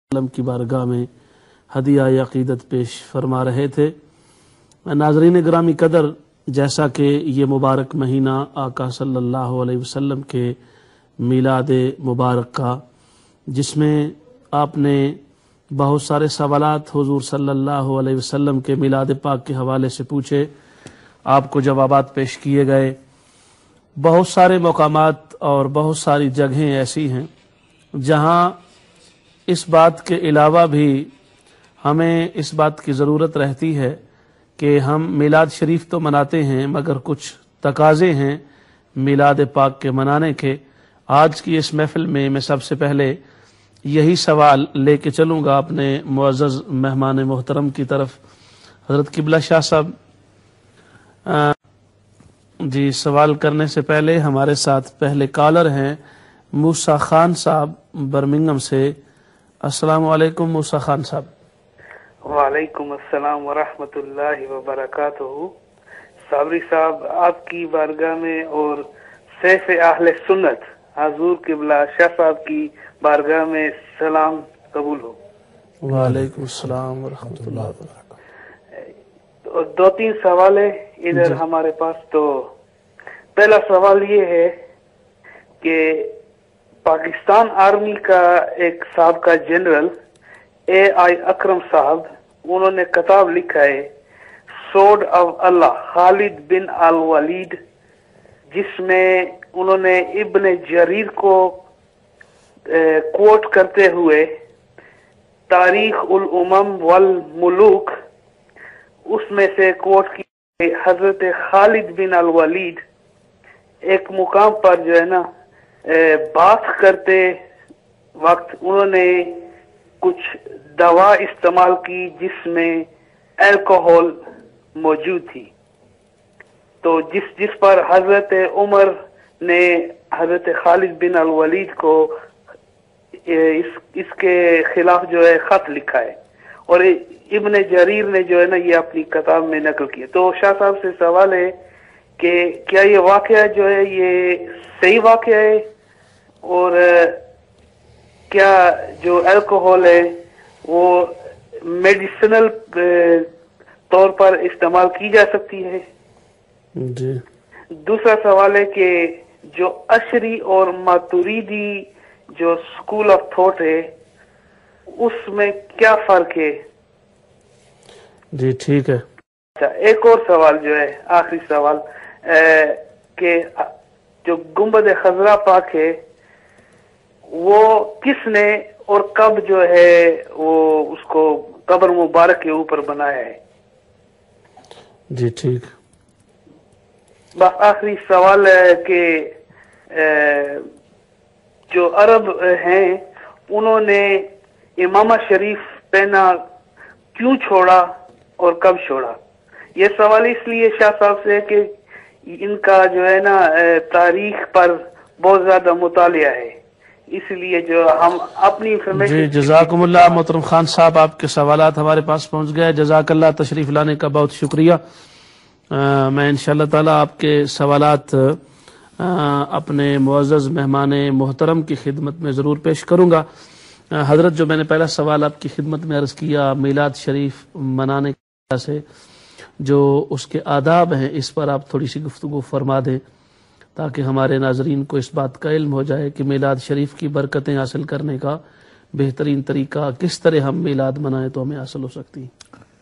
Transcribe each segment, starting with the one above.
वसल्लम की बारगाह में हदिया अक़ीदत पेश फरमा रहे थे। नाज़रीन ग्रामी कदर, जैसा कि ये मुबारक महीना आका सल्लल्लाहु अलैहि वसल्लम के मिलाद मुबारक का, जिसमें आपने बहुत सारे सवालात हुज़ूर सल्लल्लाहु अलैहि वसल्लम के मिलाद पाक के हवाले से पूछे, आपको जवाबात पेश किए गए। बहुत सारे मकामात और बहुत सारी जगहें ऐसी हैं जहाँ इस बात के अलावा भी हमें इस बात की ज़रूरत रहती है कि हम मिलाद शरीफ तो मनाते हैं, मगर कुछ तकाज़े हैं मिलाद पाक के मनाने के। आज की इस महफ़िल में मैं सबसे पहले यही सवाल लेके चलूँगा अपने मुअज़्ज़ज़ मेहमान मोहतरम की तरफ। हज़रत क़िबला शाह साहब जी, सवाल करने से पहले हमारे साथ पहले कॉलर हैं मूसा खान साहब बर्मिंघम से। अस्सलाम वालेकुम मूसा खान साहब। वालेकुम अस्सलाम वरहमतुल्लाहि वबरकातुहू। साबरी साहब, आपकी बारगाह में और सैफ अहले सुन्नत हुज़ूर क़िबला शाह साहब की बारगाह में सलाम कबूल हो। वालेकुम अस्सलाम वरहमतुल्लाहि वबरकातुहू। और दो तीन सवाल है इधर हमारे पास। तो पहला सवाल ये है कि पाकिस्तान आर्मी का एक साबका जनरल AI अकरम साहब, उन्होंने किताब लिखा है sword of Allah Khalid bin al Walid, जिसमें उन्होंने इब्न जरीर को कोट करते हुए तारीख उल उमम वल मुलूक उसमें से कोट की हजरत खालिद बिन अल वलीद एक मुकाम पर जो है ना बात करते वक्त उन्होंने कुछ दवा इस्तेमाल की जिसमें अल्कोहल मौजूद थी। तो जिस पर हजरत उमर ने हजरत खालिद बिन अल वलीद को इसके खिलाफ जो है खत लिखा है, और इब्न जरीर ने जो है ना ये अपनी किताब में नकल किया। तो शाह साहब से सवाल है कि क्या ये वाकया जो है ये सही वाकया है, और क्या जो अल्कोहल है वो मेडिसिनल तौर पर इस्तेमाल की जा सकती है? जी। दूसरा सवाल है कि जो अशरी और मातुरीदी जो स्कूल ऑफ थॉट है उसमें क्या फर्क है? जी ठीक है। अच्छा, एक और सवाल जो है आखिरी सवाल कि जो गुंबद खजरा पाक है वो किसने और कब जो है वो उसको कब्र मुबारक के ऊपर बनाया है? जी ठीक। बस आखिरी सवाल है कि जो अरब हैं उन्होंने इमामा शरीफ पहना क्यों छोड़ा और कब छोड़ा? ये सवाल इसलिए शाह साहब से कि इनका जो है ना तारीख पर बहुत ज्यादा मुतालिया है, इसलिए जो हम अपनी इंफॉर्मेशन। जी जज़ाकुमुल्लाह मोहतरम खान साहब, आपके सवालात हमारे पास पहुंच गए। जज़ाकल्लाह, तशरीफ लाने का बहुत शुक्रिया। मैं इंशाअल्लाह ताला आपके सवालात अपने मुअज़्ज़ज़ मेहमान मोहतरम की खिदमत में ज़रूर पेश करूँगा। हज़रत, जो मैंने पहला सवाल आपकी खिदमत में अर्ज़ किया मिलाद शरीफ मनाने से जो उसके आदाब हैं, इस पर आप थोड़ी सी गुफ्तगू फरमा दें ताकि हमारे नाजरीन को इस बात का इल्म हो जाए कि मिलाद शरीफ की बरकतें हासिल करने का बेहतरीन तरीका किस तरह हम मिलाद मनाएं तो हमें हासिल हो सकती है।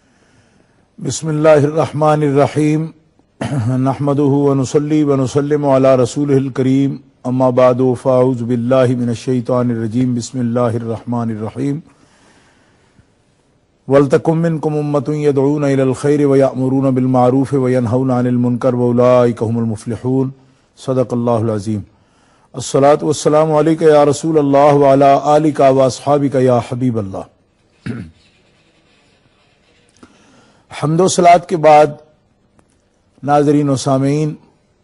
बिस्मिल्लाहिर्रहमानिर्रहीम नहमदुहु व नुसल्ली व नुसल्लिमु अला रसूलिहिल करीम अम्मा बादु फ़अऊज़ु बिल्लाहि मिनश शैतानिर रजीम बिस्मिल्लाहिर्रहमानिर्रहीम वलतकुम मिनकुम उम्मतुन यदऊना इलल खैरि व यअमुरूना बिल मारूफ व यनहौना अनिल मुनकर व उलाइका हुमुल मुफ्लिहून। सदक़ल्लाहुल अज़ीम। अस्सलातु वस्सलामु अलैका या रसूल अल्लाह व अला आलिका व अस्हाबिका या हबीब अल्लाह। हम्दो सलात के बाद नाज़रीन व सामीन,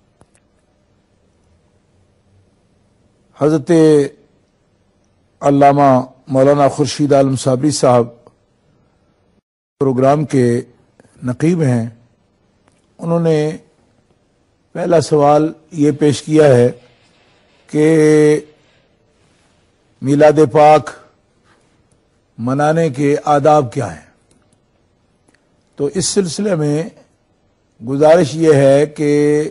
हज़रत अल्लामा मौलाना खुर्शीद आलम साबरी साहब प्रोग्राम के नकीब हैं। उन्होंने पहला सवाल ये पेश किया है कि मिलाद पाक منانے کے آداب کیا ہیں۔ تو اس سلسلے میں گزارش یہ ہے کہ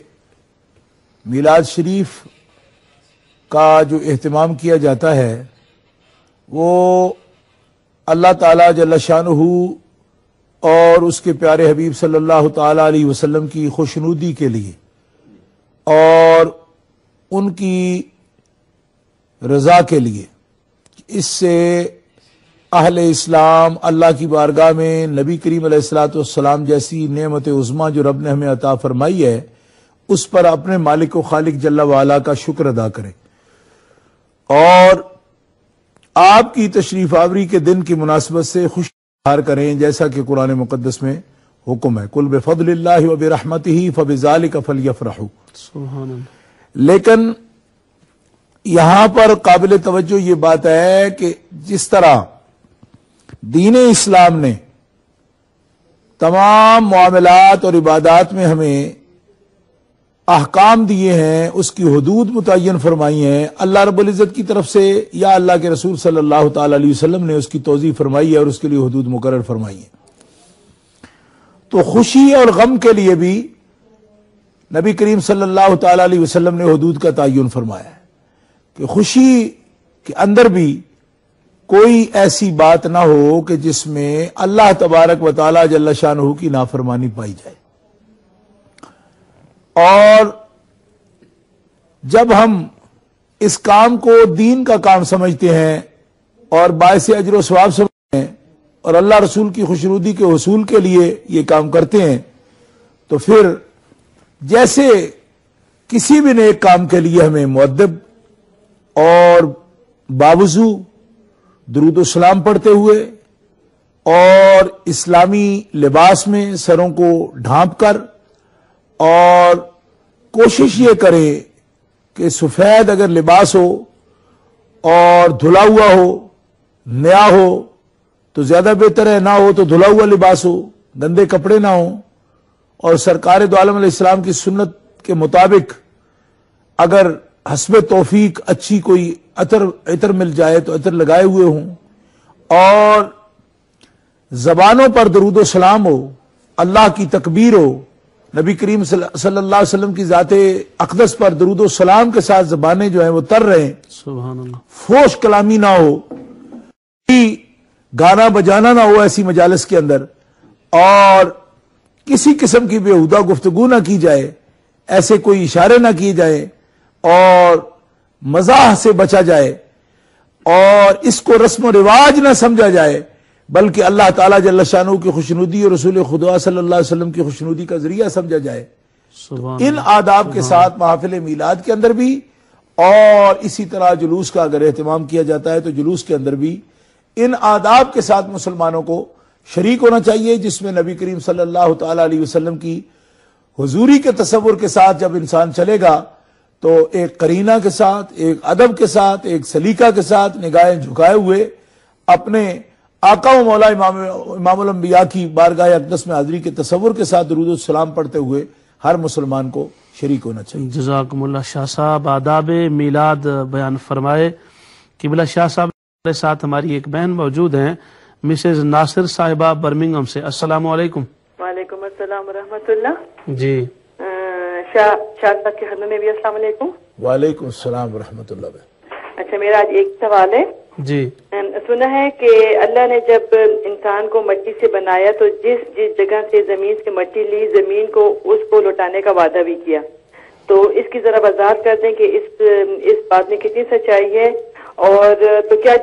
میلاد شریف کا جو اہتمام کیا جاتا ہے وہ اللہ تعالی جل شانہ اور اس کے پیارے حبیب صلی اللہ تعالی علیہ وسلم کی خوشنودی کے لیے اور ان کی رضا کے لیے، اس سے اہل اسلام اللہ کی بارگاہ میں نبی کریم علیہ الصلوۃ والسلام جیسی نعمت عظمیٰ جو رب نے ہمیں عطا فرمائی ہے اس پر اپنے مالک و خالق جل وعلا کا شکر ادا کریں، اور آپ کی تشریف آوری کے دن کی مناسبت سے خوشی اظہار کریں، جیسا کہ قرآن مقدس میں حکم ہے، قل بفضل اللہ وبرحمتہ فبذلک فلیفرحوا۔ سبحان اللہ۔ لیکن یہاں پر قابل توجہ یہ بات ہے کہ جس طرح دین اسلام نے تمام معاملات اور عبادات میں ہمیں احکام دیے ہیں، اس کی حدود متعین فرمائی ہیں، اللہ رب العزت کی طرف سے یا اللہ کے رسول صلی اللہ تعالی علیہ وسلم نے اس کی توضیح فرمائی ہے اور اس کے لیے حدود مقرر فرمائی ہیں، تو خوشی اور غم کے لیے بھی نبی کریم صلی اللہ تعالی علیہ وسلم نے حدود کا تعین فرمایا ہے کہ خوشی کے اندر بھی کوئی ایسی بات نہ ہو کہ جس میں اللہ تبارک و تعالی جل شانہ کی نافرمانی پائی جائے۔ اور جب ہم اس کام کو دین کا کام سمجھتے ہیں اور باعث اجر و ثواب سمجھتے ہیں اور اللہ رسول کی خوشنودی کے حصول کے لیے یہ کام کرتے ہیں، تو پھر جیسے کسی بھی نیک کام کے لیے ہمیں مؤدب اور باوضو درود و سلام پڑھتے ہوئے اور اسلامی لباس میں سروں کو ڈھانپ کر اور کوشش یہ کریں کہ سفید اگر لباس ہو اور دھلا ہوا ہو، نیا ہو تو زیادہ بہتر ہے، نہ ہو تو دھلا ہوا لباس ہو، گندے کپڑے نہ ہوں، اور سرکار دو عالم علیہ السلام کی سنت کے مطابق اگر حسب توفیق اچھی کوئی عطر مل جائے تو عطر لگائے ہوئے ہوں، اور زبانوں پر درود و سلام ہو، اللہ کی تکبیر ہو، نبی کریم صلی اللہ علیہ وسلم کی ذات اقدس پر درود و سلام کے ساتھ زبانیں جو ہیں وہ تر رہیں، سبحان اللہ، فوش کلامی نہ ہو، گانا بجانا نہ ہو ایسی مجالس کے اندر، اور کسی قسم کی بےہودہ گفتگو نہ کی جائے، ایسے کوئی اشارے نہ کیے جائے، اور مزاح سے بچا جائے، اور اس کو رسم و رواج نہ سمجھا جائے بلکہ اللہ تعالیٰ جل شانہ کی خوشنودی اور رسول خدا صلی اللہ علیہ وسلم کی خوشنودی کا ذریعہ سمجھا جائے۔ سبحان ان آداب کے ساتھ محافل میلاد کے اندر بھی، اور اسی طرح جلوس کا اگر اہتمام کیا جاتا ہے تو جلوس کے اندر بھی ان آداب کے ساتھ مسلمانوں کو شریک ہونا چاہیے، جس میں نبی کریم صلی اللہ تعالی علیہ وسلم کی حضوری کے تصور کے ساتھ جب انسان چلے گا تو ایک قرینہ کے ساتھ، ایک ادب کے ساتھ، ایک سلیقہ کے ساتھ نگاہیں جھکائے ہوئے اپنے آقا و مولا امام الانبیاء کی بارگاہ اقدس میں حاضری کے تصور کے ساتھ درود و سلام پڑھتے ہوئے ہر مسلمان کو شریک ہونا چاہیے۔ جزاکم اللہ شاہ صاحب، آداب میلاد بیان فرمائے۔ قبلہ شاہ صاحب ہمارے ساتھ ہماری ایک بہن موجود ہیں، مسز ناصر صاحبہ برمنگھم سے۔ السلام علیکم۔ وعلیکم السلام ورحمۃ اللہ۔ جی شاہ صاحب کی خدمت میں بھی السلام علیکم۔ وعلیکم السلام ورحمۃ اللہ۔ اچھا، میرا آج ایک سوال ہے۔ جی، سنا ہے کہ اللہ نے جب انسان کو مٹی سے بنایا تو جس جگہ سے زمین سے مٹی لی، زمین کو اس کو لوٹانے کا وعدہ بھی کیا، تو اس کی ذرا وضاحت کر دیں کہ اس بات میں کتنی سچائی ہے، اور تو کیا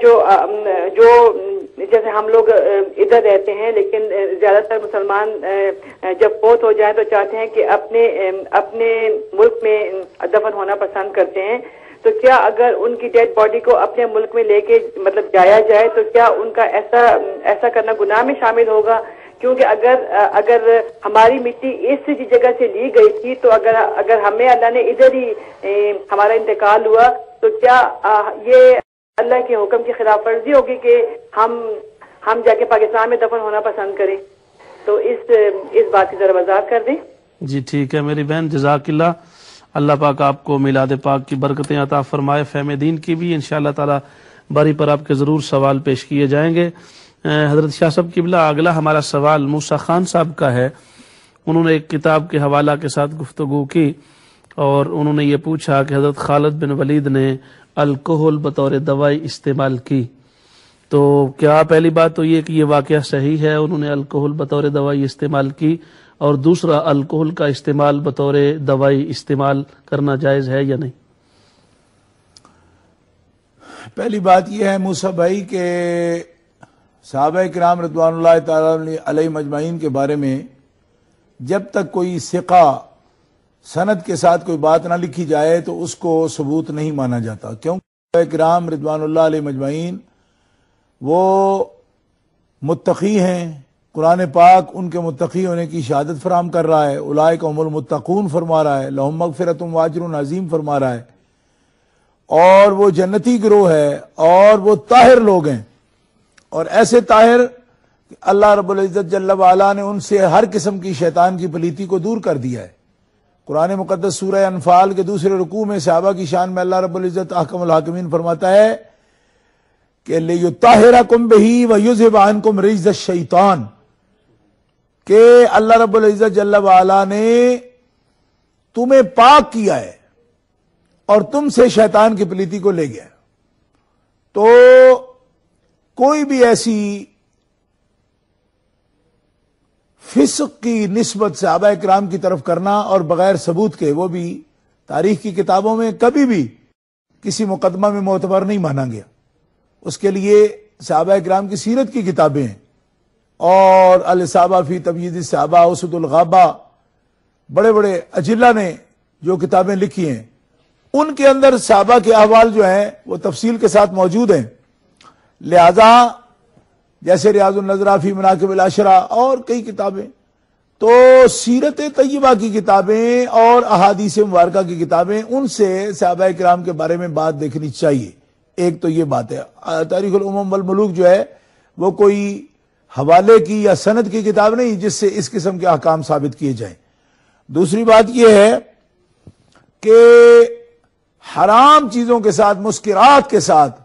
جو جیسے ہم لوگ ادھر رہتے ہیں لیکن زیادہ تر مسلمان جب فوت ہو جائیں تو چاہتے ہیں کہ اپنے ملک میں دفن ہونا پسند کرتے ہیں، تو کیا اگر ان کی ڈیڈ باڈی کو اپنے ملک میں لے کے مطلب جایا جائے تو کیا ان کا ایسا کرنا گناہ میں شامل ہوگا؟ کیونکہ اگر ہماری مٹی اس جگہ سے لی گئی تھی تو اگر ہمیں اللہ نے ادھر ہی ہمارا انتقال ہوا تو کیا یہ اللہ کے حکم کی خلاف ورزی ہوگی کہ ہم جا کے پاکستان میں دفن ہونا پسند کریں؟ تو اس بات کی ذرا وضاحت کر دیں۔ جی ٹھیک ہے میری بہن، جزاک اللہ پاک آپ کو میلاد پاک کی برکتیں عطا فرمائے، فہم دین کی بھی انشاءاللہ تعالی باری پر آپ کے ضرور سوال پیش کیے جائیں گے۔ حضرت شاہ صاحب قبلہ، اگلا ہمارا سوال موسیٰ خان صاحب کا ہے۔ انہوں نے ایک کتاب کے حوالہ کے ساتھ گفتگو کی اور انہوں نے یہ پوچھا کہ حضرت خالد بن ولید نے الکحل بطور دوائی استعمال کی، تو کیا پہلی بات تو یہ کہ یہ واقعہ صحیح ہے، انہوں نے الکحل بطور دوائی استعمال کی، اور دوسرا الکحل کا استعمال بطور دوائی استعمال کرنا جائز ہے یا نہیں؟ پہلی بات یہ ہے موسیٰ بھائی کہ صحابہ کرام رضوان اللہ تعالی علیہ مجمعین کے بارے میں جب تک کوئی ثقہ سند کے ساتھ کوئی بات نہ لکھی جائے تو اس کو ثبوت نہیں مانا جاتا، کیونکہ صحابہ کرام رضوان اللہ علیہ مجمعین وہ متقی ہیں، قرآن پاک ان کے متقی ہونے کی شہادت فراہم کر رہا ہے، اولئک هم المتقون فرما رہا ہے، لہم مغفرۃ واجر عظیم فرما رہا ہے، اور وہ جنتی گروہ ہے اور وہ طاہر لوگ ہیں، اور ایسے طاہر کہ اللہ رب العزت جل وعلا نے ان سے ہر قسم کی شیطان کی پلیتی کو دور کر دیا ہے۔ قرآن مقدس سورہ انفال کے دوسرے رکوع میں صحابہ کی شان میں اللہ رب العزت احکم الحاکمین فرماتا ہے کہ لِيُطَهِّرَكُمْ بِهِ وَيُذْهِبَ عَنْكُمْ رِجْزَ الشَّيْطَانِ، کہ اللہ رب العزت جل وعلا نے تمہیں پاک کیا ہے اور تم سے شیطان کی پلیتی کو لے گیا۔ تو کوئی بھی ایسی فسق کی نسبت صحابہ کرام کی طرف کرنا اور بغیر ثبوت کے، وہ بھی تاریخ کی کتابوں میں کبھی بھی کسی مقدمہ میں معتبر نہیں مانا گیا۔ اس کے لیے صحابہ کرام کی سیرت کی کتابیں ہیں، اور الاصابہ فی تمییز الصحابہ، اسد الغابہ، بڑے بڑے اجلہ نے جو کتابیں لکھی ہیں ان کے اندر صحابہ کے احوال جو ہیں وہ تفصیل کے ساتھ موجود ہیں۔ لہذا جیسے ریاض النظرہ فی مناقب العشرہ اور کئی کتابیں، تو سیرت طیبہ کی کتابیں اور احادیث مبارکہ کی کتابیں، ان سے صحابہ کرام کے بارے میں بات دیکھنی چاہیے۔ ایک تو یہ بات ہے۔ تاریخ الامم والملوک جو ہے وہ کوئی حوالے کی یا سند کی کتاب نہیں جس سے اس قسم کے احکام ثابت کیے جائیں۔ دوسری بات یہ ہے کہ حرام چیزوں کے ساتھ، مسکرات کے ساتھ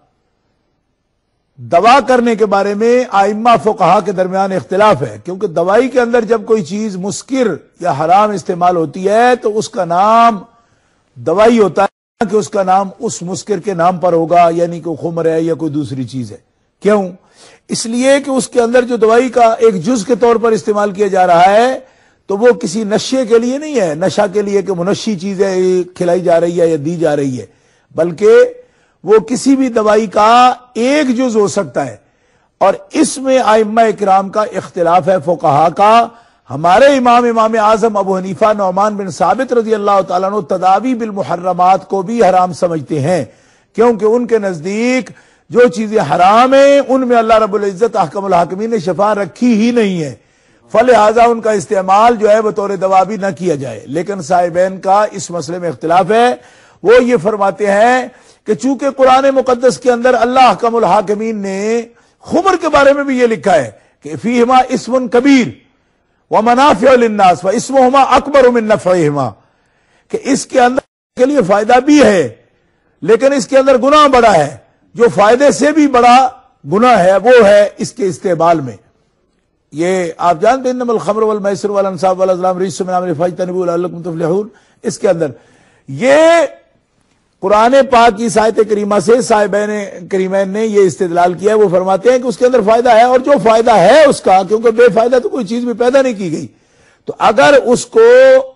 دوا کرنے کے بارے میں ائمہ فقہا کے درمیان اختلاف ہے، کیونکہ دوائی کے اندر جب کوئی چیز مسکر یا حرام استعمال ہوتی ہے تو اس کا نام دوائی ہوتا ہے کہ اس کا نام اس مسکر کے نام پر ہوگا، یعنی کوئی خمر ہے یا کوئی دوسری چیز ہے۔ کیوں؟ اس لیے کہ اس کے اندر جو دوائی کا ایک جز کے طور پر استعمال کیا جا رہا ہے تو وہ کسی نشے کے لیے نہیں ہے، نشہ کے لیے کہ منشی چیزیں کھلائی جا رہی ہے یا دی جا رہی ہے، بلکہ وہ کسی بھی دوائی کا ایک جز ہو سکتا ہے۔ اور اس میں ائمہ کرام کا اختلاف ہے، فقہا کا۔ ہمارے امام اعظم ابو حنیفہ نعمان بن ثابت رضی اللہ تعالیٰ عنہ تداوی بالمحرمات کو بھی حرام سمجھتے ہیں، کیونکہ ان کے نزدیک جو چیزیں حرام ہیں ان میں اللہ رب العزت احکم الحاکمین نے شفا رکھی ہی نہیں ہے، فلہذا ان کا استعمال جو ہے بطور دوا بھی نہ کیا جائے۔ لیکن صاحبین کا اس مسئلے میں اختلاف ہے۔ وہ یہ فرماتے ہیں کہ چونکہ قرآن مقدس کے اندر اللہ احکم الحاکمین نے خمر کے بارے میں بھی یہ لکھا ہے کہ فیہما اسم کبیر ومنافع للناس واسمہما اکبر من نفعہما، کہ اس کے اندر کے لیے فائدہ بھی ہے لیکن اس کے اندر گناہ بڑا ہے، جو فائدے سے بھی بڑا گناہ ہے وہ ہے اس کے استعمال میں۔ یہ آپ جانتے ہیں انما الخمر والمیسر والانصاب والازلام رجس من عمل فاجتنبوہ لعلکم تفلحون، اس کے اندر یہ قرآن پاک کی آیت کریمہ سے صاحبین کریمین نے یہ استدلال کیا ہے۔ وہ فرماتے ہیں کہ اس کے اندر فائدہ ہے، اور جو فائدہ ہے اس کا، کیونکہ بے فائدہ تو کوئی چیز بھی پیدا نہیں کی گئی، تو اگر اس کو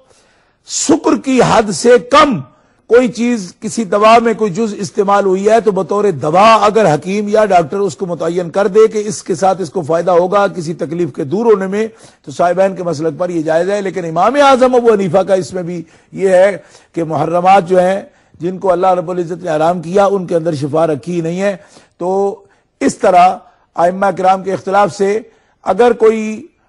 شکر کی حد سے کم کوئی چیز کسی دوا میں کوئی جز استعمال ہوئی ہے تو بطور دوا اگر حکیم یا ڈاکٹر اس کو متعین کر دے کہ اس کے ساتھ اس کو فائدہ ہوگا کسی تکلیف کے دور ہونے میں، تو صاحبین کے مسلک پر یہ جائز ہے۔ لیکن امام اعظم ابو حنیفہ کا اس میں بھی یہ ہے کہ محرمات جو ہیں جن کو اللہ رب العزت نے حرام کیا ان کے اندر شفا رکھی ہی نہیں ہے۔ تو اس طرح ائمہ کرام کے اختلاف سے اگر کوئی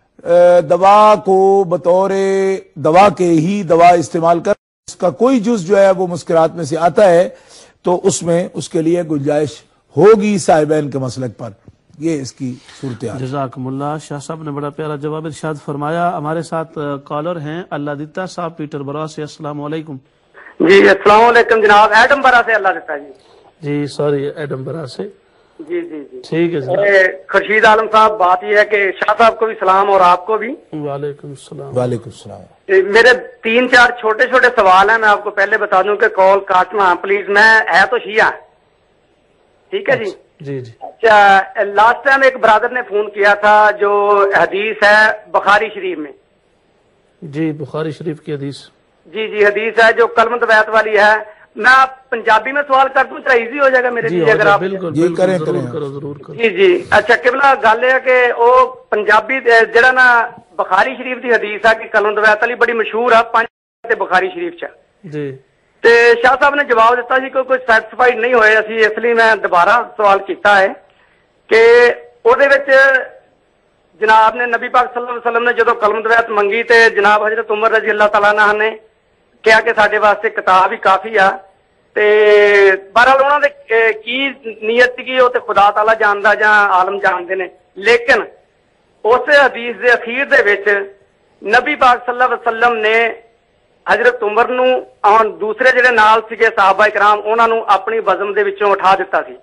دوا کو بطور دوا کے ہی دوا استعمال کر اس کا کوئی جز جو ہے وہ مسکرات میں سے آتا ہے تو اس میں اس کے لیے گنجائش ہوگی صاحبین کے مسلک پر۔ یہ اس کی صورتحال۔ جزاکم اللہ۔ شاہ صاحب نے بڑا پیارا جواب ارشاد فرمایا۔ ہمارے ساتھ کالر ہیں اللہ دیتا صاحب پیٹر برا سے۔ السلام علیکم۔ جی السلام علیکم جناب، ایڈم برا سے اللہ دیتا جی۔ جی سوری ایڈم برا سے۔ جی جی جی ٹھیک ہے جناب. خورشید عالم صاحب، بات یہ ہے کہ شاہ صاحب کو بھی سلام اور آپ کو بھی. وعلیکم السلام. وعلیکم السلام. میرے 3-4 چھوٹے چھوٹے سوال ہیں. میں آپ کو پہلے بتا دوں کہ کال کاٹنا پلیز. میں ہے تو شیعہ، ٹھیک ہے جی. جی جی اچھا، لاسٹ ٹائم ایک برادر نے فون کیا تھا جو حدیث ہے بخاری شریف میں. جی بخاری شریف کی حدیث. جی جی حدیث ہے جو کلمت بیت والی ہے. میں آپ پنجابی میں سوال کر دوں، ایزی ہو جائے گا میرے جی لیے اگر آپ. بالکل جی، بالکل کریں، ضرور کریں. کرو ضرور کرو. جی جی اچھا قبلہ گل ہے کہ وہ پنجابی جڑا نا بخاری شریف دی حدیث ہے کہ کلمت بیت والی بڑی مشہور ہے 5 بخاری شریف چ. جی تے شاہ صاحب نے جواب دیتا جی کوئی سیٹسفائڈ نہیں ہوئے اسی، اس لیے میں دوبارہ سوال کیتا ہے کہ او دے وچ جناب نے نبی پاک صلی اللہ علیہ وسلم نے جدو کلمت بیت منگی تے جناب حضرت عمر رضی اللہ تعالیٰ عنہ نے کہا کہ ساڈے واسطے کتاب ہی کافی آ. تے بہرحال انہوں نے کی نیت کی وہ تے خدا تعالیٰ جاندا جاں عالم جاندے نے. لیکن اس حدیث دے اخیر دے وچ نبی پاک صلی اللہ علیہ وسلم نے حضرت عمر نو اور دوسرے جڑے نال سیگے صحابہ کرام انہاں نو اپنی وزن دے وچوں اٹھا دیتا سی.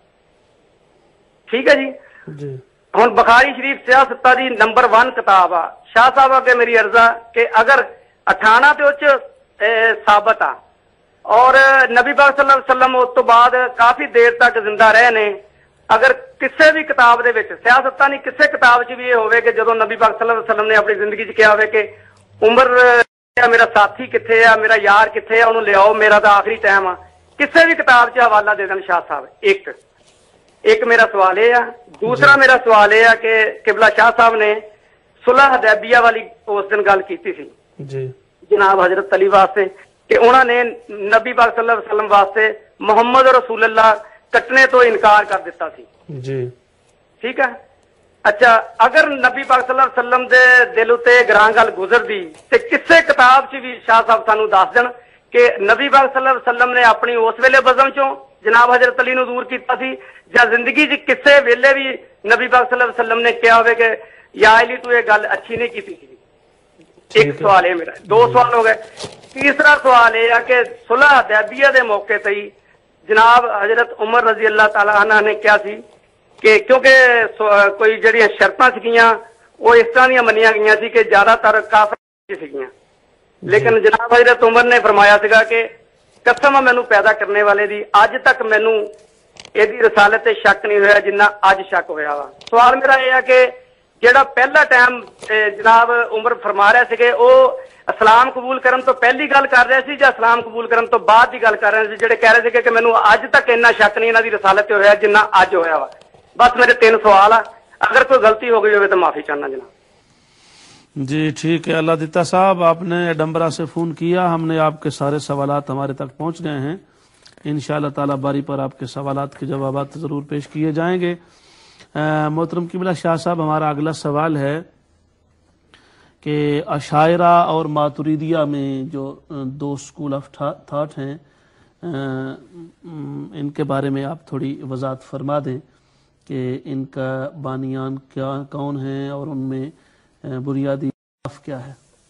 ٹھیک ہے جی. جی ہن بخاری شریف سیاستہ دی نمبر 1 کتاب آ. شاہ صاحب اگے میری عرض آ کہ اگر اٹھانا تے اچ ثابت آ اور نبی پاک صلی اللہ علیہ وسلم اس تو بعد کافی دیر تک زندہ رہے نے. اگر کسے بھی کتاب دے وچ سیاستہ نہیں کسے کتاب چ بھی یہ ہوئے کہ جدو نبی پاک صلی اللہ علیہ وسلم نے اپنی زندگی چ کہا ہوئے کہ عمر میرا ساتھی کتنے آ، میرا یار کتنے آ، انہوں لے آؤ، میرا تو آخری ٹائم آ، کسے بھی کتاب چ حوالہ دے دین شاہ صاحب. ایک میرا سوال یہ ہے. دوسرا میرا سوال یہ ہے کہ قبلہ شاہ صاحب نے صلح حدیبیہ والی اس دن گل کیتی سی جی جناب حضرت علی واسطے کہ انہوں نے نبی پاک صلی اللہ علیہ وسلم واسطے محمد رسول اللہ کٹنے تو انکار کر دیتا سی. جی ٹھیک ہے. اچھا اگر نبی پاک صلی اللہ علیہ وسلم دے دل اتے گراں گل گزر دی تے کسے کتاب چ بھی شاہ صاحب سانو دس دین کہ نبی پاک صلی اللہ علیہ وسلم نے اپنی اس ویلے بزم چوں جناب حضرت علی نو دور کیتا سی یا زندگی چ کسے ویلے بھی نبی پاک صلی اللہ علیہ وسلم نے کہا ہوئے کہ یا علی تو یہ گل اچھی نہیں کیتی سی. ایک سوال ہے میرا. 2 سوال ہو گئے. تیسرا سوال یہ ہے کہ صلح حدیبیہ دے موقع تے جناب حضرت عمر رضی اللہ تعالی عنہ نے کیا سی کہ کیونکہ کوئی جڑیاں شرطاں سیگیاں وہ اس طرح دیا منیاں گئیاں سی کہ زیادہ تر کافر سیگیاں. لیکن جناب حضرت عمر نے فرمایا سگا کہ قسم مینوں پیدا کرنے والے دی اج تک مینوں یہ رسالت تے شک نہیں ہویا جنہ اج شک ہویا وا. سوال میرا یہ ہے کہ جڑا پہلا ٹائم جناب عمر فرما رہے سکے وہ اسلام قبول کرن تو پہلی گل کر رہے سی یا اسلام قبول کرن تو بعد دی گل کر رہے سی جڑے کہہ رہے سکے کہ مینوں اج تک اتنا شک نہیں انہاں دی رسالت تے ہویا جنہ اج ہویا وا. بس میرے 3 سوال آ. اگر کوئی غلطی ہو گئی ہوگی تو معافی چاہنا جناب. جی ٹھیک ہے. اللہ دیتا صاحب آپ نے ڈمبرا سے فون کیا، ہم نے آپ کے سارے سوالات ہمارے تک پہنچ گئے ہیں. انشاءاللہ تعالی باری پر آپ کے سوالات کے جوابات ضرور پیش کیے جائیں گے. محترم قبلہ شاہ صاحب ہمارا اگلا سوال ہے کہ اشاعرہ اور ماتریدیہ میں جو 2 اسکول آف تھاٹ ہیں ان کے بارے میں آپ تھوڑی وضاحت فرما دیں کہ ان کا بانیان کون ہیں اور ان میں بنیادی اختلاف کیا ہے.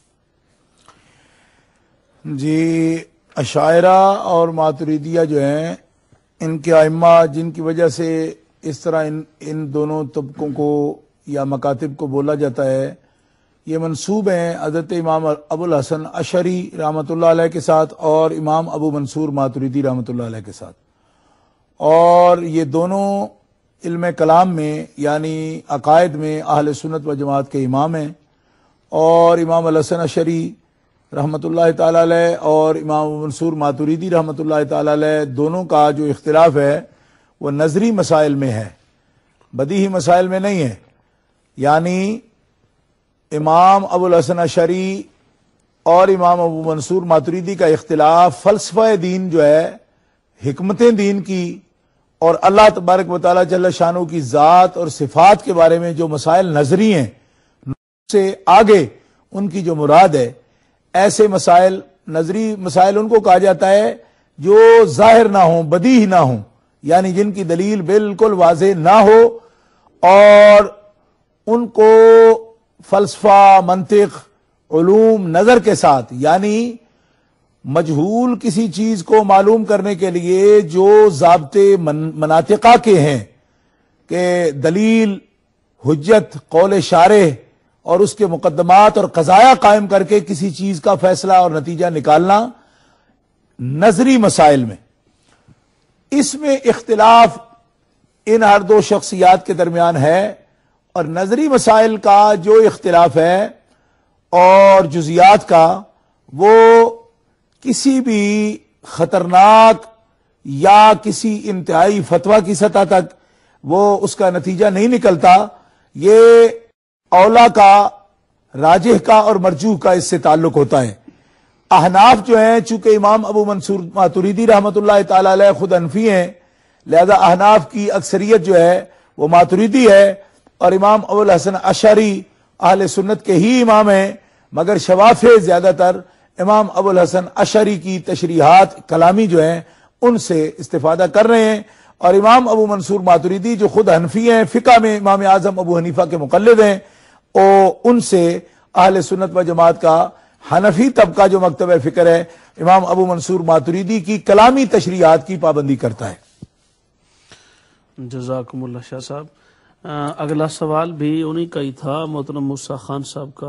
جی اشاعرہ اور ماتریدیہ جو ہیں ان کے ائمہ جن کی وجہ سے اس طرح ان دونوں طبقوں کو یا مکاتب کو بولا جاتا ہے یہ منسوب ہیں حضرت امام ابو الحسن اشعری رحمۃ اللہ علیہ کے ساتھ اور امام ابو منصور ماتریدی رحمۃ اللہ علیہ کے ساتھ. اور یہ دونوں علم کلام میں یعنی عقائد میں اہل سنت و جماعت کے امام ہیں. اور امام الحسن اشعری رحمۃ اللہ تعالی علیہ اور امام ابو منصور ماتریدی رحمۃ اللہ تعالی علیہ دونوں کا جو اختلاف ہے وہ نظری مسائل میں ہے، بدیہی مسائل میں نہیں ہے. یعنی امام ابو الحسن اشعری اور امام ابو منصور ماتریدی کا اختلاف فلسفہ دین جو ہے، حکمتیں دین کی اور اللہ تبارک و تعالی جل شانہ کی ذات اور صفات کے بارے میں جو مسائل نظری ہیں سے آگے ان کی جو مراد ہے، ایسے مسائل نظری مسائل ان کو کہا جاتا ہے جو ظاہر نہ ہوں، بدیہی نہ ہوں، یعنی جن کی دلیل بالکل واضح نہ ہو اور ان کو فلسفہ، منطق، علوم، نظر کے ساتھ یعنی مجہول کسی چیز کو معلوم کرنے کے لیے جو ضابطے مناطقہ کے ہیں کہ دلیل، حجت، قول شارح اور اس کے مقدمات اور قضایا قائم کر کے کسی چیز کا فیصلہ اور نتیجہ نکالنا نظری مسائل میں، اس میں اختلاف ان ہر دو شخصیات کے درمیان ہے، اور نظری مسائل کا جو اختلاف ہے اور جزیات کا، وہ کسی بھی خطرناک یا کسی انتہائی فتویٰ کی سطح تک وہ اس کا نتیجہ نہیں نکلتا. یہ اولا کا، راجح کا اور مرجوح کا اس سے تعلق ہوتا ہے. احناف جو ہیں، چونکہ امام ابو منصور ماتریدی رحمۃ اللہ تعالی علیہ خود حنفی ہیں، لہذا احناف کی اکثریت جو ہے وہ ماتریدی ہے، اور امام ابو الحسن اشعری اہل سنت کے ہی امام ہیں، مگر شوافع زیادہ تر امام ابو الحسن اشعری کی تشریحات کلامی جو ہیں ان سے استفادہ کر رہے ہیں. اور امام ابو منصور ماتریدی جو خود حنفی ہیں، فقہ میں امام اعظم ابو حنیفہ کے مقلد ہیں، ان سے اہل سنت و جماعت کا حنفی طبقہ جو مکتب فکر ہے، امام ابو منصور ماتریدی کی کلامی تشریحات کی پابندی کرتا ہے. جزاکم اللہ شاہ صاحب. اگلا سوال بھی انہی کا ہی تھا، محترم موسیٰ خان صاحب کا.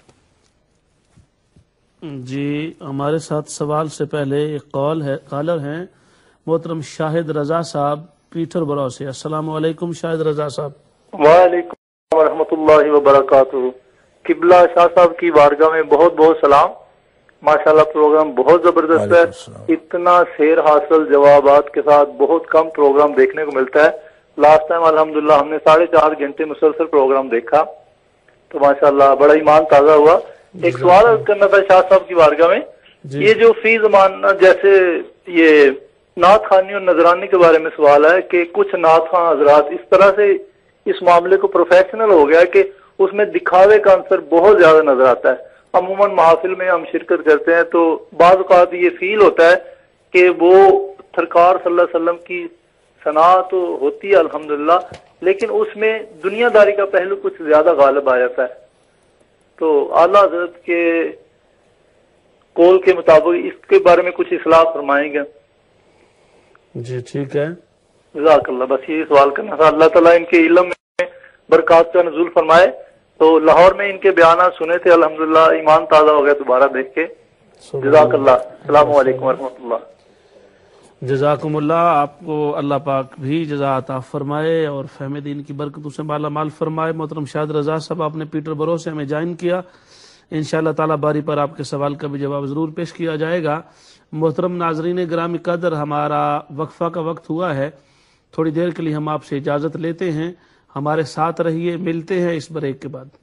جی ہمارے ساتھ سوال سے پہلے ایک کالر ہیں محترم شاہد رضا صاحب پیٹر برو سے. السلام علیکم شاہد رضا صاحب. وعلیکم السلام ورحمۃ اللہ وبرکاتہ. قبلہ شاہ صاحب کی بارگاہ میں بہت بہت سلام. ماشاءاللہ پروگرام بہت زبردست ہے. اتنا سیر حاصل جوابات کے ساتھ بہت کم پروگرام دیکھنے کو ملتا ہے. لاسٹ ٹائم الحمدللہ ہم نے 4.5 گھنٹے مسلسل پروگرام دیکھا تو ماشاءاللہ بڑا ایمان تازہ ہوا. ایک سوال کرنا تھا شاہ صاحب کی بارگاہ میں. یہ جو فی زمانہ جیسے یہ نعت خوانی اور نذرانی کے بارے میں سوال ہے کہ کچھ نعت خواں حضرات اس طرح سے اس معاملے کو پروفیشنل ہو گیا کہ اس میں دکھاوے کا عنصر بہت زیادہ نظر آتا ہے. عموماً محافل میں ہم شرکت کرتے ہیں تو بعض اوقات یہ فیل ہوتا ہے کہ وہ سرکار صلی اللہ علیہ وسلم کی ثنا تو ہوتی ہے الحمدللہ، لیکن اس میں دنیا داری کا پہلو کچھ زیادہ غالب آ جاتا ہے. تو اعلیٰ حضرت کے قول کے مطابق اس کے بارے میں کچھ اصلاح فرمائیں گے؟ جی ٹھیک ہے، جزاک اللہ. بس یہ سوال کرنا تھا. اللہ تعالیٰ ان کے علم میں برکات کا نزول فرمائے. تو لاہور میں ان کے بیانات سنے تھے الحمدللہ، ایمان تازہ ہو گیا دوبارہ دیکھ کے. جزاک اللہ. السلام علیکم ورحمۃ اللہ. جزاکم اللہ. آپ کو اللہ پاک بھی جزا عطا فرمائے اور فہم دین کی برکتوں سے مالا مال فرمائے. محترم شاہد رضا صاحب آپ نے پیٹر برو سے ہمیں جوائن کیا. انشاءاللہ تعالیٰ باری پر آپ کے سوال کا بھی جواب ضرور پیش کیا جائے گا. محترم ناظرین گرامی قدر، ہمارا وقفہ کا وقت ہوا ہے. تھوڑی دیر کے لیے ہم آپ سے اجازت لیتے ہیں. ہمارے ساتھ رہیے، ملتے ہیں اس بریک کے بعد.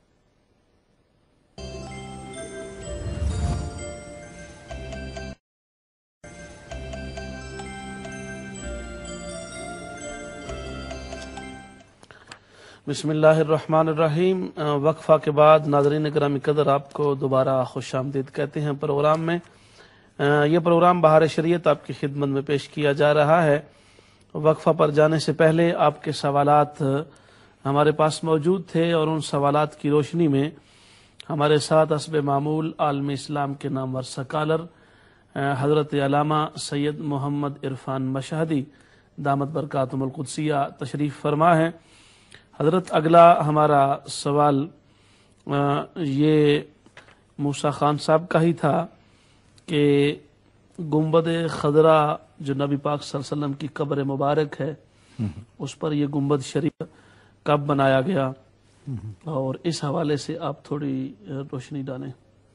بسم اللہ الرحمن الرحیم. وقفہ کے بعد ناظرین گرامی قدر آپ کو دوبارہ خوش آمدید کہتے ہیں پروگرام میں. یہ پروگرام بہار شریعت آپ کی خدمت میں پیش کیا جا رہا ہے. وقفہ پر جانے سے پہلے آپ کے سوالات ہمارے پاس موجود تھے اور ان سوالات کی روشنی میں ہمارے ساتھ حسب معمول عالم اسلام کے نامور سکالر حضرت علامہ سید محمد عرفان مشہدی دامت برکاتہم القدسیہ تشریف فرما ہے. حضرت اگلا ہمارا سوال یہ موسیٰ خان صاحب کا ہی تھا کہ گنبد خضرا جو نبی پاک صلی اللہ علیہ وسلم کی قبر مبارک ہے اس پر یہ گنبد شریف کب بنایا گیا، اور اس حوالے سے آپ تھوڑی روشنی ڈالیں.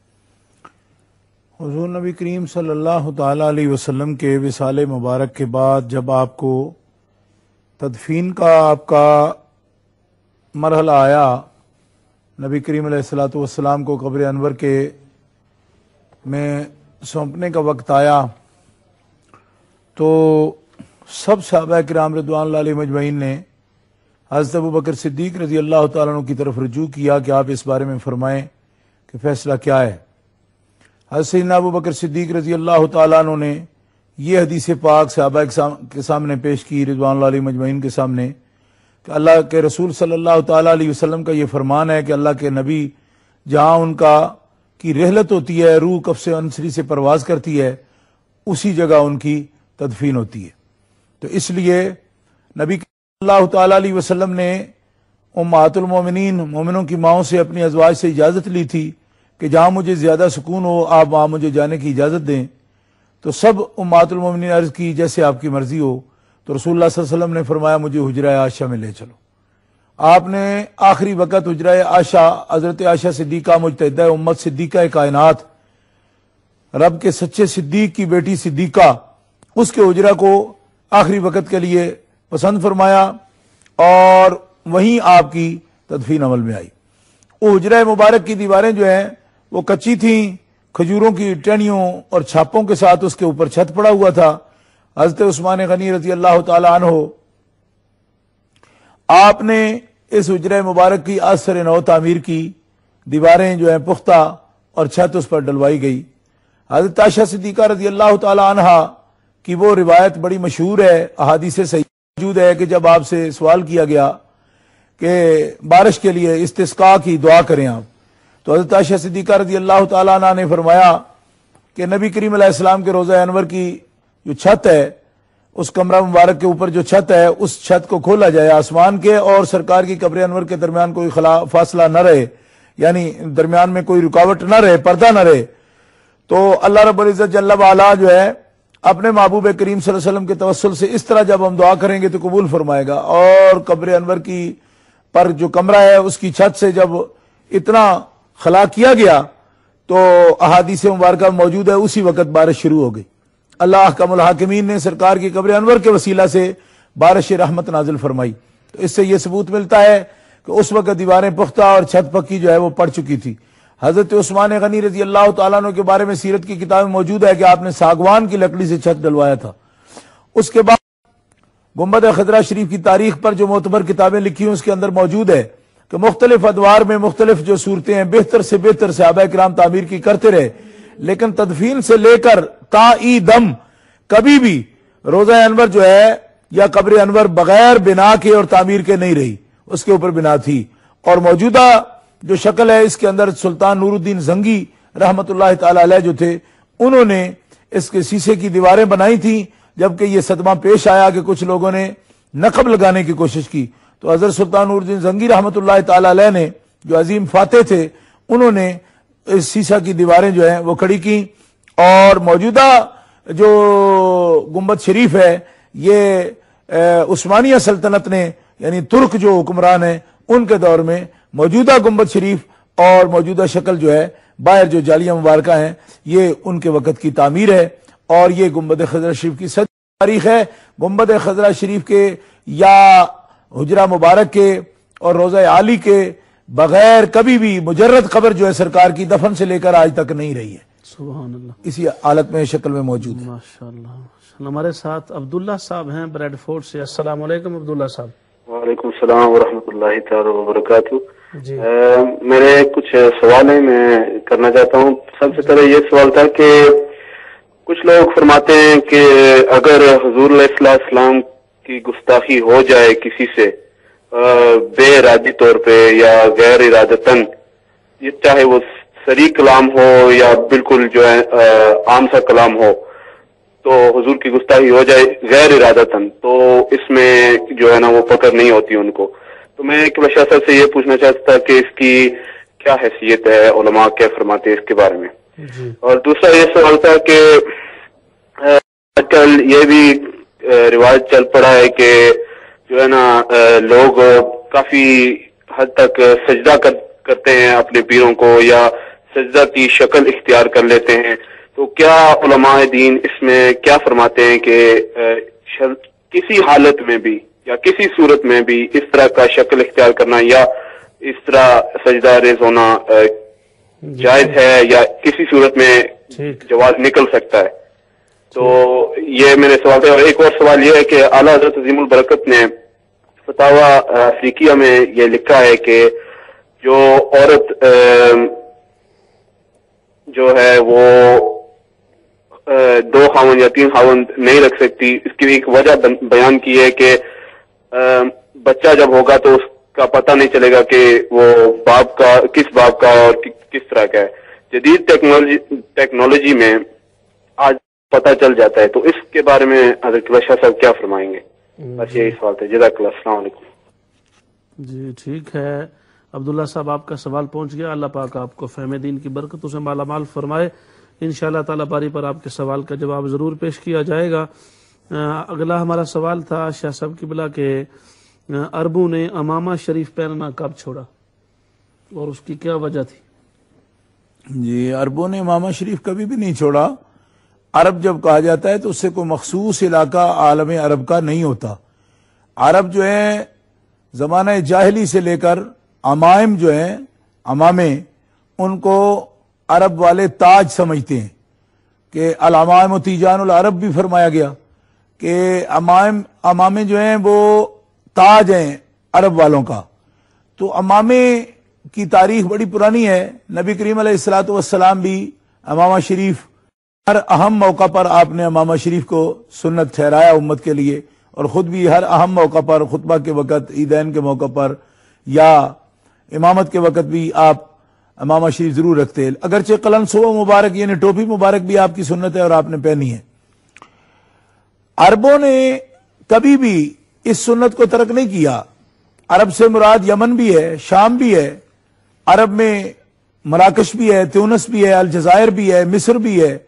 حضور نبی کریم صلی اللہ تعالی علیہ وسلم کے وصال مبارک کے بعد جب آپ کو تدفین کا آپ کا مرحلہ آیا، نبی کریم علیہ الصلوۃ والسلام کو قبر انور کے میں سونپنے کا وقت آیا تو سب صحابہ کرام رضوان اللہ علیہ مجمعین نے حضرت ابوبکر صدیق رضی اللہ تعالیٰ عنہ کی طرف رجوع کیا کہ آپ اس بارے میں فرمائیں کہ فیصلہ کیا ہے. حضرت سیدنا ابوبکر صدیق رضی اللہ تعالیٰ عنہ نے یہ حدیث پاک صحابہ کے سامنے پیش کی رضوان اللہ علیہ مجمعین کے سامنے کہ اللہ کے رسول صلی اللہ تعالیٰ علیہ وسلم کا یہ فرمان ہے کہ اللہ کے نبی جہاں ان کی رحلت ہوتی ہے، روح قفس انصری سے پرواز کرتی ہے، اسی جگہ ان کی تدفین ہوتی ہے. تو اس لیے نبی اللہ تعالی علیہ وسلم نے امہات المومنین مومنوں کی ماؤں سے اپنی ازواج سے اجازت لی تھی کہ جہاں مجھے زیادہ سکون ہو آپ وہاں مجھے جانے کی اجازت دیں، تو سب امہات المومنین عرض کی جیسے آپ کی مرضی ہو، تو رسول اللہ صلی اللہ علیہ وسلم نے فرمایا مجھے حجرہ عائشہ میں لے چلو۔ آپ نے آخری وقت حجرہ عائشہ، حضرت عائشہ صدیقہ مجتہدہ امت صدیقہ کائنات، رب کے سچے صدیق کی بیٹی صدیقہ، اس کے حجرہ کو آخری وقت کے لیے پسند فرمایا اور وہیں آپ کی تدفین عمل میں آئی۔ وہ حجرہ مبارک کی دیواریں جو ہیں وہ کچی تھیں، کھجوروں کی ٹہنیوں اور چھاپوں کے ساتھ اس کے اوپر چھت پڑا ہوا تھا۔ حضرت عثمان غنی رضی اللہ تعالی عنہ آپ نے اس حجرہ مبارک کی اثر نو تعمیر کی، دیواریں جو ہیں پختہ اور چھت اس پر ڈلوائی گئی۔ حضرت عائشہ صدیقہ رضی اللہ تعالی عنہ کی وہ روایت بڑی مشہور ہے، احادیث صحیح موجود ہے کہ جب آپ سے سوال کیا گیا کہ بارش کے لیے استسقاء کی دعا کریں آپ، تو حضرت عائشہ صدیقہ رضی اللہ تعالی عنہ نے فرمایا کہ نبی کریم علیہ السلام کے روضہ انور کی جو چھت ہے، اس کمرہ مبارک کے اوپر جو چھت ہے، اس چھت کو کھولا جائے، آسمان کے اور سرکار کی قبر انور کے درمیان کوئی فاصلہ نہ رہے، یعنی درمیان میں کوئی رکاوٹ نہ رہے، پردہ نہ رہے۔ تو اللہ رب العزت جل وعلا جو ہے اپنے محبوب کریم صلی اللہ علیہ وسلم کے توسل سے اس طرح جب ہم دعا کریں گے تو قبول فرمائے گا۔ اور قبر انور کی پر جو کمرہ ہے اس کی چھت سے جب اتنا خلا کیا گیا تو احادیث مبارکہ موجود ہے، اسی وقت بارش شروع ہو گئی۔ اللہ احکم الحاکمین نے سرکار کی قبر انور کے وسیلہ سے بارش رحمت نازل فرمائی۔ تو اس سے یہ ثبوت ملتا ہے کہ اس وقت دیواریں پختہ اور چھت پکی جو ہے وہ پڑ چکی تھی۔ حضرت عثمان غنی رضی اللہ تعالیٰ عنہ کے بارے میں سیرت کی کتاب میں موجود ہے کہ آپ نے ساگوان کی لکڑی سے چھت ڈلوایا تھا۔ اس کے بعد گنبد خضرا شریف کی تاریخ پر جو معتبر کتابیں لکھی ہیں اس کے اندر موجود ہے کہ مختلف ادوار میں مختلف جو صورتیں ہیں بہتر سے بہتر صحابہ کرام تعمیر کی کرتے رہے، لیکن تدفین سے لے کر تا دم کبھی بھی روضہ انور جو ہے یا قبر انور بغیر بنا کے اور تعمیر کے نہیں رہی، اس کے اوپر بنا تھی۔ اور موجودہ جو شکل ہے اس کے اندر سلطان نور الدین زنگی رحمت اللہ تعالی علیہ جو تھے، انہوں نے اس کے شیشے کی دیواریں بنائی تھیں، جبکہ یہ صدمہ پیش آیا کہ کچھ لوگوں نے نقب لگانے کی کوشش کی، تو حضرت سلطان نور الدین زنگی رحمت اللہ تعالی علیہ نے جو عظیم فاتح تھے، انہوں نے اس شیشہ کی دیواریں جو ہیں وہ کھڑی کی۔ اور موجودہ جو گنبد شریف ہے یہ عثمانیہ سلطنت نے، یعنی ترک جو حکمران ہیں ان کے دور میں موجودہ گنبد شریف اور موجودہ شکل جو ہے باہر جو جالیاں مبارکہ ہیں یہ ان کے وقت کی تعمیر ہے۔ اور یہ گنبد خضرا شریف کی سچ تاریخ ہے۔ گنبد خضرا شریف کے یا حجرہ مبارک کے اور روضہ عالی کے بغیر کبھی بھی مجرد قبر جو ہے سرکار کی دفن سے لے کر آج تک نہیں رہی ہے، سبحان اللہ، اسی حالت میں شکل میں موجود ہے۔ ماشاءاللہ۔ ہمارے ساتھ عبداللہ صاحب ہیں بریڈ فورٹ سے۔ السلام علیکم عبداللہ صاحب۔ وعلیکم السلام ورحمۃ اللہ تعالی وبرکاتہ۔ جی میرے کچھ سوال ہیں میں کرنا چاہتا ہوں۔ سب سے پہلے یہ سوال تھا کہ کچھ لوگ فرماتے ہیں کہ اگر حضور علیہ السلام کی گستاخی ہو جائے کسی سے بے ارادی طور پہ یا غیر ارادتاً، یہ چاہے وہ صریح کلام ہو یا بالکل جو ہے عام سا کلام ہو، تو حضور کی گستاخی ہو جائے غیر ارادتاً تو اس میں جو ہے نا وہ پکڑ نہیں ہوتی ان کو۔ تو میں بشار صاحب سے یہ پوچھنا چاہتا تھا کہ اس کی کیا حیثیت ہے، علماء کیا فرماتے ہیں اس کے بارے میں۔ اور دوسرا یہ سوال تھا کہ آج کل یہ بھی رواج چل پڑا ہے کہ جو ہے نا لوگ کافی حد تک سجدہ کرتے ہیں اپنے پیروں کو یا سجدہ کی شکل اختیار کر لیتے ہیں، تو کیا علماء دین اس میں کیا فرماتے ہیں کہ کسی حالت میں بھی یا کسی صورت میں بھی اس طرح کا شکل اختیار کرنا یا اس طرح سجدہ ریز ہونا جائز ہے یا کسی صورت میں جواز نکل سکتا ہے؟ تو یہ میرے سوال تھے۔ اور ایک اور سوال یہ ہے کہ اعلیٰ حضرت عظیم البرکت نے فتاوی افریقیہ میں یہ لکھا ہے کہ جو عورت جو ہے وہ 2 خاوند یا 3 خاوند نہیں رکھ سکتی، اس کی ایک وجہ بیان کی ہے کہ بچہ جب ہوگا تو اس کا پتہ نہیں چلے گا کہ وہ باپ کا کس باپ کا اور کس طرح کا ہے۔ جدید ٹیکنالوجی میں آج پتہ چل جاتا ہے، تو اس کے بارے میں حضرت شاہ صاحب کیا فرمائیں گے؟ بس یہی سوال تھا. جزاک اللہ. السلام علیکم. جی ٹھیک ہے عبداللہ صاحب، آپ کا سوال پہنچ گیا. اللہ پاک آپ کو فہم دین کی برکتوں سے مالا مال فرمائے. انشاءاللہ تعالیٰ باری پر آپ کے سوال کا جواب ضرور پیش کیا جائے گا. اگلا ہمارا سوال تھا شاہ صاحب قبلہ کہ عربوں نے امامہ شریف پہننا کب چھوڑا اور اس کی کیا وجہ تھی؟ جی، عربوں نے امامہ شریف کبھی بھی نہیں چھوڑا. عرب جب کہا جاتا ہے تو اس سے کوئی مخصوص علاقہ عالم عرب کا نہیں ہوتا. عرب جو ہے زمانہ جاہلی سے لے کر عمائم جو ہیں، عمامے، ان کو عرب والے تاج سمجھتے ہیں کہ العمائم و تیجان العرب بھی فرمایا گیا کہ عمامے جو ہیں وہ تاج ہیں عرب والوں کا. تو عمامے کی تاریخ بڑی پرانی ہے. نبی کریم علیہ الصلوۃ والسلام بھی امامہ شریف ہر اہم موقع پر آپ نے امامہ شریف کو سنت ٹھہرایا امت کے لیے، اور خود بھی ہر اہم موقع پر، خطبہ کے وقت، عیدین کے موقع پر یا امامت کے وقت بھی آپ امامہ شریف ضرور رکھتے ہیں. اگرچہ قلنسوہ مبارک یعنی ٹوپی مبارک بھی آپ کی سنت ہے اور آپ نے پہنی ہے. عربوں نے کبھی بھی اس سنت کو ترک نہیں کیا. عرب سے مراد یمن بھی ہے، شام بھی ہے، عرب میں مراکش بھی ہے، تیونس بھی ہے، الجزائر بھی ہے، مصر بھی ہے،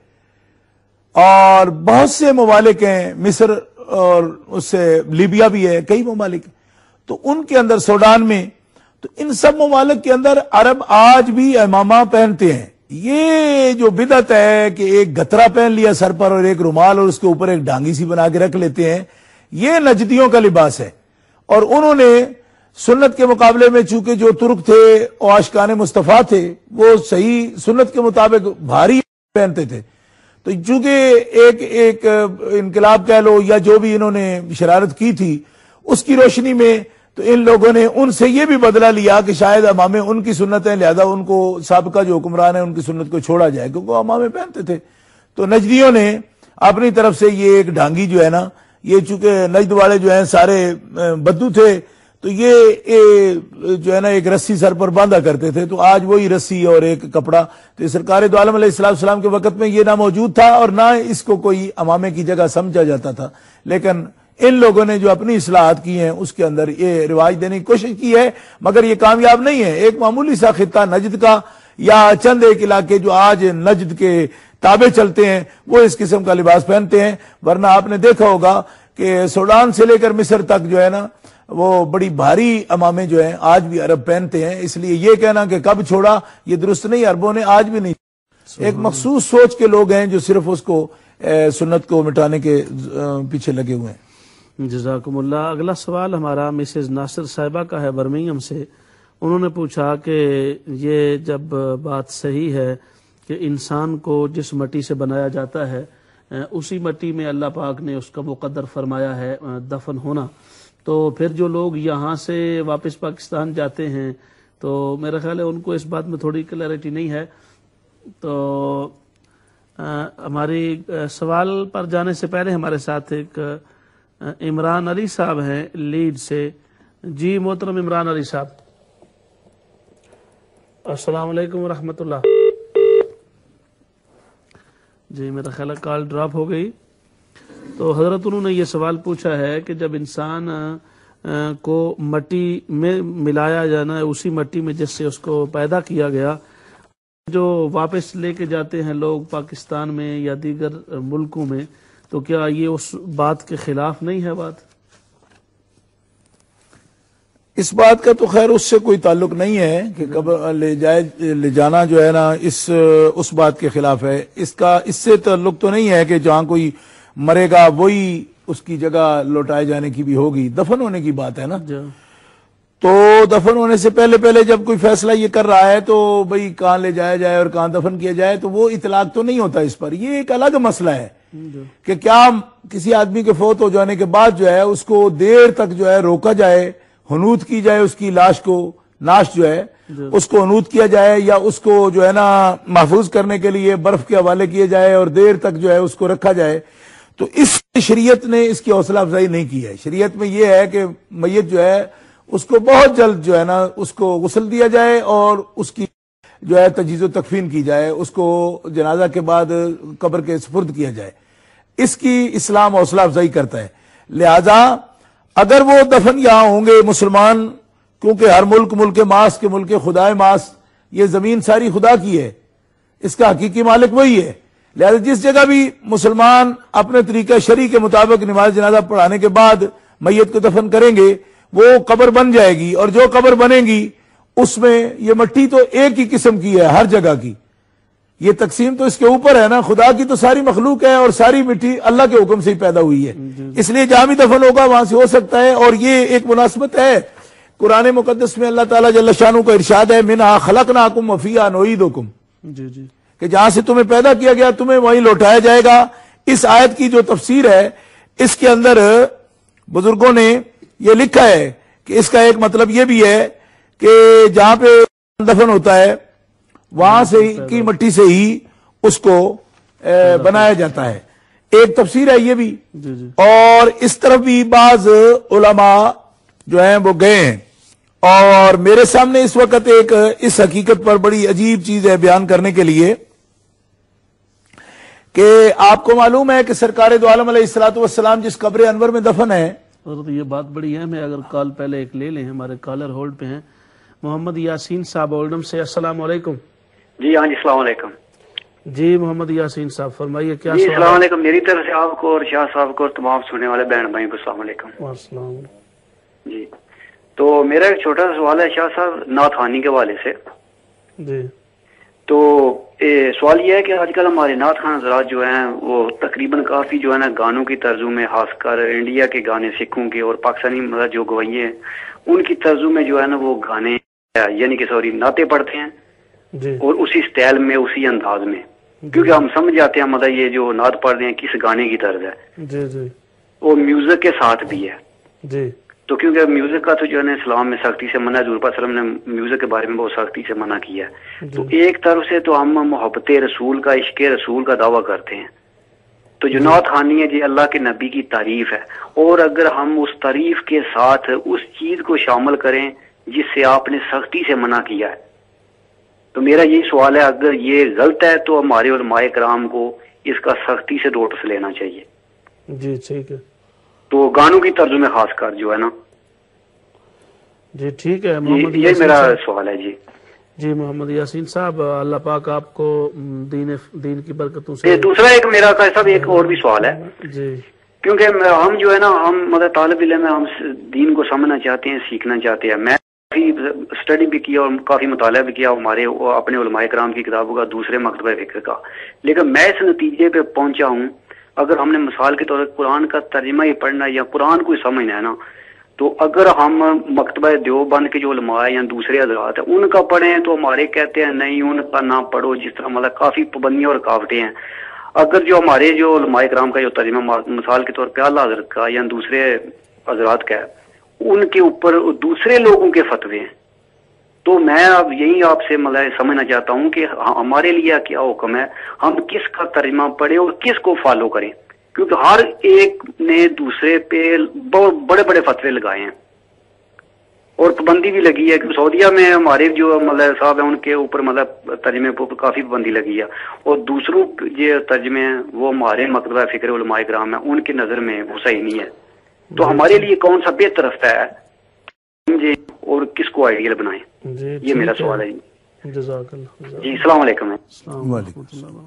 اور بہت سے ممالک ہیں، مصر اور اس سے لیبیا بھی ہے، کئی ممالک. تو ان کے اندر سوڈان میں، تو ان سب ممالک کے اندر عرب آج بھی امامہ پہنتے ہیں. یہ جو بدعت ہے کہ ایک گترا پہن لیا سر پر اور ایک رومال اور اس کے اوپر ایک ڈانگی سی بنا کے رکھ لیتے ہیں، یہ نجدیوں کا لباس ہے. اور انہوں نے سنت کے مقابلے میں چونکہ جو ترک تھے اور عاشقان مصطفیٰ تھے وہ صحیح سنت کے مطابق بھاری پہنتے تھے. تو چونکہ ایک انقلاب کہہ لو یا جو بھی انہوں نے شرارت کی تھی اس کی روشنی میں، تو ان لوگوں نے ان سے یہ بھی بدلہ لیا کہ شاید امامے ان کی سنت ہیں، لہذا ان کو سابقہ جو حکمران ہیں ان کی سنت کو چھوڑا جائے کیونکہ وہ امامے پہنتے تھے. تو نجدیوں نے اپنی طرف سے یہ ایک ڈھانگی جو ہے نا، یہ چونکہ نجد والے جو ہیں سارے بدو تھے تو یہ جو ہے نا ایک رسی سر پر باندھا کرتے تھے. تو آج وہی رسی اور ایک کپڑا، تو سرکار دو عالم علیہ السلام کے وقت میں یہ نہ موجود تھا اور نہ اس کو کوئی امامے کی جگہ سمجھا جاتا تھا. لیکن ان لوگوں نے جو اپنی اصلاحات کی ہیں اس کے اندر یہ رواج دینے کی کوشش کی ہے، مگر یہ کامیاب نہیں ہے. ایک معمولی سا خطہ نجد کا یا چند ایک علاقے جو آج نجد کے تابع چلتے ہیں وہ اس قسم کا لباس پہنتے ہیں. ورنہ آپ نے دیکھا ہوگا کہ سوڈان سے لے کر مصر تک جو ہے نا وہ بڑی بھاری امامے جو ہیں آج بھی عرب پہنتے ہیں. اس لیے یہ کہنا کہ کب چھوڑا یہ درست نہیں. عربوں نے آج بھی نہیں. ایک مخصوص سوچ کے لوگ ہیں جو صرف اس کو سنت کو مٹانے کے پیچھے لگے ہوئے ہیں. جزاکم اللہ. اگلا سوال ہمارا مسز ناصر صاحبہ کا ہے برمنگھم سے. انہوں نے پوچھا کہ یہ جب بات صحیح ہے کہ انسان کو جس مٹی سے بنایا جاتا ہے اسی مٹی میں اللہ پاک نے اس کا مقدر فرمایا ہے دفن ہونا، تو پھر جو لوگ یہاں سے واپس پاکستان جاتے ہیں تو میرا خیال ہے ان کو اس بات میں تھوڑی کلیئرٹی نہیں ہے. تو ہماری سوال پر جانے سے پہلے ہمارے ساتھ ایک عمران علی صاحب ہیں لیڈ سے. جی محترم عمران علی صاحب، السلام علیکم ورحمۃ اللہ. جی میرا خیال ہے کال ڈراپ ہو گئی. تو حضرت انہوں نے یہ سوال پوچھا ہے کہ جب انسان کو مٹی میں ملایا جانا ہے اسی مٹی میں جس سے اس کو پیدا کیا گیا، جو واپس لے کے جاتے ہیں لوگ پاکستان میں یا دیگر ملکوں میں، تو کیا یہ اس بات کے خلاف نہیں ہے بات؟ اس بات کا تو خیر اس سے کوئی تعلق نہیں ہے کہ کب لے جانا جو ہے نا اس بات کے خلاف ہے. اس سے تعلق تو نہیں ہے کہ جہاں کوئی مرے گا وہی اس کی جگہ لوٹائے جانے کی بھی ہوگی. دفن ہونے کی بات ہے نا. تو دفن ہونے سے پہلے جب کوئی فیصلہ یہ کر رہا ہے تو بھئی کہاں لے جایا جائے اور کہاں دفن کیا جائے تو وہ اطلاق تو نہیں ہوتا اس پر. یہ ایک الگ مسئلہ ہے کہ کیا کسی آدمی کے فوت ہو جانے کے بعد جو ہے اس کو دیر تک جو ہے روکا جائے، حنوط کی جائے، اس کی لاش کو، ناش جو ہے اس کو حنوط کیا جائے، یا اس کو جو ہے نا محفوظ کرنے کے لیے برف کے حوالے کیے جائے اور دیر تک جو ہے اس کو رکھا جائے. تو اس شریعت نے اس کی حوصلہ افزائی نہیں کی ہے. شریعت میں یہ ہے کہ میت جو ہے اس کو بہت جلد جو ہے نا اس کو غسل دیا جائے اور اس کی جو ہے تجہیز و تکفین کی جائے، اس کو جنازہ کے بعد قبر کے سپرد کیا جائے. اس کی اسلام حوصلہ افزائی کرتا ہے. لہذا اگر وہ دفن یہاں ہوں گے مسلمان، کیونکہ ہر ملک ملک ماس کے ملک خدائے ماس، یہ زمین ساری خدا کی ہے، اس کا حقیقی مالک وہی ہے، لہذا جس جگہ بھی مسلمان اپنے طریقہ شرعی کے مطابق نماز جنازہ پڑھانے کے بعد میت کو دفن کریں گے وہ قبر بن جائے گی، اور جو قبر بنے گی اس میں یہ مٹی تو ایک ہی قسم کی ہے ہر جگہ کی، یہ تقسیم تو اس کے اوپر ہے نا، خدا کی تو ساری مخلوق ہے اور ساری مٹی اللہ کے حکم سے ہی پیدا ہوئی ہے، اس لیے جہاں بھی دفن ہوگا وہاں سے ہو سکتا ہے۔ اور یہ ایک مناسبت ہے، قرآن مقدس میں اللہ تعالیٰ جل شانہ کا ارشاد ہے منہا خلقناکم وفیہا نعیدکم، کہ جہاں سے تمہیں پیدا کیا گیا تمہیں وہیں لوٹایا جائے گا۔ اس آیت کی جو تفسیر ہے اس کے اندر بزرگوں نے یہ لکھا ہے کہ اس کا ایک مطلب یہ بھی ہے کہ جہاں پہ دفن ہوتا ہے وہاں سے کی مٹی سے ہی اس کو بنایا جاتا ہے، ایک تفسیر ہے یہ بھی۔ اور اس طرف بھی بعض علماء جو ہیں وہ گئے ہیں، اور میرے سامنے اس وقت ایک اس حقیقت پر بڑی عجیب چیز ہے بیان کرنے کے لیے کہ آپ کو معلوم ہے کہ سرکار دو عالم علیہ الصلوۃ والسلام جس قبر انور میں دفن ہے، حضرت یہ بات بڑی اہم ہے، اگر کال پہلے ایک لے لیں، ہمارے کالر ہولڈ پہ ہیں محمد یاسین صاحب اولڈم سے۔ السلام علیکم۔ جی ہاں جی السلام علیکم۔ جی محمد یاسین صاحب فرمائیے کیا جی سوال؟ السلام علیکم، میری طرف سے آپ کو اور شاہ صاحب کو اور تمام سننے والے بہن بھائیوں کو السلام علیکم۔ السلام جی تو میرا ایک چھوٹا سا سوال ہے شاہ صاحب نعت خوانی کے حوالے سے۔ جی تو سوال یہ ہے کہ آج کل ہمارے نعت خوان حضرات جو ہیں وہ تقریباً کافی جو ہے نا گانوں کی طرزوں میں، خاص کر انڈیا کے گانے سکھوں کے اور پاکستانی جو گوائیے ہیں ان کی طرزوں میں جو ہے نا وہ گانے یعنی کہ سوری نعتیں پڑھتے ہیں جی اور اسی سٹائل میں اسی انداز میں، کیونکہ ہم سمجھ جاتے ہیں مطلب یہ جو نعت پڑھ رہے ہیں کس گانے کی طرز ہے، جی جی وہ میوزک کے ساتھ بھی ہے۔ جی تو کیونکہ میوزک کا تو جو ہے نا اسلام میں سختی سے منع ہے، حضور پاک صلی اللہ علیہ وسلم نے میوزک کے بارے میں بہت سختی سے منع کیا ہے، تو ایک طرف سے تو ہم محبت رسول کا، عشق رسول کا دعویٰ کرتے ہیں، تو جو نعت خوانی ہے جی اللہ کے نبی کی تعریف ہے، اور اگر ہم اس تعریف کے ساتھ اس چیز کو شامل کریں جس سے آپ نے سختی سے منع کیا ہے، تو میرا یہی سوال ہے اگر یہ غلط ہے تو ہمارے علماء کرام کو اس کا سختی سے نوٹس لینا چاہیے۔ جی ٹھیک ہے، تو گانوں کی طرز میں خاص کر جو ہے نا، جی ٹھیک ہے محمد یہ یاسین میرا صاحب۔ سوال ہے جی۔ جی محمد یاسین صاحب اللہ پاک آپ کو دین کی برکتوں سے۔ دوسرا ایک میرا صاحب ایک اور بھی سوال ہے، جی کیونکہ ہم جو ہے نا ہم مطلب طالب علم ہیں، ہم دین کو سمجھنا چاہتے ہیں، سیکھنا چاہتے ہیں، میں کافی اسٹڈی بھی کیا اور کافی مطالعہ بھی کیا ہمارے اپنے علماء کرام کی کتابوں کا، دوسرے مکتبہ فکر کا، لیکن میں اس نتیجے پہ پہنچا ہوں اگر ہم نے مثال کے طور پر قرآن کا ترجمہ ہی پڑھنا ہے یا قرآن کو ہی سمجھنا ہے نا، تو اگر ہم مکتبہ دیوبند کے جو علماء ہیں یا دوسرے حضرات ہیں ان کا پڑھیں تو ہمارے کہتے ہیں نہیں ان کا نہ پڑھو، جس طرح مطلب کافی پابندیاں اور رکاوٹیں ہیں۔ اگر جو ہمارے جو علماء کرام کا جو ترجمہ مثال کے طور پہ اعلیٰ حضرت کا یا دوسرے حضرات کا ہے ان کے اوپر دوسرے لوگوں کے فتوے ہیں، تو میں اب یہی آپ سے مطلب سمجھنا چاہتا ہوں کہ ہمارے لیے کیا حکم ہے، ہم کس کا ترجمہ پڑھیں اور کس کو فالو کریں، کیونکہ ہر ایک نے دوسرے پہ بہت بڑے بڑے فتوے لگائے ہیں اور پابندی بھی لگی ہے کہ سعودیہ میں ہمارے جو مطلب صاحب ہیں ان کے اوپر مطلب ترجمے پر کافی پابندی لگی ہے، اور دوسروں جو ترجمے ہیں وہ ہمارے مکتبہ فکر علماء کرام ہیں ان کی نظر میں وہ صحیح نہیں ہے، تو ہمارے لیے کون سا بہتر رستہ ہے سمجھے اور کس کو آئیڈیل بنائیں، یہ میرا سوال ہے جی۔ جزاک اللہ۔ جی السلام علیکم۔ السلام علیکم۔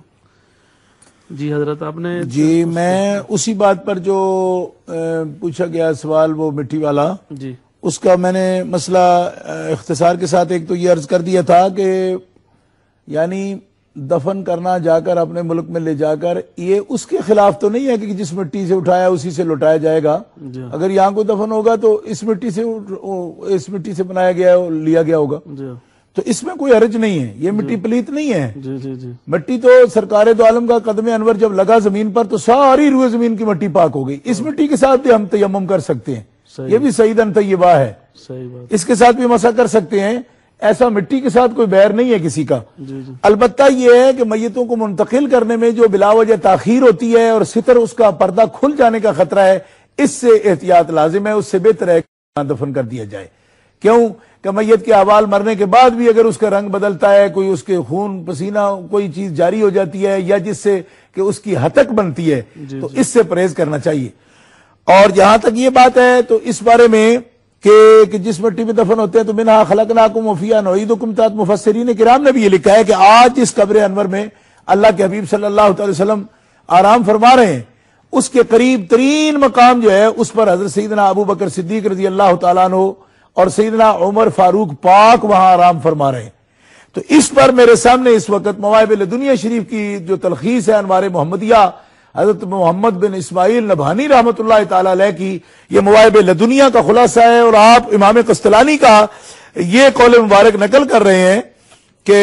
جی حضرت آپ نے جی میں اسی بات پر جو پوچھا گیا سوال وہ مٹی والا، جی اس کا میں نے مسئلہ اختصار کے ساتھ ایک تو یہ عرض کر دیا تھا کہ یعنی دفن کرنا جا کر اپنے ملک میں لے جا کر یہ اس کے خلاف تو نہیں ہے کہ جس مٹی سے اٹھایا اسی سے لوٹایا جائے گا، اگر یہاں کوئی دفن ہوگا تو اس مٹی سے بنایا گیا لیا گیا ہوگا، تو اس میں کوئی حرج نہیں ہے، یہ مٹی پلیت نہیں ہے۔ جی جی جی مٹی تو سرکار دو عالم کا قدم انور جب لگا زمین پر تو ساری روئے زمین کی مٹی پاک ہو گئی، اس مٹی کے ساتھ بھی ہم تیمم کر سکتے ہیں، یہ بھی سعیدن طیبہ ہے، صحیح بات، اس کے ساتھ بھی مسح کر سکتے ہیں، ایسا مٹی کے ساتھ کوئی بیر نہیں ہے کسی کا۔ جی جی البتہ یہ ہے کہ میتوں کو منتقل کرنے میں جو بلا وجہ تاخیر ہوتی ہے اور ستر اس کا پردہ کھل جانے کا خطرہ ہے، اس سے احتیاط لازم ہے، اس سے بہتر ہے کہ دفن کر دیا جائے۔ کیوں کہ میت کے احوال مرنے کے بعد بھی اگر اس کا رنگ بدلتا ہے، کوئی اس کے خون پسینہ کوئی چیز جاری ہو جاتی ہے یا جس سے کہ اس کی ہتک بنتی ہے تو اس سے پرہیز کرنا چاہیے۔ اور جہاں تک یہ بات ہے تو اس بارے میں کہ جس مٹی میں دفن ہوتے ہیں تو منہا خلقناکم وفیہا نعیدکم، تحت مفسرین کرام نے بھی یہ لکھا ہے کہ آج جس قبر انور میں اللہ کے حبیب صلی اللہ علیہ وسلم آرام فرما رہے ہیں، اس کے قریب ترین مقام جو ہے اس پر حضرت سیدنا ابو بکر صدیق رضی اللہ تعالیٰ عنہ اور سیدنا عمر فاروق پاک وہاں آرام فرما رہے ہیں۔ تو اس پر میرے سامنے اس وقت مواہب لدنیہ شریف کی جو تلخیص ہے انوار محمدیہ حضرت محمد بن اسماعیل نبھانی رحمۃ اللہ تعالی علیہ کی، یہ مواہب لدنیہ کا خلاصہ ہے، اور آپ امام قسطلانی کا یہ قول مبارک نقل کر رہے ہیں کہ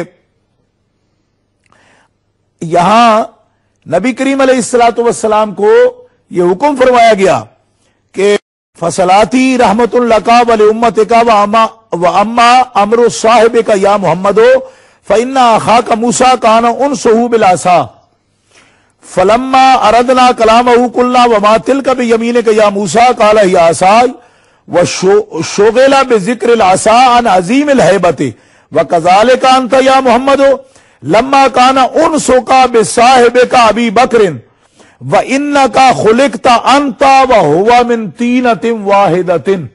یہاں نبی کریم علیہ الصلوۃ والسلام کو یہ حکم فرمایا گیا کہ فصلاتی رحمت لکا ولامتک واما امر صاحبک یا محمد فإن اخاک موسیٰ کان انسہ بالعصا فلما اردنا کلامہ قلنا وما تلک بیمینک یا موسیٰ قال ہی عصای وشغل بذکر العصا عن عظیم الہیبت وکذالک انت یا محمد لما کان انسک بصاحبک ابی بکر وَإِنَّكَ خُلِقْتَ أَنْتَ وَهُوَ مِنْ طِينَةٍ وَاحِدَةٍ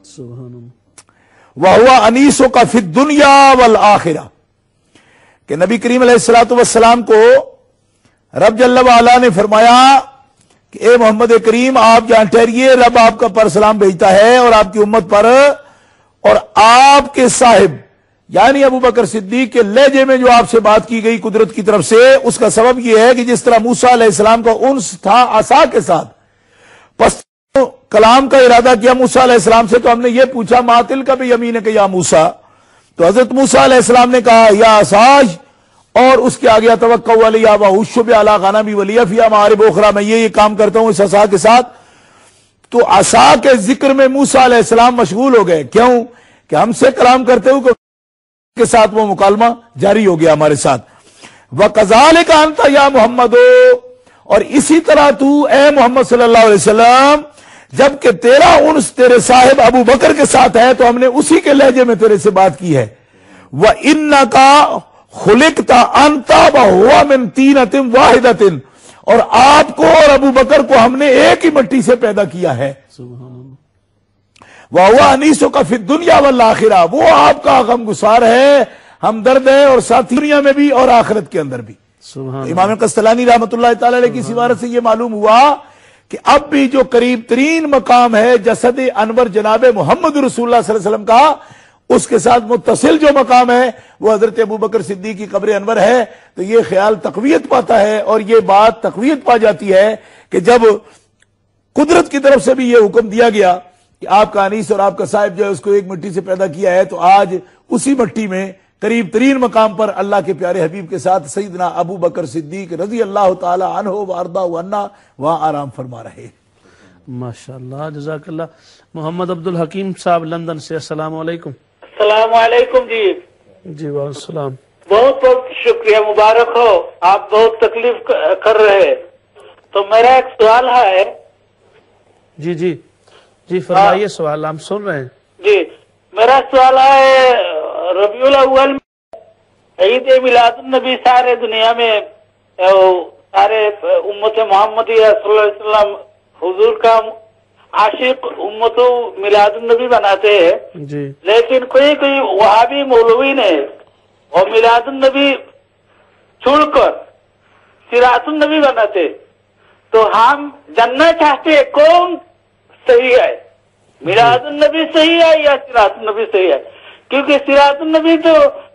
وَهُوَ أَنِيسُكَ فِي الدُّنْيَا وَالْآخِرَةِ، کہ نبی کریم علیہ الصلوۃ والسلام کو رب جل وعلا نے فرمایا کہ اے محمد کریم آپ جہاں ٹھہریے، رب آپ کا پر سلام بھیجتا ہے اور آپ کی امت پر، اور آپ کے صاحب یعنی ابو بکر صدیق کے لہجے میں جو آپ سے بات کی گئی قدرت کی طرف سے، اس کا سبب یہ ہے کہ جس طرح موسیٰ علیہ السلام کا انس تھا عصا کے ساتھ، پس کلام کا ارادہ کیا موسیٰ علیہ السلام سے، تو ہم نے یہ پوچھا ما تلک بیمینک یا موسیٰ، تو حضرت موسیٰ علیہ السلام نے کہا یا عصاج، اور اس کے آگے توقع علی وحشب علی غنمی ولی فیہا معارب اخری، میں یہ کام کرتا ہوں اس عصا کے ساتھ۔ تو عصا کے ذکر میں موسیٰ علیہ السلام مشغول ہو گئے، کیوں کہ ہم سے کلام کرتے ہوئے کے ساتھ وہ مکالمہ جاری ہو گیا ہمارے ساتھ۔ وَكَذَلِكَ أَنْتَ يَا مُحَمَّدُ، اور اسی طرح تو اے محمد صلی اللہ علیہ وسلم، جبکہ تیرا انس تیرے صاحب ابو بکر کے ساتھ ہے تو ہم نے اسی کے لہجے میں تیرے سے بات کی ہے۔ وَإِنَّكَ خُلِقْتَ أَنْتَ وَهُوَ مِنْ طِينَةٍ وَاحِدَةٍ، اور آپ کو اور ابو بکر کو ہم نے ایک ہی مٹی سے پیدا کیا ہے۔ وَهُوَ أَنِيسُكَ فِي الدُّنْيَا وَالْآخِرَةِ، وہ آپ کا غمگسار ہے، ہمدرد ہے، اور ساتھ دنیا میں بھی اور آخرت کے اندر بھی۔ امام قسطلانی رحمۃ اللہ تعالی علیہ کی عبارت سے یہ معلوم ہوا کہ اب بھی جو قریب ترین مقام ہے جسد انور جناب محمد رسول اللہ صلی اللہ علیہ وسلم کا، اس کے ساتھ متصل جو مقام ہے وہ حضرت ابو بکر صدیق کی قبر انور ہے۔ تو یہ خیال تقویت پاتا ہے، اور یہ بات تقویت پا جاتی ہے کہ جب قدرت کی طرف سے بھی یہ حکم دیا گیا کہ آپ کا انیس اور آپ کا صاحب جو ہے اس کو ایک مٹی سے پیدا کیا ہے، تو آج اسی مٹی میں قریب ترین مقام پر اللہ کے پیارے حبیب کے ساتھ سیدنا ابو بکر صدیق رضی اللہ تعالی عنہ وارضہ عنا وہاں آرام فرما رہے۔ ماشاءاللہ، جزاک اللہ۔ محمد عبد الحکیم صاحب لندن سے، السلام علیکم۔ السلام علیکم جی۔ جی وعلیکم السلام۔ بہت بہت شکریہ، مبارک ہو، آپ بہت تکلیف کر رہے، تو میرا ایک سوال ہے۔ جی جی جی فرمائیے، سوال ہم سن رہے ہیں۔ جی میرا سوال ہے، ربیع الاول میں عید میلاد النبی سارے دنیا میں سارے امت محمدیہ صلی اللہ علیہ وسلم حضور کا عاشق امت میلاد النبی بناتے ہیں جی، لیکن کوئی کوئی وہابی مولوی نے اور میلاد النبی چھوڑ کر سیرات النبی بناتے، تو ہم جاننا چاہتے ہیں کون صحیح ہے، میلاد النبی صحیح ہے یا سیرات النبی صحیح ہے؟ کیونکہ سیرات النبی تو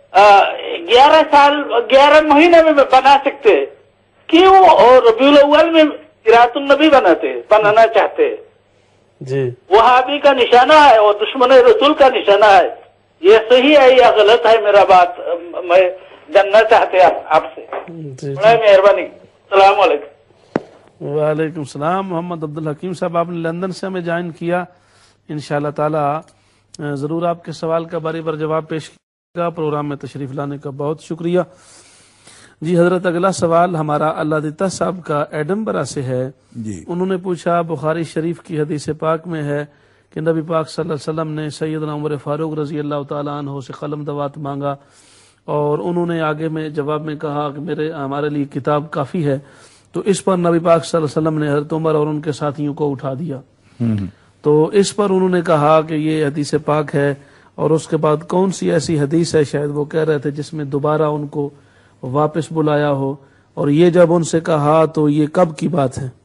11 مہینے میں بنا سکتے، کیوں اور ربیع الاول میں سیرات النبی بنانا چاہتے؟ جی وہابی کا نشانہ ہے اور دشمن رسول کا نشانہ ہے، یہ صحیح ہے یا غلط ہے؟ میرا بات میں جاننا چاہتے آپ سے، بڑا مہربانی۔ السلام علیکم۔ وعلیکم السلام۔ محمد عبد الحکیم صاحب، آپ نے لندن سے ہمیں جوائن کیا، انشاءاللہ تعالی ضرور آپ کے سوال کا باری بار جواب پیش کیے گا۔ پروگرام میں تشریف لانے کا بہت شکریہ۔ جی حضرت، اگلا سوال ہمارا اللہ دیتا صاحب کا ایڈنبرا سے ہے۔ جی انہوں نے پوچھا، بخاری شریف کی حدیث پاک میں ہے کہ نبی پاک صلی اللہ علیہ وسلم نے سیدنا عمر فاروق رضی اللہ تعالیٰ عنہ سے قلم دوات مانگا، اور انہوں نے آگے میں جواب میں کہا کہ ہمارے لیے کتاب کافی ہے۔ تو اس پر نبی پاک صلی اللہ علیہ وسلم نے حضرت عمر اور ان کے ساتھیوں کو اٹھا دیا. تو اس پر انہوں نے کہا کہ یہ حدیث پاک ہے، اور اس کے بعد کون سی ایسی حدیث ہے، شاید وہ کہہ رہے تھے، جس میں دوبارہ ان کو واپس بلایا ہو. اور یہ جب ان سے کہا تو یہ کب کی بات ہے؟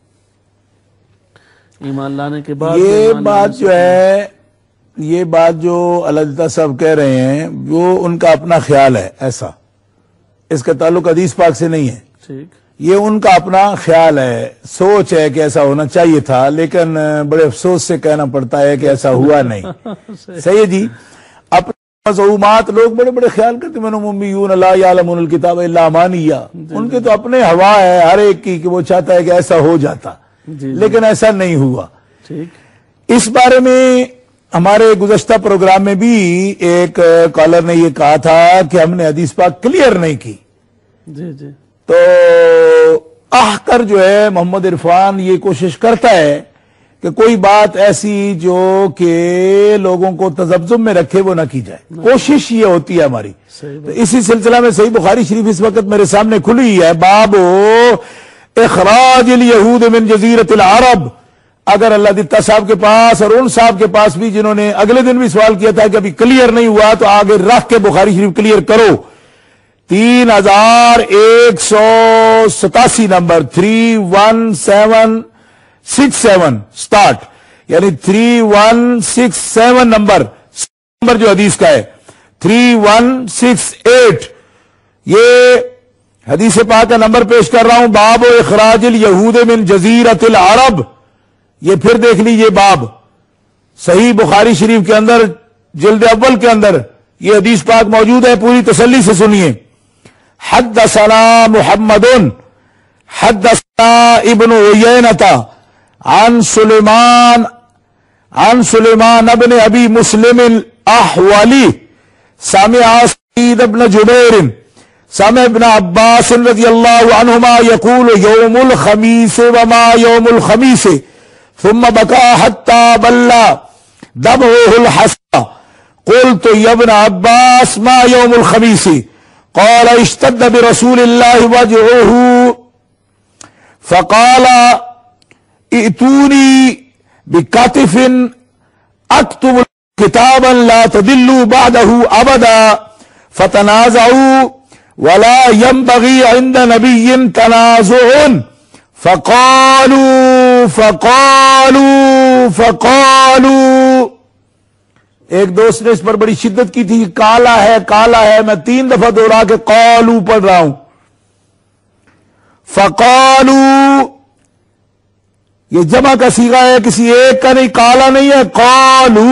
ایمان لانے کے بعد. یہ بات جو ہے، یہ بات جو علامہ صاحب کہہ رہے ہیں وہ ان کا اپنا خیال ہے، ایسا اس کا تعلق حدیث پاک سے نہیں ہے. ٹھیک، یہ ان کا اپنا خیال ہے، سوچ ہے کہ ایسا ہونا چاہیے تھا، لیکن بڑے افسوس سے کہنا پڑتا ہے کہ ایسا ہوا نہیں. صحیح جی. اپنے مذہومات لوگ بڑے بڑے خیال کرتے ہیں، امیون لا یعلمون الکتاب الا امانیہ، ان کے تو اپنے ہوا ہے ہر ایک کی کہ وہ چاہتا ہے کہ ایسا ہو جاتا، لیکن ایسا نہیں ہوا. اس بارے میں ہمارے گزشتہ پروگرام میں بھی ایک کالر نے یہ کہا تھا کہ ہم نے حدیث پاک کلیئر نہیں کی. جی جی. تو کر جو ہے محمد عرفان یہ کوشش کرتا ہے کہ کوئی بات ایسی جو کہ لوگوں کو تذبذب میں رکھے وہ نہ کی جائے. کوشش یہ ہوتی ہے ہماری. تو اسی سلسلہ میں صحیح بخاری شریف اس وقت میرے سامنے کھلی ہے، باب اخراج الیہود من جزیرۃ العرب. اگر اللہ دیتا صاحب کے پاس اور ان صاحب کے پاس بھی جنہوں نے اگلے دن بھی سوال کیا تھا کہ ابھی کلیئر نہیں ہوا، تو آگے رکھ کے بخاری شریف کلیئر کرو. 3187 نمبر 31767 سٹارٹ، یعنی 3167 نمبر جو حدیث کا ہے 3168، یہ حدیث پاک کا نمبر پیش کر رہا ہوں. باب اخراج الیہود من جزیرۃ العرب. یہ پھر دیکھ لیجئے باب صحیح بخاری شریف کے اندر جلد اول کے اندر یہ حدیث پاک موجود ہے، پوری تسلی سے سنیے. حدثنا محمد حدثنا ابن عیینۃ عن سلیمان ابن ابی مسلم الاحولی سمع سعید ابن جبیر سمع ابن عباس رضی اللہ عنہما یقول یوم الخمیس وما یوم الخمیس ثم بكى حتى بلى دمه الحسى. قلت يا ابن عباس ما يوم الخميس؟ قال اشتد برسول الله وجعه فقال ائتوني بكتف اكتب كتابا لا تضلوا بعده ابدا. فتنازعوا ولا ينبغي عند نبي تنازع. فقالوا ایک دوست نے اس پر بڑی شدت کی تھی، کالا ہے کالا ہے، میں 3 دفعہ دوہرا کے قالو پڑھ رہا ہوں. فقالوا یہ جمع کا صیغہ ہے، کسی ایک کا نہیں، کالا نہیں ہے، قالو.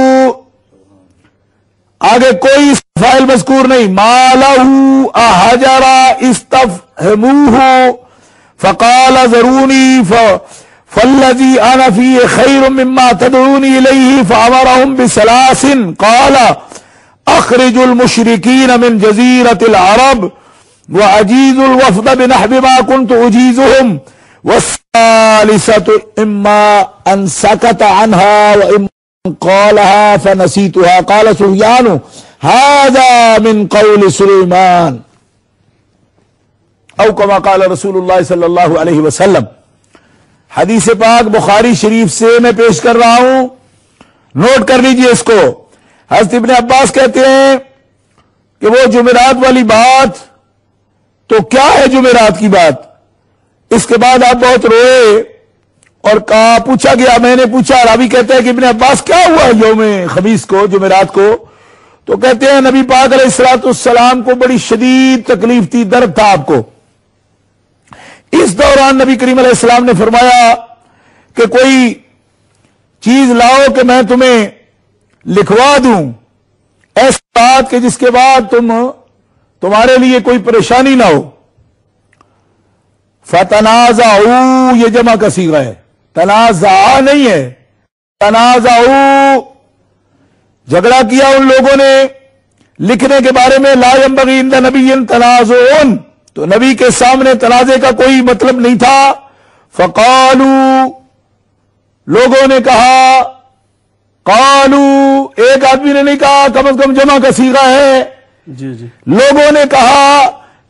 آگے کوئی فاعل مذکور نہیں. مالہ احجر استفہموہ فقال ذروني فالذي انا فيه خير مما تدعوني اليه فامرهم بثلاث. قال اخرجوا المشركين من جزيرة العرب واجيزوا الوفد بنحو ما كنت اجيزهم. والثالثة اما ان سكت عنها واما ان قالها فنسيتها. قال سفيان هذا من قول سليمان او کما قال رسول اللہ صلی اللہ علیہ وسلم. حدیث پاک بخاری شریف سے میں پیش کر رہا ہوں، نوٹ کر لیجئے اس کو. حضرت ابن عباس کہتے ہیں کہ وہ جمعرات والی بات، تو کیا ہے جمعرات کی بات؟ اس کے بعد آپ بہت روئے اور کہا، پوچھا گیا، میں نے پوچھا، راوی کہتا ہے کہ ابن عباس کیا ہوا یوم خمیس کو، جمعرات کو؟ تو کہتے ہیں نبی پاک علیہ الصلوۃ والسلام کو بڑی شدید تکلیف تھی، درد تھا آپ کو. اس دوران نبی کریم علیہ السلام نے فرمایا کہ کوئی چیز لاؤ کہ میں تمہیں لکھوا دوں، ایسی بات کہ جس کے بعد تمہارے لیے کوئی پریشانی نہ ہو. فتنازعوا یہ جمع کا صیغہ ہے، تنازع نہیں ہے، تنازعوا. جھگڑا کیا ان لوگوں نے لکھنے کے بارے میں. لا ينبغي عند نبي تنازع، تو نبی کے سامنے تنازع کا کوئی مطلب نہیں تھا. فقالوا لوگوں نے کہا، قالوا ایک آدمی نے نہیں کہا، کم از کم جمع کا صیغہ ہے. جی جی. لوگوں نے کہا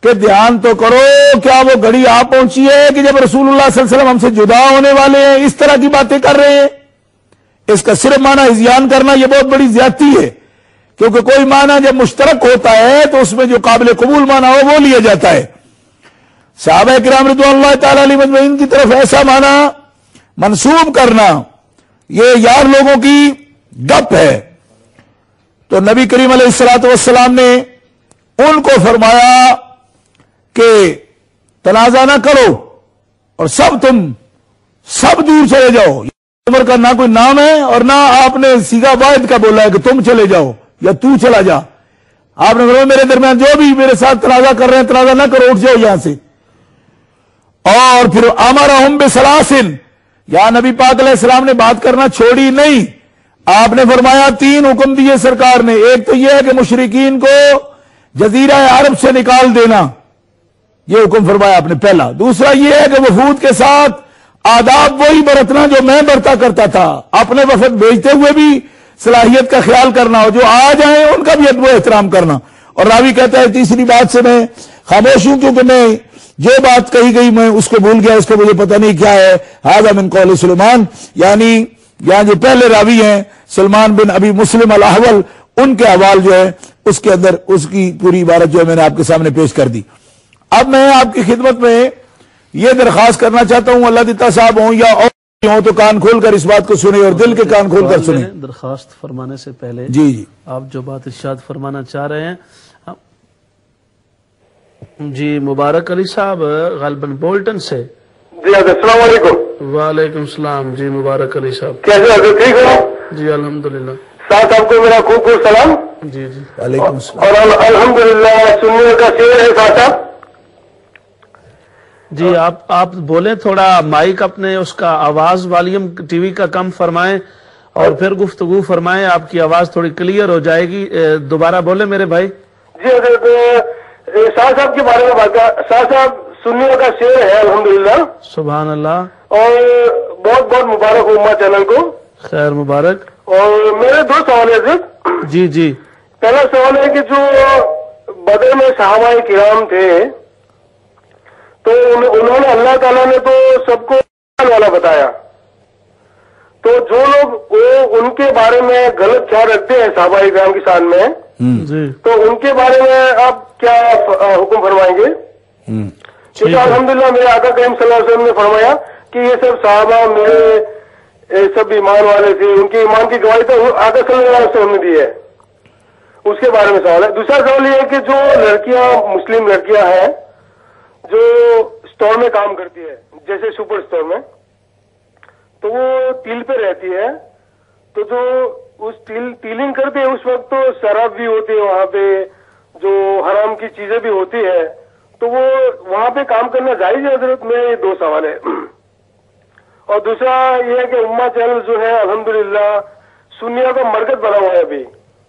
کہ دھیان تو کرو، کیا وہ گھڑی آ پہنچی ہے کہ جب رسول اللہ صلی اللہ علیہ وسلم ہم سے جدا ہونے والے ہیں، اس طرح کی باتیں کر رہے ہیں؟ اس کا صرف معنی ہذیان کرنا یہ بہت بڑی زیادتی ہے، کیونکہ کوئی معنی جب مشترک ہوتا ہے تو اس میں جو قابل قبول معنی ہو وہ لیا جاتا ہے۔ صحابہ کرام رضوان اللہ تعالی علیہ مجمعین کی طرف ایسا معنی منسوب کرنا یہ یار لوگوں کی گپ ہے۔ تو نبی کریم علیہ الصلوۃ والسلام نے ان کو فرمایا کہ تنازع نہ کرو اور تم سب دور چلے جاؤ۔ عمر کا نہ کوئی نام ہے اور نہ آپ نے سیغہ واحد کا بولا ہے کہ تم چلے جاؤ یا تو چلا جا۔ آپ نے فرمایا میرے درمیان جو بھی میرے ساتھ تنازع کر رہے ہیں تنازع نہ کرو، اٹھ جاؤ یہاں سے۔ اور پھر امرہم بسلاسل، یا نبی پاک علیہ السلام نے بات کرنا چھوڑی نہیں، آپ نے فرمایا 3 حکم دیے سرکار نے۔ ایک تو یہ ہے کہ مشرکین کو جزیرہ عرب سے نکال دینا، یہ حکم فرمایا آپ نے پہلا۔ دوسرا یہ ہے کہ وفود کے ساتھ آداب وہی برتنا جو میں برتا کرتا تھا، اپنے وفد بھیجتے ہوئے بھی صلاحیت کا خیال کرنا، اور جو آ جائیں ان کا بھی ادب و احترام کرنا۔ اور راوی کہتا ہے تیسری بات سے میں خاموش ہوں کیونکہ میں جو بات کہی گئی میں اس کو بھول گیا، اس کو مجھے پتہ نہیں کیا ہے۔ ھذا من قول سلیمان، یعنی یہاں جو پہلے راوی ہیں سلمان بن ابی مسلم الاحول، ان کے حوال جو ہے اس کے اندر اس کی پوری عبارت جو ہے میں نے آپ کے سامنے پیش کر دی۔ اب میں آپ کی خدمت میں یہ درخواست کرنا چاہتا ہوں، اللہ دیتا صاحب ہوں یا اور ہوں تو کان کھول کر اس بات کو سنیں اور دل کے کان کھول کر سنیں۔ درخواست فرمانے سے پہلے جی آپ جو بات ارشاد فرمانا چاہ رہے ہیں، جی مبارک علی صاحب غالباً بولٹن سے۔ جی السلام علیکم۔ وعلیکم السلام، جی مبارک علی صاحب کیسے حضرت، ٹھیک ہو؟ جی الحمدللہ۔ ساتھ آپ کو میرا خوب خوب سلام۔ جی جی وعلیکم السلام۔ اور الحمدللہ سننے کا شعر ہے ساتھ صاحب۔ جی آپ بولیں، تھوڑا مائک اپنے اس کا آواز والیوم ٹی وی کا کم فرمائیں اور پھر گفتگو فرمائیں، آپ کی آواز تھوڑی کلیئر ہو جائے گی۔ دوبارہ بولیں میرے بھائی۔ جی حضرت شاہ صاحب کے بارے میں بات کر، شاہ صاحب سننے کا شعر ہے الحمدللہ، سبحان اللہ، اور بہت بہت مبارک ہو امہ چینل کو۔ خیر مبارک۔ اور میرے 2 سوال ہیں حضرت۔ جی جی پہلا سوال ہے کہ جو بدر میں صحابہ کرام تھے تو انہوں نے اللہ تعالیٰ نے تو سب کو والا بتایا، تو جو لوگ ان کے بارے میں غلط خیال رکھتے ہیں صحابہ کرام کی شان میں، تو ان کے بارے میں آپ کیا حکم فرمائیں گے؟ کیونکہ الحمدللہ میرے آقا کریم صلی اللہ علیہ وسلم نے فرمایا کہ یہ سب صحابہ میرے سب ایمان والے تھے، ان کے ایمان کی گواہی تو آقا صلی اللہ علیہ وسلم نے دی ہے۔ اس کے بارے میں سوال ہے۔ دوسرا سوال یہ ہے کہ جو لڑکیاں مسلم لڑکیاں ہیں جو اسٹور میں کام کرتی ہے، جیسے سپر اسٹور میں، تو وہ تیل پہ رہتی ہے، تو جو اس تیلنگ کرتے ہیں اس وقت تو شراب بھی ہوتی ہے وہاں پہ، جو حرام کی چیزیں بھی ہوتی ہے، تو وہ وہاں پہ کام کرنا جائز ہے حضرت؟ میں 2 سوال ہے۔ اور دوسرا یہ ہے کہ امہ چینل جو ہے الحمدللہ سنیہ کا مرکز بنا ہوا ہے ابھی۔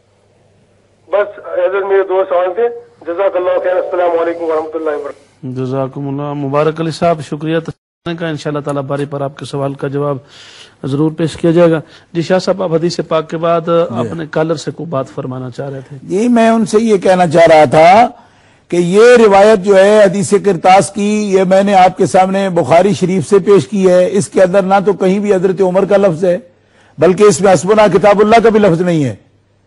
بس حضرت میرے 2 سوال تھے۔ جزاک اللہ خیر، السلام علیکم ورحمۃ اللہ وبرکاتہ۔ جزاکم اللہ۔ مبارک علی صاحب شکریہ کا، انشاءاللہ تعالیٰ باری پر آپ کے سوال کا جواب ضرور پیش کیا جائے گا۔ جی شاہ صاحب، آپ حدیث پاک کے بعد اپنے کالر سے کوئی بات فرمانا چاہ رہے تھے۔ جی میں ان سے یہ کہنا چاہ رہا تھا کہ یہ روایت جو ہے حدیث کرتاس کی، یہ میں نے آپ کے سامنے بخاری شریف سے پیش کی ہے۔ اس کے اندر نہ تو کہیں بھی حضرت عمر کا لفظ ہے، بلکہ اس میں حسبنا کتاب اللہ کا بھی لفظ نہیں ہے۔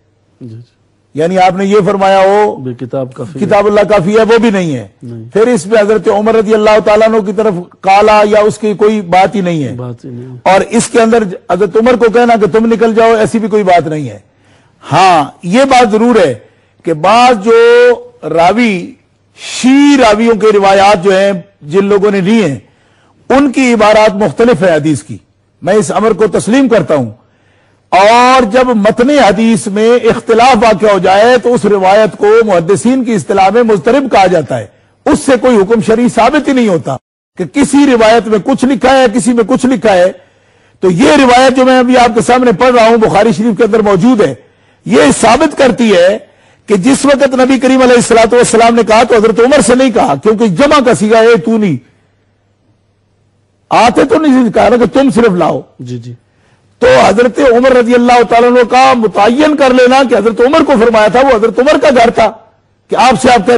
یعنی آپ نے یہ فرمایا ہو کتاب اللہ کافی ہے، وہ بھی نہیں ہے۔ پھر اس میں حضرت عمر رضی اللہ تعالیٰ عنہ کی طرف کالا یا اس کی کوئی بات ہی نہیں ہے، اور اس کے اندر حضرت عمر کو کہنا کہ تم نکل جاؤ، ایسی بھی کوئی بات نہیں ہے۔ ہاں یہ بات ضرور ہے کہ بعض جو راوی شیعہ راویوں کے روایات جو ہیں جن لوگوں نے لی ہیں ان کی عبارات مختلف ہے حدیث کی، میں اس امر کو تسلیم کرتا ہوں۔ اور جب متن حدیث میں اختلاف واقع ہو جائے تو اس روایت کو محدثین کی اصطلاح میں مضطرب کہا جاتا ہے، اس سے کوئی حکم شرعی ثابت ہی نہیں ہوتا کہ کسی روایت میں کچھ لکھا ہے کسی میں کچھ لکھا ہے۔ تو یہ روایت جو میں ابھی آپ کے سامنے پڑھ رہا ہوں بخاری شریف کے اندر موجود ہے، یہ ثابت کرتی ہے کہ جس وقت نبی کریم علیہ الصلوۃ والسلام نے کہا تو حضرت عمر سے نہیں کہا، کیونکہ جمع کا صیغہ ہے، تو نہیں آتے تو نہیں کہا نا کہ تم صرف لاؤ۔ جی جی، تو حضرت عمر رضی اللہ تعالیٰ عنہ کا متعین کر لینا کہ حضرت عمر کو فرمایا تھا، وہ حضرت عمر کا گھر تھا کہ آپ سے آپ کہتے،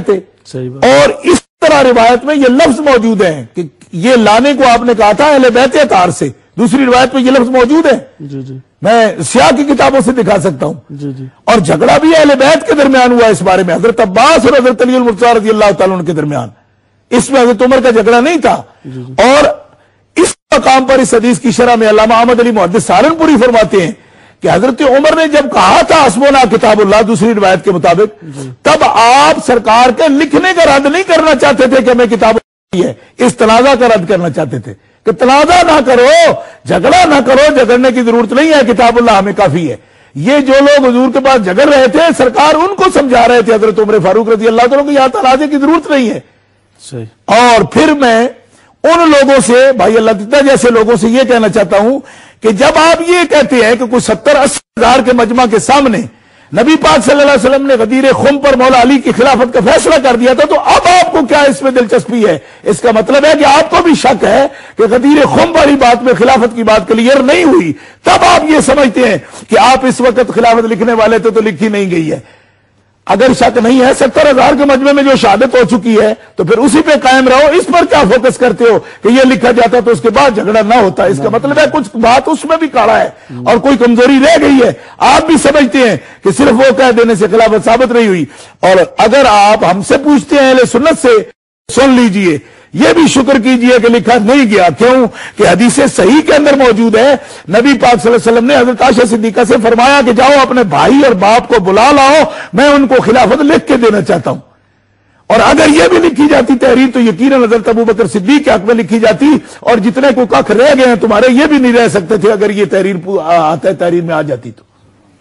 صحیح بات. اور اس طرح روایت میں یہ لفظ موجود ہیں کہ یہ لانے کو آپ نے کہا تھا اہل بیت اطہار سے. دوسری روایت میں یہ لفظ موجود ہے. جی جی میں سیاہ کی کتابوں سے دکھا سکتا ہوں. جی جی. اور جھگڑا بھی اہل بیت کے درمیان ہوا اس بارے میں، حضرت عباس اور حضرت علی المرتضیٰ رضی اللہ تعالیٰ عنہ کے درمیان. اس میں حضرت عمر کا جھگڑا نہیں تھا. اور اس مقام پر اس حدیث کی شرح میں علامہ احمد علی محدث سہارنپوری فرماتے ہیں کہ حضرت عمر نے جب کہا تھا حسبنا کتاب اللہ دوسری روایت کے مطابق، تب آپ سرکار کے لکھنے کا رد نہیں کرنا چاہتے تھے کہ ہمیں کتاب ہے، اس تنازع کا رد کرنا چاہتے تھے کہ تنازع نہ کرو، جھگڑا نہ کرو، جھگڑنے کی ضرورت نہیں ہے، کتاب اللہ ہمیں کافی ہے. یہ جو لوگ حضور کے پاس جھگڑ رہے تھے سرکار ان کو سمجھا رہے تھے حضرت عمر فاروق رضی اللہ تعالیٰ کو یہاں تنازع کی ضرورت نہیں ہے. صحیح. اور پھر میں ان لوگوں سے بھائی اللہ دیتا جیسے لوگوں سے یہ کہنا چاہتا ہوں کہ جب آپ یہ کہتے ہیں کہ کوئی 70-80 ہزار کے مجمع کے سامنے نبی پاک صلی اللہ علیہ وسلم نے غدیر خم پر مولا علی کی خلافت کا فیصلہ کر دیا تھا، تو اب آپ کو کیا اس میں دلچسپی ہے؟ اس کا مطلب ہے کہ آپ کو بھی شک ہے کہ غدیر خم والی بات میں خلافت کی بات کلیئر نہیں ہوئی. تب آپ یہ سمجھتے ہیں کہ آپ اس وقت خلافت لکھنے والے تھے تو لکھی نہیں گئی ہے. اگر شک نہیں ہے 70,000 کے مجمع میں جو شہادت ہو چکی ہے تو پھر اسی پہ قائم رہو. اس پر کیا فوکس کرتے ہو کہ یہ لکھا جاتا تو اس کے بعد جھگڑا نہ ہوتا؟ اس کا مطلب ہے کچھ بات اس میں بھی کاڑا ہے اور کوئی کمزوری رہ گئی ہے. آپ بھی سمجھتے ہیں کہ صرف وہ کہہ دینے سے خلافت ثابت نہیں ہوئی. اور اگر آپ ہم سے پوچھتے ہیں اہل سنت سے، سن لیجئے، یہ بھی شکر کیجئے کہ لکھا نہیں گیا. کیوں کہ حدیث صحیح کے اندر موجود ہے. نبی پاک صلی اللہ علیہ وسلم نے حضرت عائشہ صدیقہ سے فرمایا کہ جاؤ اپنے بھائی اور باپ کو بلا لاؤ، میں ان کو خلافت لکھ کے دینا چاہتا ہوں. اور اگر یہ بھی لکھی جاتی تحریر تو یقیناً حضرت ابو بکر صدیق کے حق میں لکھی جاتی، اور جتنے کو کخ رہ گئے ہیں تمہارے یہ بھی نہیں رہ سکتے تھے اگر یہ تحریر میں آ جاتی تو.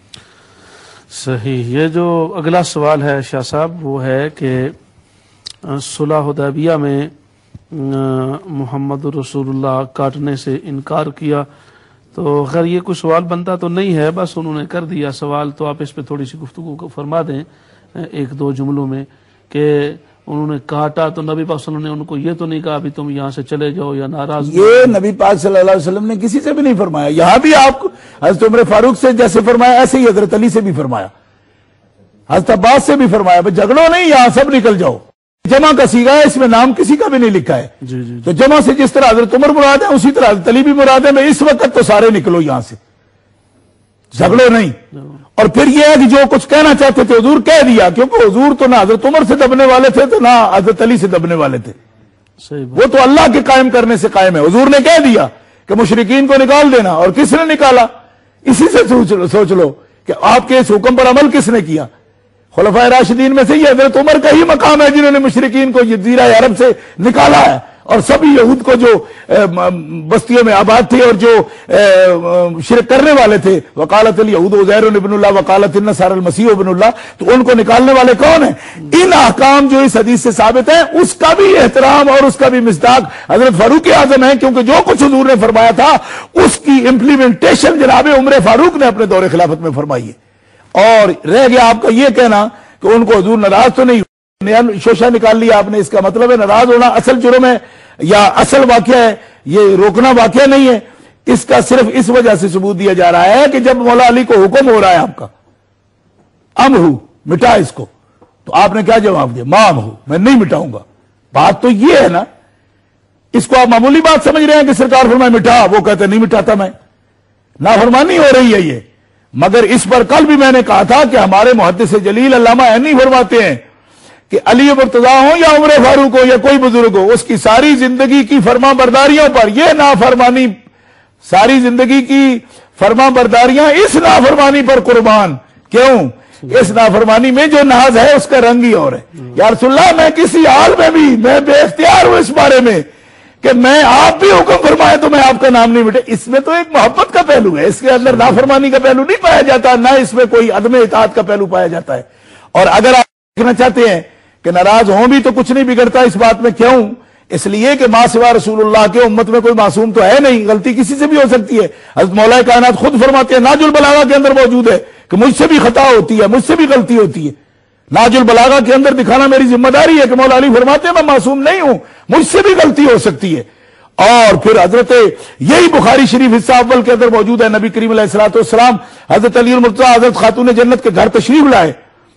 صحیح. یہ جو اگلا سوال ہے شاہ صاحب وہ ہے کہ صلح حدیبیہ میں محمد رسول اللہ کاٹنے سے انکار کیا، تو خیر یہ کوئی سوال بنتا تو نہیں ہے، بس انہوں نے کر دیا سوال، تو آپ اس پہ تھوڑی سی گفتگو فرما دیں 1-2 جملوں میں کہ انہوں نے کاٹا تو نبی پاک صلی اللہ علیہ وسلم نے ان کو یہ تو نہیں کہا ابھی تم یہاں سے چلے جاؤ یا ناراض. یہ نبی پاک صلی اللہ علیہ وسلم نے کسی سے بھی نہیں فرمایا. یہاں بھی آپ حضرت عمر فاروق سے جیسے فرمایا ایسے ہی حضرت علی سے بھی فرمایا، حضرت عباس سے بھی فرمایا، جھگڑو نہیں، یہاں سب نکل جاؤ. جمع کا سیگا ہے، اس میں نام کسی کا بھی نہیں لکھا ہے. جی جی. تو جمع سے جس طرح حضرت عمر مراد ہے اسی طرح حضرت علی بھی مراد ہے. میں اس وقت تو سارے نکلو یہاں سے، جھگڑو نہیں. اور پھر یہ ہے کہ جو کچھ کہنا چاہتے تھے حضور کہہ دیا، کیونکہ حضور تو نہ حضرت عمر سے دبنے والے تھے تو نہ حضرت علی سے دبنے والے تھے. وہ تو اللہ کے قائم کرنے سے قائم ہے. حضور نے کہہ دیا کہ مشرکین کو نکال دینا، اور کس نے نکالا؟ اسی سے سوچ لو کہ آپ کے اس حکم پر عمل کس نے کیا. خلفائے راشدین میں سے یہ حضرت عمر کا ہی مقام ہے جنہوں نے مشرکین کو جزیرہ عرب سے نکالا ہے، اور سبھی یہود کو جو بستیوں میں آباد تھے اور جو شرک کرنے والے تھے، وقالت الیہود عزیر ابن اللہ وقالت النصارى المسیح ابن اللہ، تو ان کو نکالنے والے کون ہیں؟ ان احکام جو اس حدیث سے ثابت ہیں اس کا بھی احترام اور اس کا بھی مصداق حضرت فاروق اعظم ہے، کیونکہ جو کچھ حضور نے فرمایا تھا اس کی امپلیمنٹیشن جناب عمر فاروق نے اپنے دور خلافت میں فرمائی ہے. اور رہ گیا آپ کا یہ کہنا کہ ان کو حضور ناراض تو نہیں، نیا شوشہ نکال لیا آپ نے، اس کا مطلب ہے ناراض ہونا اصل جرم ہے یا اصل واقعہ ہے، یہ روکنا واقعہ نہیں ہے. اس کا صرف اس وجہ سے ثبوت دیا جا رہا ہے کہ جب مولا علی کو حکم ہو رہا ہے آپ کا امر مٹا اس کو، تو آپ نے کیا جواب دیا؟ مام ہو، میں نہیں مٹاؤں گا. بات تو یہ ہے نا، اس کو آپ معمولی بات سمجھ رہے ہیں کہ سرکار فرمائے مٹا، وہ کہتے نہیں مٹاتا میں. نافرمانی ہو رہی ہے یہ. مگر اس پر کل بھی میں نے کہا تھا کہ ہمارے محدث جلیل علامہ عینی فرماتے ہیں کہ علی مرتضیٰ ہوں یا عمر فاروق ہو یا کوئی بزرگ ہو، اس کی ساری زندگی کی فرما برداریوں پر یہ نافرمانی، ساری زندگی کی فرما برداریاں اس نافرمانی پر قربان. کیوں؟ اس نافرمانی میں جو ناز ہے اس کا رنگ ہی اور ہے. یا رسول اللہ میں کسی حال میں بھی میں بے اختیار ہوں اس بارے میں کہ میں آپ بھی حکم فرمائے تو میں آپ کا نام نہیں مٹے. اس میں تو ایک محبت کا پہلو ہے، اس کے اندر نافرمانی کا پہلو نہیں پایا جاتا، نہ اس میں کوئی عدم اطاعت کا پہلو پایا جاتا ہے. اور اگر آپ دیکھنا چاہتے ہیں کہ ناراض ہوں بھی تو کچھ نہیں بگڑتا اس بات میں. کیوں؟ اس لیے کہ ما سوا رسول اللہ کے امت میں کوئی معصوم تو ہے نہیں، غلطی کسی سے بھی ہو سکتی ہے. حضرت مولا کائنات خود فرماتے ہیں، ناج البلاغہ کے اندر موجود ہے کہ مجھ سے بھی خطا ہوتی ہے، مجھ سے بھی غلطی ہوتی ہے. ناج البلاغہ کے اندر دکھانا میری ذمہ داری ہے کہ مولا علی فرماتے ہیں میں معصوم نہیں ہوں، مجھ سے بھی غلطی ہو سکتی ہے. اور پھر حضرت یہی بخاری شریف حصہ اول کے اندر موجود ہے، نبی کریم علیہ الصلوۃ والسلام حضرت علی المرتضیٰ حضرت خاتون جنت کے گھر تشریف لائے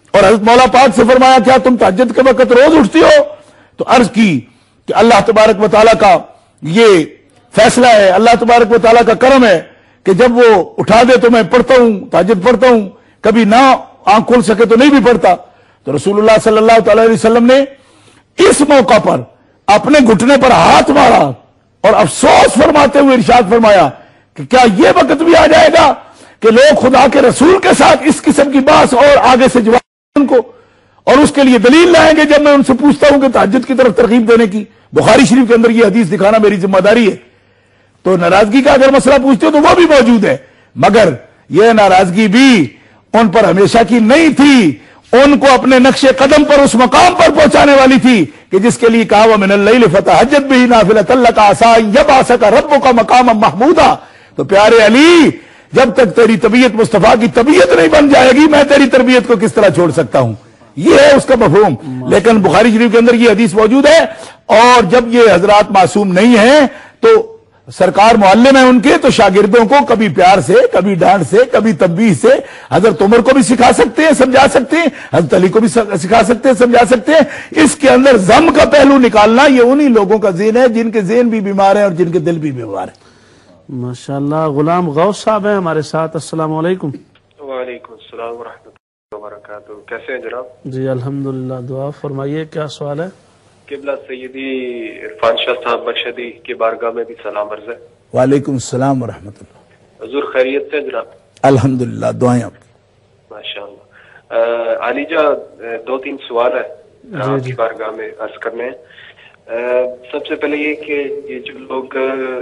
اور حضرت مولا پاک سے فرمایا کیا تم تہجد کے وقت روز اٹھتی ہو؟ تو عرض کی کہ اللہ تبارک و تعالیٰ کا یہ فیصلہ ہے، اللہ تبارک و تعالیٰ کا کرم ہے کہ جب وہ اٹھا دے تو میں پڑھتا ہوں، تہجد پڑھتا ہوں، کبھی نہ آنکھ کھول سکے تو نہیں بھی پڑھتا۔ تو رسول اللہ صلی اللہ تعالی علیہ وسلم نے اس موقع پر اپنے گھٹنے پر ہاتھ مارا اور افسوس فرماتے ہوئے ارشاد فرمایا کہ کیا یہ وقت بھی آ جائے گا کہ لوگ خدا کے رسول کے ساتھ اس قسم کی بات اور آگے سے جواب ان کو اور اس کے لیے دلیل لائیں گے جب میں ان سے پوچھتا ہوں کہ تہجد کی طرف ترغیب دینے کی؟ بخاری شریف کے اندر یہ حدیث دکھانا میری ذمہ داری ہے۔ تو ناراضگی کا اگر مسئلہ پوچھتے ہو تو وہ بھی موجود ہے، مگر یہ ناراضگی بھی ان پر ہمیشہ کی نہیں تھی، ان کو اپنے نقش قدم پر اس مقام پر پہنچانے والی تھی کہ جس کے لیے کہا وَمِنَ اللَّيْلِ فَتَهَجَّدْ بِهِ نَافِلَةً لَكَ عَسَىٰ أَن يَبْعَثَكَ رَبُّكَ مَقَامًا مَحْمُودًا۔ تو پیارے علی، جب تک تیری طبیعت مصطفیٰ کی طبیعت نہیں بن جائے گی میں تیری تربیت کو کس طرح چھوڑ سکتا ہوں؟ یہ ہے اس کا مفہوم۔ لیکن بخاری شریف کے اندر یہ حدیث موجود ہے، اور جب یہ حضرات معصوم نہیں ہیں تو سرکار معلم ہیں ان کے، تو شاگردوں کو کبھی پیار سے، کبھی ڈانٹ سے، کبھی تنبیہ سے حضرت عمر کو بھی سکھا سکتے ہیں، سمجھا سکتے ہیں، حضرت علی کو بھی سکھا سکتے ہیں، سمجھا سکتے ہیں۔ اس کے اندر ضم کا پہلو نکالنا یہ انہی لوگوں کا ذہن ہے جن کے ذہن بھی بیمار ہیں اور جن کے دل بھی بیمار ہیں۔ ماشاءاللہ۔ غلام غوث صاحب ہیں ہمارے ساتھ، السلام علیکم۔ وعلیکم السلام ورحمۃ اللہ وبرکاتہ، کیسے ہیں جناب؟ جی الحمدللہ، دعا فرمائیے، کیا سوال ہے؟ قبلہ سیدی عرفان شاہ صاحب مشہدی کی بارگاہ میں بھی سلام عرض ہے۔ وعلیکم السلام ورحمۃ اللہ۔ حضور خیریت سے جناب؟ الحمدللہ، دعائیں آپ کی۔ ماشاءاللہ۔ علی جا، 2-3 سوال ہے آپ کی بارگاہ میں عرض کرنے ہیں۔ سب سے پہلے یہ کہ یہ جو لوگ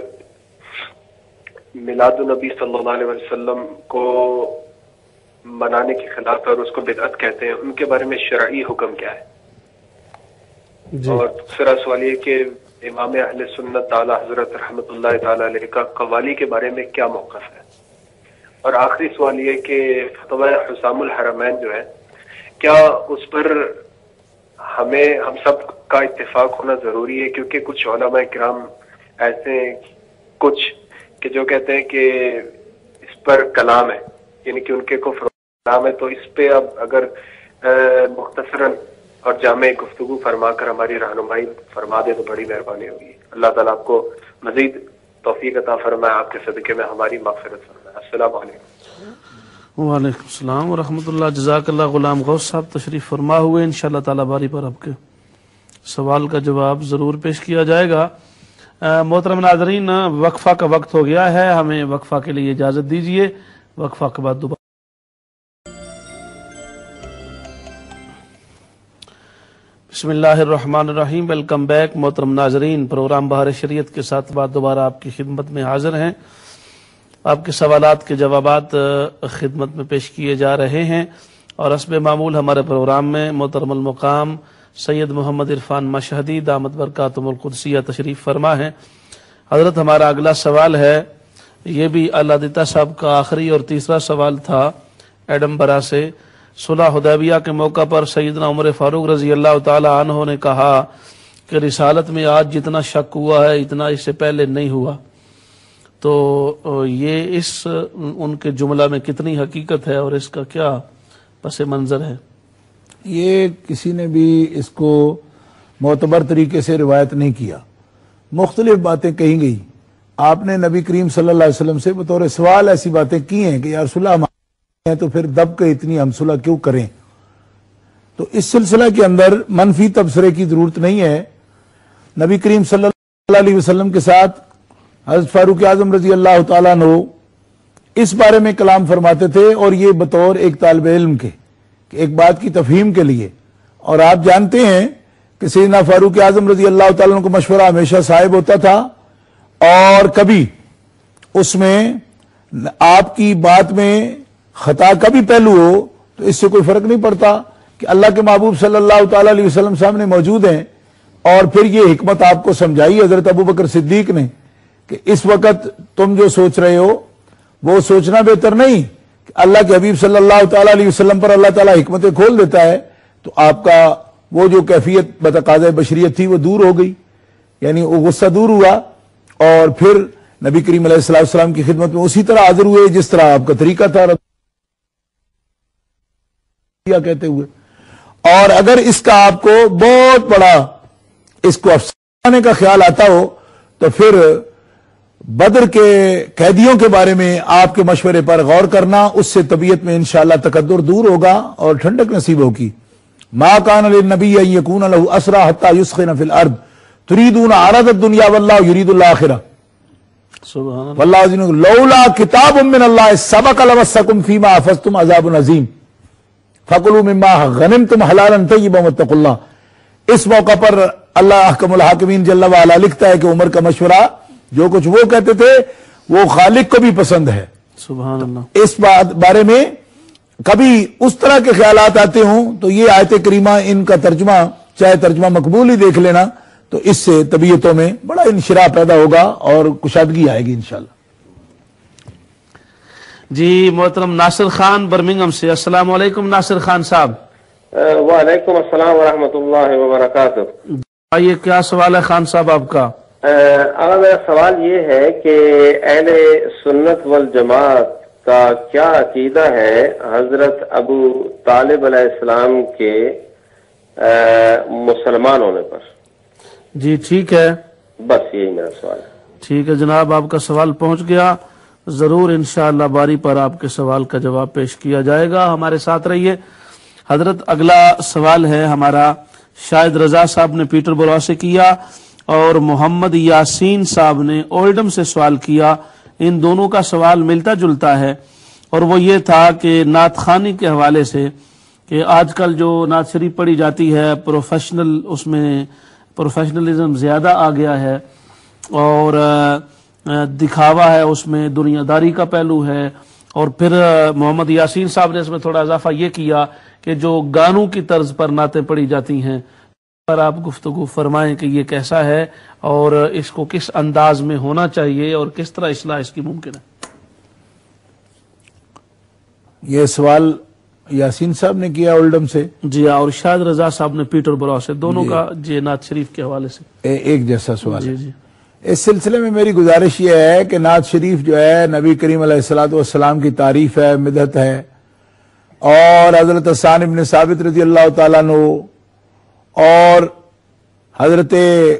میلاد النبی صلی اللہ علیہ وسلم کو منانے کے خلاف اور اس کو بدعت کہتے ہیں، ان کے بارے میں شرعی حکم کیا ہے؟ اور دوسرا سوال یہ کہ امام اہل سنت تعالی حضرت رحمت اللہ تعالی علیہ کا قوالی کے بارے میں کیا موقف ہے؟ اور آخری سوال یہ کہ فتوی حسام الحرمین جو ہے، کیا اس پر ہم سب کا اتفاق ہونا ضروری ہے؟ کیونکہ کچھ علماء کرام ایسے ہیں کچھ کہ جو کہتے ہیں کہ اس پر کلام ہے، یعنی کہ ان کے کفر کلام ہے، تو اس پہ اب اگر مختصراً اور جامع گفتگو فرما کر ہماری رہنمائی فرما دے تو بڑی مہربانی ہوگی۔ اللہ تعالیٰ آپ کو مزید توفیق عطا فرمائے، آپ کے صدقے میں ہماری مغفرت فرمائے۔ السلام علیکم۔ وعلیکم السلام ورحمۃ اللہ، جزاک اللہ۔ غلام غوث صاحب تشریف فرما ہوئے، انشاءاللہ تعالیٰ باری پر آپ کے سوال کا جواب ضرور پیش کیا جائے گا۔ محترم ناظرین، وقفہ کا وقت ہو گیا ہے، ہمیں وقفہ کے لیے اجازت دیجیے، وقفہ کے بعد دوبارہ بسم اللہ الرحمن الرحیم۔ ویلکم بیک محترم ناظرین، پروگرام بہار شریعت کے ساتھ بعد دوبارہ آپ کی خدمت میں حاضر ہیں۔ آپ کے سوالات کے جوابات خدمت میں پیش کیے جا رہے ہیں، اور حسب معمول ہمارے پروگرام میں محترم المقام سید محمد عرفان مشہدی دامت برکاتہم القدسیہ تشریف فرما ہے۔ حضرت، ہمارا اگلا سوال ہے، یہ بھی اللہ دیتا صاحب کا آخری اور تیسرا سوال تھا ایڈمبرا سے۔ صلح حدیبیہ کے موقع پر سیدنا عمر فاروق رضی اللہ تعالی عنہ نے کہا کہ رسالت میں آج جتنا شک ہوا ہے اتنا اس سے پہلے نہیں ہوا، تو یہ اس ان کے جملہ میں کتنی حقیقت ہے اور اس کا کیا پس منظر ہے؟ یہ کسی نے بھی اس کو معتبر طریقے سے روایت نہیں کیا، مختلف باتیں کہی گئی۔ آپ نے نبی کریم صلی اللہ علیہ وسلم سے بطور سوال ایسی باتیں کی ہیں کہ یا رسول اللہ تو پھر دب کے اتنی ہم صلح کیوں کریں؟ تو اس سلسلہ کے اندر منفی تبصرے کی ضرورت نہیں ہے۔ نبی کریم صلی اللہ علیہ وسلم کے ساتھ حضرت فاروق اعظم رضی اللہ تعالیٰ عنہ اس بارے میں کلام فرماتے تھے، اور یہ بطور ایک طالب علم کے کہ ایک بات کی تفہیم کے لیے۔ اور آپ جانتے ہیں کہ سیدنا فاروق اعظم رضی اللہ تعالیٰ عنہ کو مشورہ ہمیشہ صاحب ہوتا تھا، اور کبھی اس میں آپ کی بات میں خطا کا بھی پہلو ہو تو اس سے کوئی فرق نہیں پڑتا کہ اللہ کے محبوب صلی اللہ تعالی علیہ وسلم سامنے موجود ہیں، اور پھر یہ حکمت آپ کو سمجھائی حضرت ابوبکر صدیق نے کہ اس وقت تم جو سوچ رہے ہو وہ سوچنا بہتر نہیں کہ اللہ کے حبیب صلی اللہ تعالی علیہ وسلم پر اللہ تعالیٰ حکمتیں کھول دیتا ہے، تو آپ کا وہ جو کیفیت بتقاضۂ بشریت تھی وہ دور ہو گئی، یعنی وہ غصہ دور ہوا، اور پھر نبی کریم علیہ السلام کی خدمت میں اسی طرح حاضر ہوئے جس طرح آپ کا طریقہ تھا کہتے ہوئے۔ اور اگر اس کا آپ کو بہت بڑا اس کو افسانے کا خیال آتا ہو تو پھر بدر کے قیدیوں کے بارے میں آپ کے مشورے پر غور کرنا، اس سے طبیعت میں انشاءاللہ تکدر دور ہوگا اور ٹھنڈک نصیب ہوگی۔ ما کان للنبی ان یکون لہ اسری حتی یثخن فی الارض تریدون عرض الدنیا واللہ یرید الآخرہ واللہ لولا کتاب من اللہ سبق لمسکم فیما افضتم عذاب عظیم فکلوا مما غنمتم حلالا طیبا واتقوا اللہ۔ اس موقع پر اللہ احکم الحاکمین جل وعلا لکھتا ہے کہ عمر کا مشورہ جو کچھ وہ کہتے تھے وہ خالق کو بھی پسند ہے۔ سبحان اللہ۔ اس بارے میں کبھی اس طرح کے خیالات آتے ہوں تو یہ آیت کریمہ ان کا ترجمہ چاہے ترجمہ مقبول ہی دیکھ لینا، تو اس سے طبیعتوں میں بڑا انشراح پیدا ہوگا اور کشادگی آئے گی انشاءاللہ۔ جی محترم ناصر خان برمنگھم سے، السلام علیکم ناصر خان صاحب۔ وعلیکم السلام ورحمۃ اللہ وبرکاتہ۔ آئیے، کیا سوال ہے خان صاحب آپ کا؟ میرا سوال یہ ہے کہ اہل سنت والجماعت کا کیا عقیدہ ہے حضرت ابو طالب علیہ السلام کے مسلمان ہونے پر؟ جی ٹھیک ہے، بس یہی میرا سوال ہے۔ ٹھیک ہے جناب، آپ کا سوال پہنچ گیا، ضرور انشاءاللہ باری پر آپ کے سوال کا جواب پیش کیا جائے گا، ہمارے ساتھ رہیے۔ حضرت اگلا سوال ہے ہمارا شاہد رضا صاحب نے پیٹر بورو سے کیا اور محمد یاسین صاحب نے اولڈم سے سوال کیا۔ ان دونوں کا سوال ملتا جلتا ہے، اور وہ یہ تھا کہ نعت خوانی کے حوالے سے کہ آج کل جو نعت شریف پڑھی جاتی ہے اس میں پروفیشنلزم زیادہ آ گیا ہے اور دکھاوا ہے، اس میں دنیا داری کا پہلو ہے، اور پھر محمد یاسین صاحب نے اس میں تھوڑا اضافہ یہ کیا کہ جو گانوں کی طرز پر نعتیں پڑھی جاتی ہیں پر آپ گفتگو فرمائیں کہ یہ کیسا ہے اور اس کو کس انداز میں ہونا چاہیے اور کس طرح اصلاح اس کی ممکن ہے۔ یہ سوال یاسین صاحب نے کیا اولڈم سے، جی ہاں، اور شاہد رضا صاحب نے پیٹر برو سے، دونوں کا جی نعت شریف کے حوالے سے ایک جیسا سوال جی ہے۔ جی اس سلسلے میں میری گزارش یہ ہے کہ نعت شریف جو ہے نبی کریم علیہ الصلوۃ والسلام کی تعریف ہے، مدحت ہے، اور حضرت حسان ابن ثابت رضی اللہ تعالیٰ عنہ اور حضرت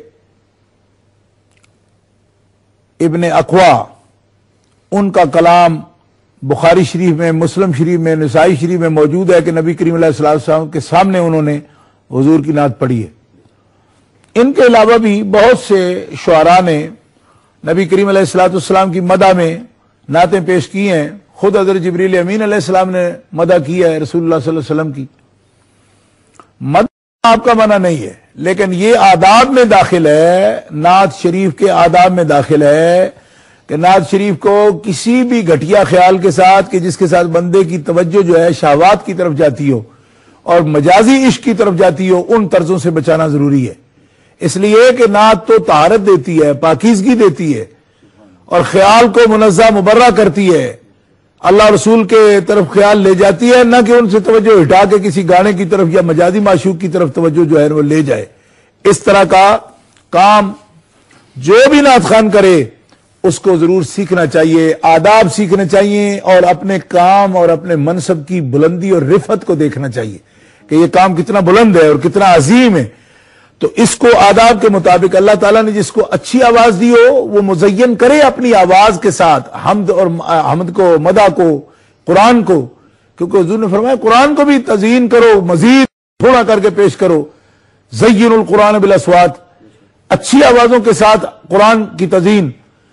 ابن اقوا ان کا کلام بخاری شریف میں، مسلم شریف میں، نسائی شریف میں موجود ہے کہ نبی کریم علیہ الصلوۃ والسلام کے سامنے انہوں نے حضور کی نعت پڑھی ہے۔ ان کے علاوہ بھی بہت سے شعراء نے نبی کریم علیہ الصلوۃ والسلام کی مدح میں نعتیں پیش کی ہیں، خود حضرت جبریل امین علیہ السلام نے مدح کی ہے رسول اللہ صلی اللہ علیہ وسلم کی۔ مدح آپ کا منع نہیں ہے، لیکن یہ آداب میں داخل ہے، نعت شریف کے آداب میں داخل ہے کہ نعت شریف کو کسی بھی گھٹیا خیال کے ساتھ کہ جس کے ساتھ بندے کی توجہ جو ہے شہوات کی طرف جاتی ہو اور مجازی عشق کی طرف جاتی ہو، ان طرزوں سے بچانا ضروری ہے۔ اس لیے کہ نعت تو طہارت دیتی ہے، پاکیزگی دیتی ہے اور خیال کو منزہ مبرہ کرتی ہے، اللہ رسول کے طرف خیال لے جاتی ہے، نہ کہ ان سے توجہ ہٹا کے کسی گانے کی طرف یا مجازی معشوق کی طرف توجہ جو ہے وہ لے جائے۔ اس طرح کا کام جو بھی نعت خوان کرے اس کو ضرور سیکھنا چاہیے، آداب سیکھنے چاہیے، اور اپنے کام اور اپنے منصب کی بلندی اور رفعت کو دیکھنا چاہیے کہ یہ کام کتنا بلند ہے اور کتنا عظیم ہے۔ تو اس کو آداب کے مطابق اللہ تعالیٰ نے جس کو اچھی آواز دی ہو وہ مزین کرے اپنی آواز کے ساتھ حمد اور حمد کو، مدح کو، قرآن کو، کیونکہ حضور نے فرمایا قرآن کو بھی تزیین کرو، مزید تھوڑا کر کے پیش کرو، زین القرآن بالاصوات، اچھی آوازوں کے ساتھ قرآن کی تزیین،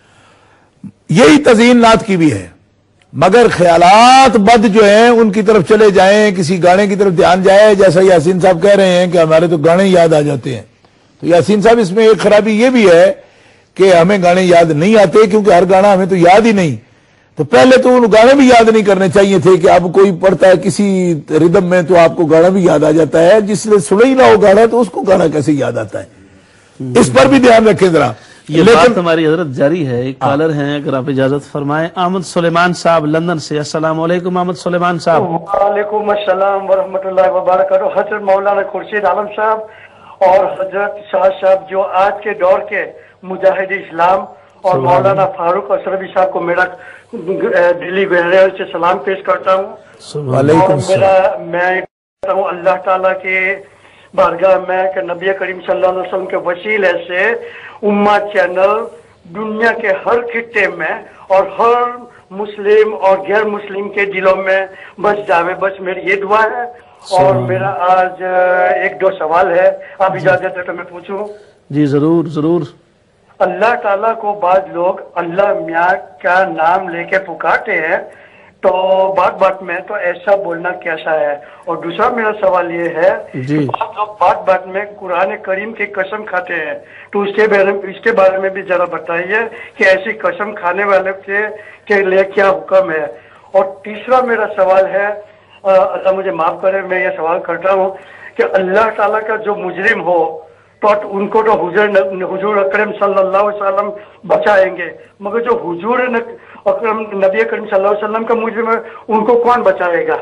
یہی تزیین نعت کی بھی ہے۔ مگر خیالات بد جو ہیں ان کی طرف چلے جائیں، کسی گانے کی طرف دھیان جائے، جیسا یاسین صاحب کہہ رہے ہیں کہ ہمارے تو گانے یاد آ جاتے ہیں، تو یاسین صاحب اس میں ایک خرابی یہ بھی ہے کہ ہمیں گانے یاد نہیں آتے، کیونکہ ہر گانا ہمیں تو یاد ہی نہیں۔ تو پہلے تو ان گانے بھی یاد نہیں کرنے چاہیے تھے کہ اب کوئی پڑھتا ہے کسی ردم میں تو آپ کو گانا بھی یاد آ جاتا ہے، جس نے سنا ہی نہ ہو گانا تو اس کو گانا کیسے یاد آتا ہے؟ اس پر بھی دھیان رکھیں ذرا۔ یہ بات ہماری حضرت جاری ہے۔ ایک کالر ہیں، اگر آپ اجازت فرمائیں، احمد سلیمان صاحب لندن سے۔ السلام علیکم احمد سلیمان صاحب۔ وعلیکم السلام ورحمۃ اللہ وبرکاتہ۔ حضرت مولانا خورشید عالم صاحب اور حضرت شاہ صاحب جو آج کے دور کے مجاہد اسلام، اور مولانا فاروق اشرفی صاحب کو میرا دلی گہرے سے سلام پیش کرتا ہوں۔ وعلیکم السلام۔ میں हूँ अल्लाह ताला के बारगाह में कि नबी करीम सल्लल्लाहु अलैहि वसल्लम के वसीले से उम्मा चैनल दुनिया के हर खित्ते में और हर मुस्लिम और गैर मुस्लिम के दिलों में बस जावे, बस मेरी ये दुआ है। और मेरा आज एक दो सवाल है, आप इजाजत है तो मैं पूछूं? जी जरूर जरूर। अल्लाह ताला को बाद लोग अल्लाह मियाँ का नाम लेके पुकारते हैं, तो बात बात में तो ऐसा बोलना कैसा है? और दूसरा मेरा सवाल ये है कि बात बात में कुरान करीम की कसम खाते हैं, तो इसके बारे में भी जरा बताइए कि ऐसी कसम खाने वाले के लिए क्या हुक्म है? और तीसरा मेरा सवाल है, अल्लाह मुझे माफ करे मैं ये सवाल करता हूँ कि अल्लाह ताला का जो मुजरिम हो तो उनको तो हुजूर अकरम सल्लल्लाहु अलैहि वसल्लम बचाएंगे, मगर जो हुजूर अकरम नबी करीम सल्लल्लाहु अलैहि वसल्लम का मुजरिम है उनको कौन बचाएगा?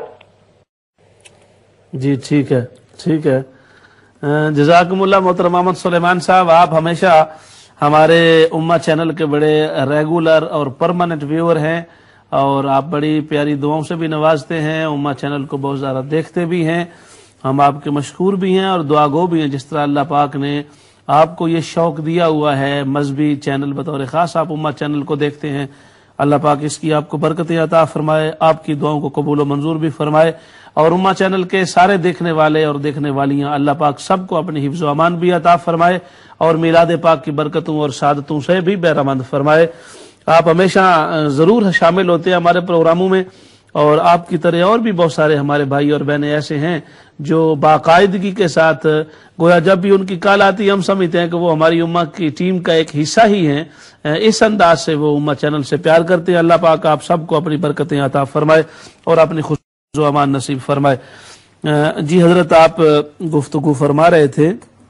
जी ठीक है ठीक है। जज़ाकुमुल्लाह मोहतरम मोहम्मद सुलेमान साहब, आप हमेशा हमारे उम्मा चैनल के बड़े रेगुलर और परमानेंट व्यूअर हैं और आप बड़ी प्यारी दुआओं से भी नवाजते हैं, उम्मा चैनल को बहुत ज़्यादा देखते भी हैं। हम आपके मशकूर भी हैं और दुआगो भी हैं। जिस तरह अल्लाह पाक ने आपको ये शौक़ दिया हुआ है मजहबी चैनल बतौर ख़ास आप उम्मा चैनल को देखते हैं, अल्लाह पाक इसकी आपको बरकतें अता फरमाए, आपकी दुआओं को कबूल व मंजूर भी फरमाए। और उम्मा चैनल के सारे देखने वाले और देखने वालियाँ अल्लाह पाक सबको अपनी हिफ्ज़ व अमान भी अता फरमाए और मिलाद पाक की बरकतों और सादतों से भी बहरामंद फरमाए। आप हमेशा ज़रूर शामिल होते हैं हमारे प्रोग्रामों में और आपकी तरह और भी बहुत सारे हमारे भाई और बहनें ऐसे हैं जो बाकायदगी के साथ गोया जब भी उनकी कॉल आती है हम समझते हैं कि वो हमारी उम्मा की टीम का एक हिस्सा ही हैं। इस अंदाज से वो उम्मा चैनल से प्यार करते हैं। अल्लाह पाक आप सबको अपनी बरकतें अता फरमाए और अपनी खुश व अमान नसीब फरमाए। जी हजरत, आप गुफ्तगू फरमा रहे थे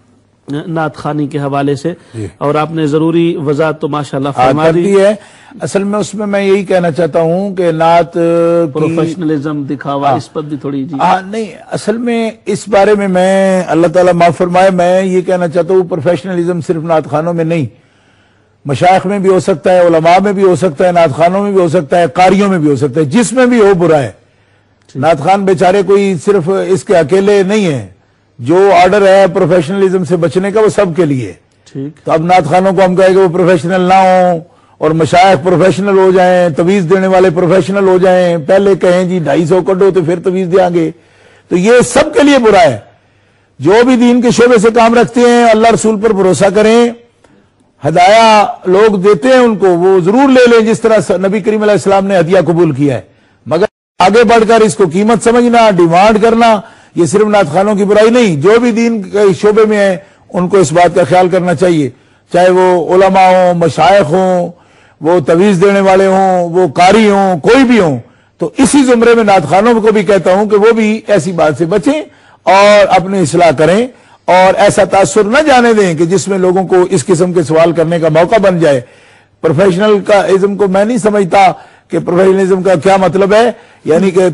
नात खानी के हवाले से और आपने जरूरी वजाहत तो माशाल्लाह फरमा दी है। असल में उसमें मैं यही कहना चाहता हूँ कि नात प्रोफेशनलिज्म दिखावा इस पर भी थोड़ी जी नहीं, असल में इस बारे में मैं अल्लाह ताला माफ फरमाए, मैं ये कहना चाहता हूँ प्रोफेशनलिज्म सिर्फ नात खानों में नहीं, मशाइख में भी हो सकता है, उलमा में भी हो सकता है, नात खानों में भी हो सकता है, कारियों में भी हो सकता है, जिसमें भी हो बुरा है। नात खान बेचारे कोई सिर्फ इसके अकेले नहीं है, जो ऑर्डर है प्रोफेशनलिज्म से बचने का वो सबके लिए। ठीक, तो अब नात खानों को हम कहेंगे वो प्रोफेशनल ना हो और मशाइख प्रोफेशनल हो जाएं, तवीज देने वाले प्रोफेशनल हो जाएं, पहले कहें जी 250 कटो तो फिर तवीज देंगे, तो ये सबके लिए बुरा है। जो भी दीन के शोबे से काम रखते हैं अल्लाह रसूल पर भरोसा करें, हदाया लोग देते हैं उनको वो जरूर ले लें जिस तरह नबी करीम अलैहि सलाम ने हदिया कबूल किया है, मगर आगे बढ़कर इसको कीमत समझना, डिमांड करना, ये सिर्फ नात खानों की बुराई नहीं, जो भी दीन के शोबे में है उनको इस बात का ख्याल करना चाहिए, चाहे वो उलमा हो, मशाइख हो, वो तवीज देने वाले हों, वो कारी हों, कोई भी हों। तो इसी जुमरे में नात खानों को भी कहता हूं कि वो भी ऐसी बात से बचें और अपनी इस्लाह करें और ऐसा तासुर न जाने दें कि जिसमें लोगों को इस किस्म के सवाल करने का मौका बन जाए। प्रोफेशनल का इज्म को मैं नहीं समझता कि प्रोफेशनलिज्म का क्या मतलब है, यानी कि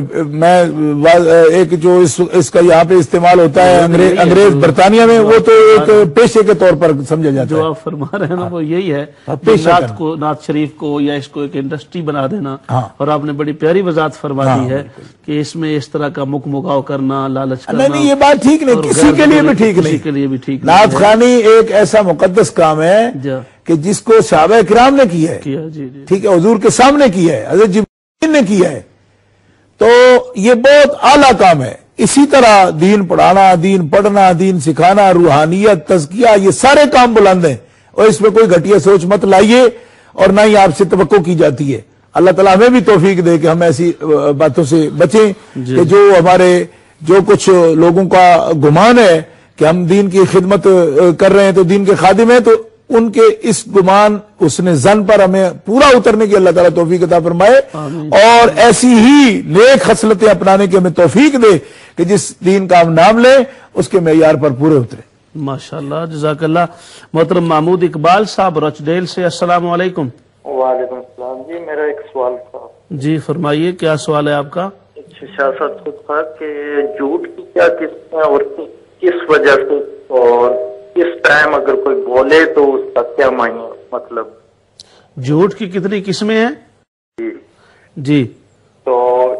मैं एक जो इसका यहाँ पे इस्तेमाल होता है अंग्रेज बरतानिया में, वो तो एक पेशे के तौर पर समझा जाता है। जो आप फरमा रहे हैं ना वो यही है, नात को, नात शरीफ को या इसको एक इंडस्ट्री बना देना। और आपने बड़ी प्यारी वजाहत फरमा दी है कि इसमें इस तरह का मुकमुकाव करना, लालच करना, नहीं ये बात ठीक नहीं, किसी के लिए भी ठीक नहीं, किसी के लिए भी ठीक। नात खानी एक ऐसा मुकद्दस काम है कि जिसको सहाबा किराम ने किया है, ठीक है, हुजूर के सामने किया है, हज़रत जिब्रील ने किया है, तो ये बहुत आला काम है। इसी तरह दीन पढ़ाना, दीन पढ़ना, दीन सिखाना, रूहानियत, तज़किया, ये सारे काम बुलंद हैं और इसमें कोई घटिया सोच मत लाइए और ना ही आपसे तवक्को की जाती है। अल्लाह ताला हमें भी तौफीक दे कि हम ऐसी बातों से बचें कि जो हमारे जो कुछ लोगों का गुमान है कि हम दीन की खिदमत कर रहे हैं तो दीन के खादिम हैं, तो उनके इस गुमान उसने जन पर हमें पूरा उतरने की अल्लाह ताला तौफीक अता फरमाए और ऐसी ही नेक खसलतें अपनाने की हमें तौफीक दे कि जिस दीन का हम नाम लें उसके मेयार पर पूरे उतरे। माशाअल्लाह, जज़ाकल्लाह। मोहतरम महमूद इकबाल साहब रचडेल से, अस्सलाम वालेकुम। वालेकुम सलाम जी, मेरा एक सवाल था। जी फरमाइए, क्या सवाल है आपका? शाह साहब था कि झूठ की क्या किस्में और किस वजह से और किस टाइम अगर कोई बोले तो उसका क्या मायने, मतलब झूठ की कितनी किस्में हैं? जी, तो झूठ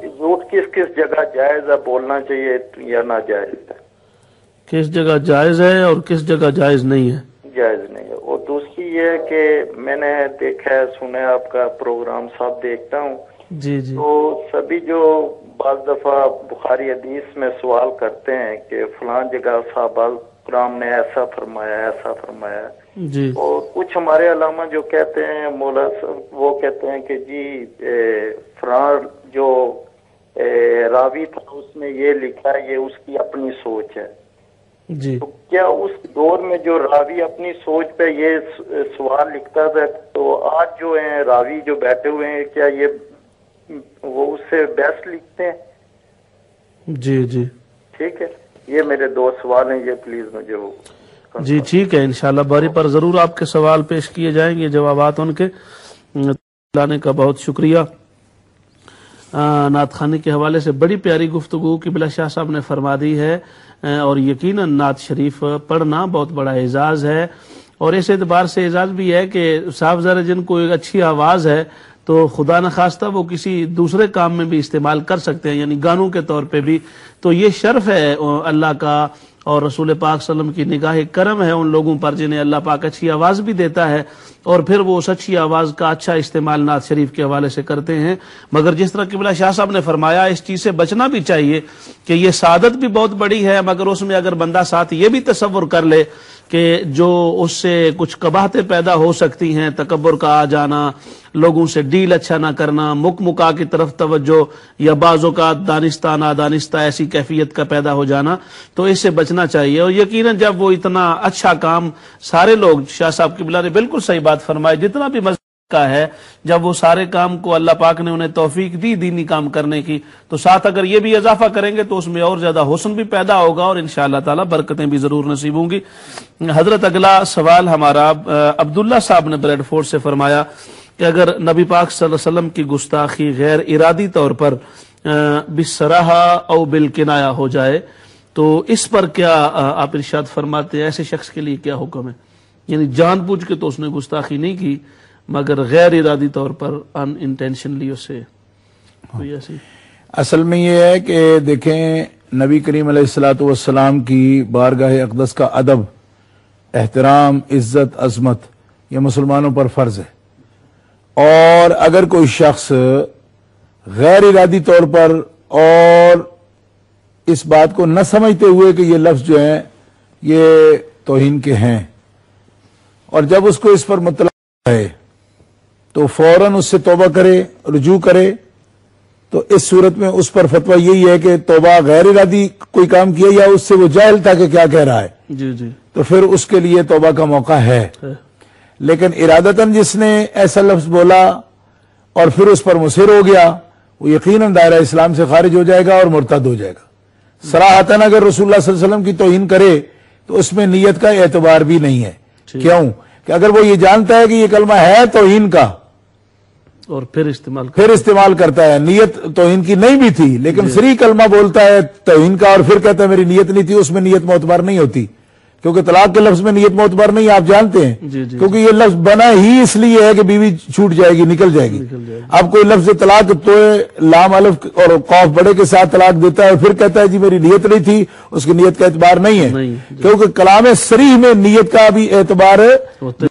किस किस जगह जायज है, बोलना चाहिए या नाजायज है? किस जगह जायज है और किस जगह जायज नहीं है? जायज नहीं है। और दूसरी ये है कि मैंने देखा है, सुना है, आपका प्रोग्राम सब देखता हूँ जी जी, तो सभी जो बाज़ दफा बुखारी हदीस में सवाल करते हैं कि फलां जगह साहबा कराम ने ऐसा फरमाया जी, और कुछ हमारे अलामा जो कहते हैं मौला वो कहते हैं कि जी फलां जो रावी था उसने ये लिखा है, ये उसकी अपनी सोच है जी। तो क्या उस दौर में जो रावी अपनी सोच पे ये सवाल लिखता था, तो आज जो है रावी जो बैठे हुए हैं, क्या ये वो उससे बेस्ट लिखते हैं? जी जी, ठीक है, ये मेरे दो सवाल हैं, ये प्लीज मुझे वो जी ठीक है। इंशाल्लाह बारी पर जरूर आपके सवाल पेश किए जाएंगे, जवाबात उनके लाने का बहुत शुक्रिया। नात खानी के हवाले से बड़ी प्यारी गुफ्तगू किबला शाह साहब ने फरमा दी है, और यकीनन नात शरीफ पढ़ना बहुत बड़ा एजाज है, और इस एतबार से एजाज भी है कि साहब ज़रा जिनको एक अच्छी आवाज़ है तो खुदा न खास्ता वो किसी दूसरे काम में भी इस्तेमाल कर सकते हैं, यानी गानों के तौर पे भी। तो ये शर्फ है अल्लाह का और रसूल पाक सल्लम की निगाह करम है उन लोगों पर जिन्हें अल्लाह पाक अच्छी आवाज़ भी देता है और फिर वो उस अच्छी आवाज़ का अच्छा इस्तेमाल नात शरीफ के हवाले से करते हैं। मगर जिस तरह किबला शाह साहब ने फरमाया, इस चीज़ से बचना भी चाहिए कि ये सादत भी बहुत बड़ी है, मगर उसमें अगर बंदा साथ ये भी तसव्वुर कर ले कि जो उससे कुछ कबाहतें पैदा हो सकती हैं, तकब्बुर का आ जाना, लोगों से डील अच्छा ना करना, मुका की तरफ तवज्जो, या बाज़ों का दानिस्ता नादानिस्ता ऐसी कैफियत का पैदा हो जाना, तो इससे बचना चाहिए। और यकीनन जब वो इतना अच्छा काम सारे लोग, शाह साहब किबला ने बिल्कुल सही बात फरमाई, जितना भी मज़हब का है, जब वो सारे काम को अल्लाह पाक ने उन्हें तौफीक दी दीनी काम करने की, तो साथ अगर ये भी इजाफा करेंगे तो उसमें और ज्यादा हुस्न भी पैदा होगा और इंशाअल्लाह ताला बरकतें भी जरूर नसीब होंगी। हजरत अगला सवाल हमारा अब्दुल्ला साहब ने ब्रेडफोर्ड से फरमाया कि अगर नबी पाक सल्लल्लाहु अलैहि वसल्लम की गुस्ताखी गैर इरादी तौर पर बिस्सराहा और बिलकिनाया हो जाए तो इस पर क्या आप इरशाद फरमाते हैं, ऐसे शख्स के लिए क्या हुक्म है? यानी जानबूझ के तो उसने गुस्ताखी नहीं की, मगर गैर इरादी तौर पर अनइंटेंशनली उसे कोई ऐसी। असल में ये है कि देखें, नबी करीम अलैहिस्सलातु वस्सलाम की बारगाह अक़दस का अदब, एहतराम, इज्जत, अजमत ये मुसलमानों पर फर्ज है। और अगर कोई शख्स गैर इरादी तौर पर और इस बात को न समझते हुए कि ये लफ्ज जो हैं ये तौहीन के हैं, और जब उसको इस पर मुतला है तो फौरन उससे तौबा करे, रुजू करे, तो इस सूरत में उस पर फतवा यही है कि तौबा गैर इरादी कोई काम किया या उससे वो जाहिल था कि क्या कह रहा है, जी जी, तो फिर उसके लिए तौबा का मौका है। लेकिन इरादतन जिसने ऐसा लफ्ज बोला और फिर उस पर मुसिर हो गया, वो यकीनन दायरा इस्लाम से खारिज हो जाएगा और मुर्तद हो जाएगा। सराहतन अगर रसूलुल्लाह सल्लल्लाहु अलैहि वसल्लम की तौहीन करे तो उसमें नीयत का एतबार भी नहीं है। क्यों? कि अगर वो ये जानता है कि ये कलमा है तौहीन का और फिर इस्तेमाल करता है, नीयत तौहीन की नहीं भी थी लेकिन सरी कलमा बोलता है तौहीन का और फिर कहता है मेरी नीयत नहीं थी, उसमें नीयत मोतबर नहीं होती, क्योंकि तलाक के लफ्ज में नीयत मोतबर नहीं, आप जानते हैं। क्योंकि ये लफ्ज बना ही इसलिए है कि बीवी छूट जाएगी, निकल जाएगी। अब कोई लफ्ज तलाक तो लाम अलफ और कौफ बड़े के साथ तलाक देता है और फिर कहता है जी मेरी नीयत नहीं थी, उसकी नीयत का एतबार नहीं है, क्योंकि कलाम सरीह में नीयत का भी एतबार होता।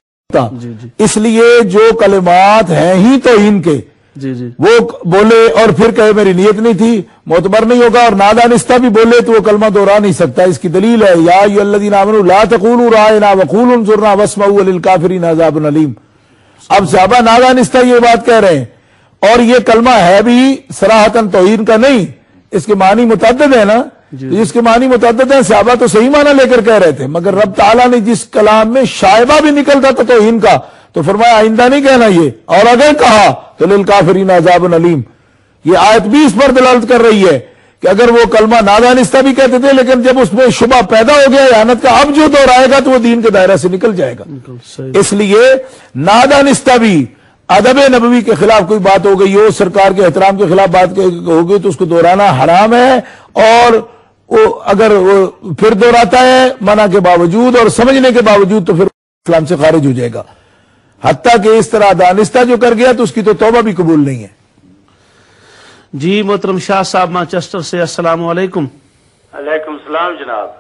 इसलिए जो कलिमात हैं ही तौहीन के, वो बोले और फिर कहे मेरी नीयत नहीं थी, मोतबर नहीं होगा। और नादानिस्ता भी बोले तो वो कलमा दोहरा नहीं सकता। इसकी दलील है या अय्युहल्लज़ीना आमनू ला तक़ूलू राइना वक़ूलू उन्ज़ुरना वस्मऊ लिलकाफ़िरीन अज़ाबुन अलीम। अब सहाबा नादानिस्ता ये बात कह रहे हैं और ये कलमा है भी सराहतन तौहीन का नहीं, इसके मानी मुतअद्दिद है ना, जिसके मानी मुतअद्दिद है, सहाबा तो सही माना लेकर कह रहे थे, मगर रब ताला ने जिस कलाम में शायबा भी निकलता था तौहीन का, तो फरमाया आइंदा नहीं कहना ये, और अगर कहा तो लिल काफिरीन अज़ाबुन अलीम। ये आयत भी इस पर दलालत कर रही है कि अगर वो कलमा नादानिस्ता भी कहते थे लेकिन जब उसमें शुबा पैदा हो गया यानत का, अब जो दोहराएगा तो वो दीन के दायरा से निकल जाएगा। इसलिए नादानिस्ता भी अदब नबवी के खिलाफ कोई बात हो गई हो, सरकार के एहतराम के खिलाफ बात हो गई तो उसको दोहराना हराम है, और वो अगर वो फिर दोहराता है मना के बावजूद और समझने के बावजूद तो फिर इस्लाम से खारिज हो जाएगा। हत्ता कि इस तरह दानिस्ता जो कर गया तो उसकी तो तौबा भी कबूल नहीं है। جی محترم شاہ صاحب مانچسٹر سے، السلام علیکم۔ علیکم السلام جناب۔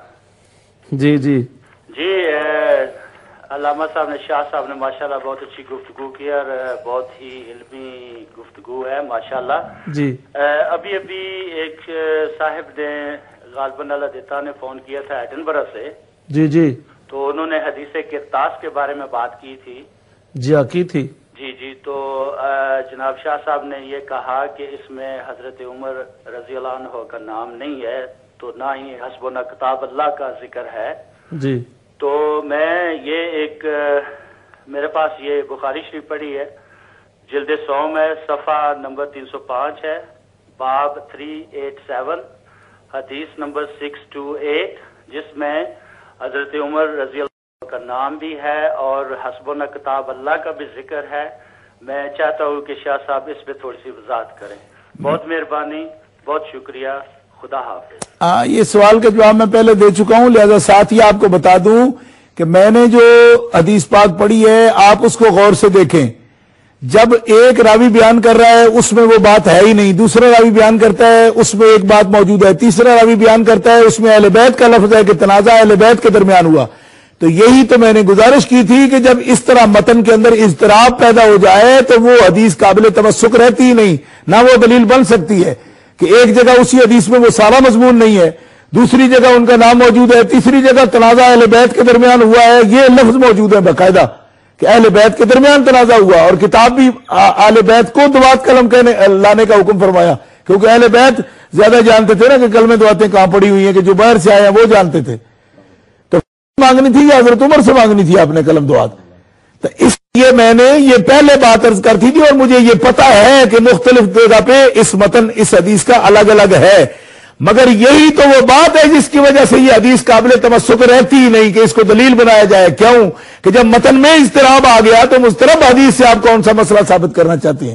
جی جی جی علامہ صاحب نے، شاہ صاحب نے ماشاءاللہ بہت اچھی گفتگو کی اور بہت ہی علمی گفتگو ہے ماشاءاللہ۔ جی ابھی ایک صاحب نے غالباً اللہ دیتا نے فون کیا تھا ایڈنبرا سے، جی جی تو انہوں نے حدیث قرطاس کے بارے میں بات کی تھی۔ جی کی تھی۔ جی جی، تو جناب شاہ صاحب نے یہ کہا کہ اس میں حضرت عمر رضی اللہ عنہ کا نام نہیں ہے، تو نہ ہی حسبنا کتاب اللہ کا ذکر ہے۔ جی تو میں یہ میرے پاس یہ بخاری شریف پڑھی ہے، جلد سوم ہے، صفحہ نمبر 305 ہے، باب 387، حدیث نمبر 628، جس میں حضرت عمر رضی اللہ عنہ کا نام بھی ہے اور حسبنا کتاب اللہ کا بھی ذکر ہے۔ میں چاہتا ہوں کہ شاہ صاحب اس پہ تھوڑی سی وضاحت کریں۔ بہت مہربانی، بہت شکریہ، خدا حافظ۔ یہ سوال کا جواب میں پہلے دے چکا ہوں، لہذا ساتھ ہی آپ کو بتا دوں کہ میں نے جو حدیث پاک پڑھی ہے آپ اس کو غور سے دیکھیں۔ جب ایک راوی بیان کر رہا ہے اس میں وہ بات ہے ہی نہیں، دوسرا راوی بیان کرتا ہے اس میں ایک بات موجود ہے، تیسرا راوی بیان کرتا ہے اس میں اہل بیت کا لفظ ہے کہ تنازع اہل بیت کے درمیان ہوا۔ تو یہی تو میں نے گزارش کی تھی کہ جب اس طرح متن کے اندر اضطراب پیدا ہو جائے تو وہ حدیث قابل تمسک رہتی ہی نہیں، نہ وہ دلیل بن سکتی ہے کہ ایک جگہ اسی حدیث میں وہ سارا مضمون نہیں ہے، دوسری جگہ ان کا نام موجود ہے، تیسری جگہ تنازع اہل بیت کے درمیان ہوا ہے، یہ لفظ موجود ہے باقاعدہ کہ اہل بیت کے درمیان تنازع ہوا، اور کتاب بھی اہل بیت کو دعات قلم لانے کا حکم فرمایا، کیونکہ اہل بیت زیادہ جانتے تھے نا کہ کلمے دعاتیں کہاں پڑی ہوئی ہیں، کہ جو باہر سے آئے ہیں وہ جانتے تھے۔ تو مانگنی تھی یا حضرت عمر سے مانگنی تھی آپ نے قلم دعات؟ تو اس لیے میں نے یہ پہلے بات عرض کرتی تھی، اور مجھے یہ پتا ہے کہ مختلف جگہ پہ اس متن اس حدیث کا الگ الگ ہے، مگر یہی تو وہ بات ہے جس کی وجہ سے یہ حدیث قابل تمسک رہتی ہی نہیں کہ اس کو دلیل بنایا جائے۔ کیوں کہ جب متن میں اضطراب آ گیا تو مضطرب حدیث سے آپ کون سا مسئلہ ثابت کرنا چاہتے ہیں؟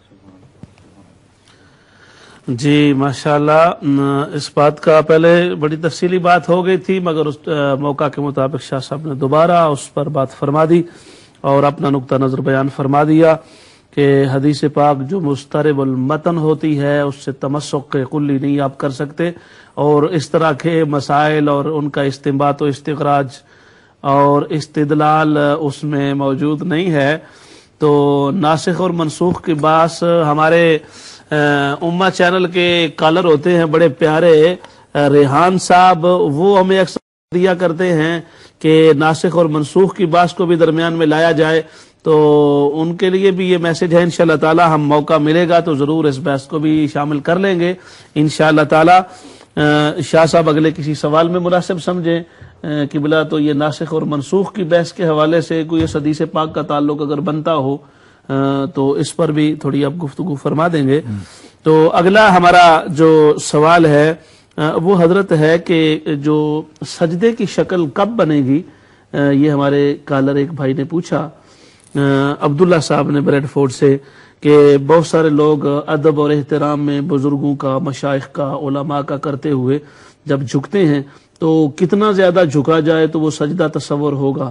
جی ماشاءاللہ، اس بات کا پہلے بڑی تفصیلی بات ہو گئی تھی، مگر اس موقع کے مطابق شاہ صاحب نے دوبارہ اس پر بات فرما دی اور اپنا نقطہ نظر بیان فرما دیا کہ حدیث پاک جو مضطرب المتن ہوتی ہے اس سے تمسک کلی نہیں آپ کر سکتے، اور اس طرح کے مسائل اور ان کا استنباط و استخراج اور استدلال اس میں موجود نہیں ہے۔ تو ناسخ اور منسوخ کی باس ہمارے امہ چینل کے کالر ہوتے ہیں بڑے پیارے ریحان صاحب، وہ ہمیں اکثر دیا کرتے ہیں کہ ناسخ اور منسوخ کی باس کو بھی درمیان میں لایا جائے، تو ان کے لیے بھی یہ میسج ہے، انشاءاللہ تعالی ہم موقع ملے گا تو ضرور اس بحث کو بھی شامل کر لیں گے انشاءاللہ تعالی۔ شاہ صاحب اگلے کسی سوال میں مناسب سمجھیں کہ بلا تو یہ ناسخ اور منسوخ کی بحث کے حوالے سے کوئی اس حدیث پاک کا تعلق اگر بنتا ہو تو اس پر بھی تھوڑی آپ گفتگو فرما دیں گے۔ تو اگلا ہمارا جو سوال ہے وہ حضرت ہے کہ جو سجدے کی شکل کب بنے گی، یہ ہمارے کالر ایک بھائی نے پوچھا، عبداللہ صاحب نے بریڈ فورڈ سے، کہ بہت سارے لوگ ادب اور احترام میں بزرگوں کا، مشائخ کا، علماء کا کرتے ہوئے جب جھکتے ہیں تو کتنا زیادہ جھکا جائے تو وہ سجدہ تصور ہوگا؟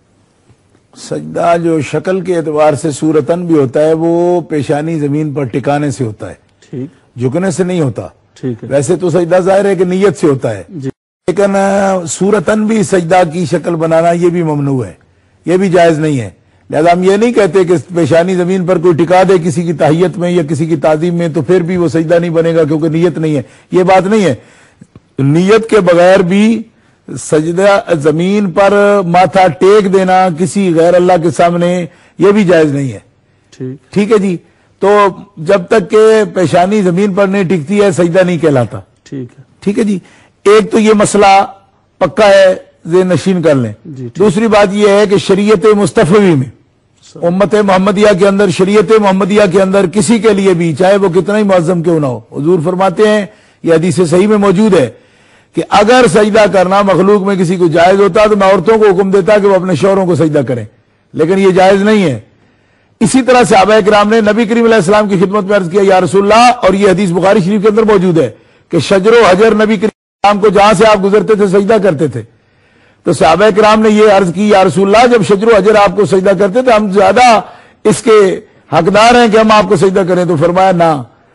سجدہ جو شکل کے اعتبار سے صورتاً بھی ہوتا ہے وہ پیشانی زمین پر ٹکانے سے ہوتا ہے، ٹھیک، جھکنے سے نہیں ہوتا۔ ٹھیک ہے، ویسے تو سجدہ ظاہر ہے کہ نیت سے ہوتا ہے، لیکن صورتاً بھی سجدہ کی شکل بنانا یہ بھی ممنوع ہے، یہ بھی جائز نہیں ہے۔ لہذا ہم یہ نہیں کہتے کہ پیشانی زمین پر کوئی ٹکا دے کسی کی تحیت میں یا کسی کی تعظیم میں تو پھر بھی وہ سجدہ نہیں بنے گا کیونکہ نیت نہیں ہے، یہ بات نہیں ہے۔ نیت کے بغیر بھی سجدہ زمین پر ماتھا ٹیک دینا کسی غیر اللہ کے سامنے یہ بھی جائز نہیں ہے۔ ٹھیک ہے جی، تو جب تک کہ پیشانی زمین پر نہیں ٹکتی ہے سجدہ نہیں کہلاتا۔ ٹھیک ہے جی، ایک تو یہ مسئلہ پکا ہے، ذہن نشین کر لیں۔ دوسری بات یہ ہے کہ شریعت مصطفی میں، امت محمدیہ کے اندر، شریعت محمدیہ کے اندر کسی کے لیے بھی چاہے وہ کتنا ہی معظم کیوں نہ ہو، حضور فرماتے ہیں، یہ حدیث صحیح میں موجود ہے کہ اگر سجدہ کرنا مخلوق میں کسی کو جائز ہوتا تو میں عورتوں کو حکم دیتا کہ وہ اپنے شوہروں کو سجدہ کریں، لیکن یہ جائز نہیں ہے۔ اسی طرح صحابہ کرام نے نبی کریم علیہ السلام کی خدمت میں عرض کیا، یا رسول اللہ، اور یہ حدیث بخاری شریف کے اندر موجود ہے کہ شجر و حجر نبی کریم علیہ السلام کو جہاں سے آپ گزرتے تھے سجدہ کرتے تھے۔ تو صحابہ کرام نے یہ عرض کی، یا رسول اللہ، جب شجر و حجر آپ کو سجدہ کرتے تھے ہم زیادہ اس کے حقدار ہیں کہ ہم آپ کو سجدہ کریں، تو فرمایا نہ،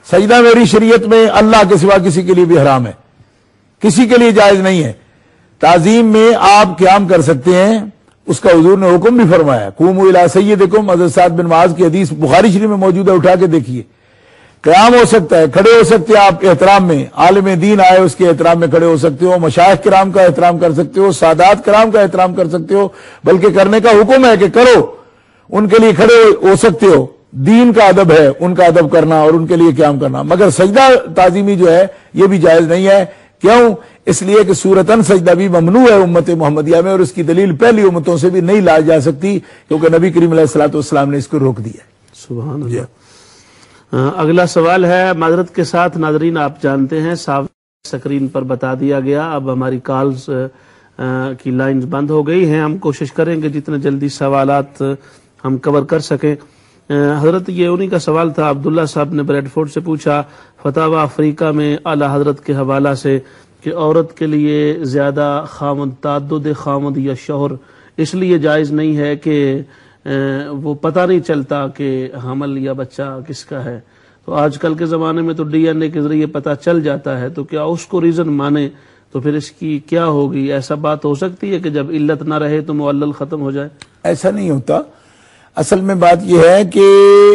سجدہ میری شریعت میں اللہ کے سوا کسی کے لیے بھی حرام ہے، کسی کے لیے جائز نہیں ہے۔ تعظیم میں آپ قیام کر سکتے ہیں، اس کا حضور نے حکم بھی فرمایا، قوموا الی سیدکم، حضرت سعد بن معاذ کی حدیث بخاری شریف میں موجود ہے، اٹھا کے دیکھیے۔ قیام ہو سکتا ہے، کھڑے ہو سکتے ہیں آپ احترام میں، عالم دین آئے اس کے احترام میں کھڑے ہو سکتے ہو، مشائخ کرام کا احترام کر سکتے ہو، سادات کرام کا احترام کر سکتے ہو، بلکہ کرنے کا حکم ہے کہ کرو، ان کے لیے کھڑے ہو سکتے ہو۔ دین کا ادب ہے ان کا ادب کرنا اور ان کے لیے قیام کرنا، مگر سجدہ تعظیمی جو ہے یہ بھی جائز نہیں ہے۔ کیوں؟ اس لیے کہ صورتاً سجدہ بھی ممنوع ہے امت محمدیہ میں، اور اس کی دلیل پہلی امتوں سے بھی نہیں لائی جا سکتی، کیونکہ نبی کریم علیہ الصلوۃ والسلام نے اس کو روک دیا۔ سبحان اللہ۔ اگلا سوال ہے، معذرت کے ساتھ ناظرین آپ جانتے ہیں صاف سکرین پر بتا دیا گیا، اب ہماری کالز کی لائنز بند ہو گئی ہیں، ہم کوشش کریں گے جتنے جلدی سوالات ہم کور کر سکیں۔ حضرت یہ انہی کا سوال تھا، عبداللہ صاحب نے بریڈ فورڈ سے پوچھا، فتاوی افریقہ میں اعلی حضرت کے حوالہ سے کہ عورت کے لیے زیادہ خاوند، تعدد خاوند یا شوہر اس لیے جائز نہیں ہے کہ وہ پتہ نہیں چلتا کہ حمل یا بچہ کس کا ہے، تو آج کل کے زمانے میں تو ڈی این اے کے ذریعے پتہ چل جاتا ہے، تو کیا اس کو ریزن مانے تو پھر اس کی کیا ہوگی؟ ایسا بات ہو سکتی ہے کہ جب علت نہ رہے تو معلل ختم ہو جائے؟ ایسا نہیں ہوتا۔ اصل میں بات یہ ہے کہ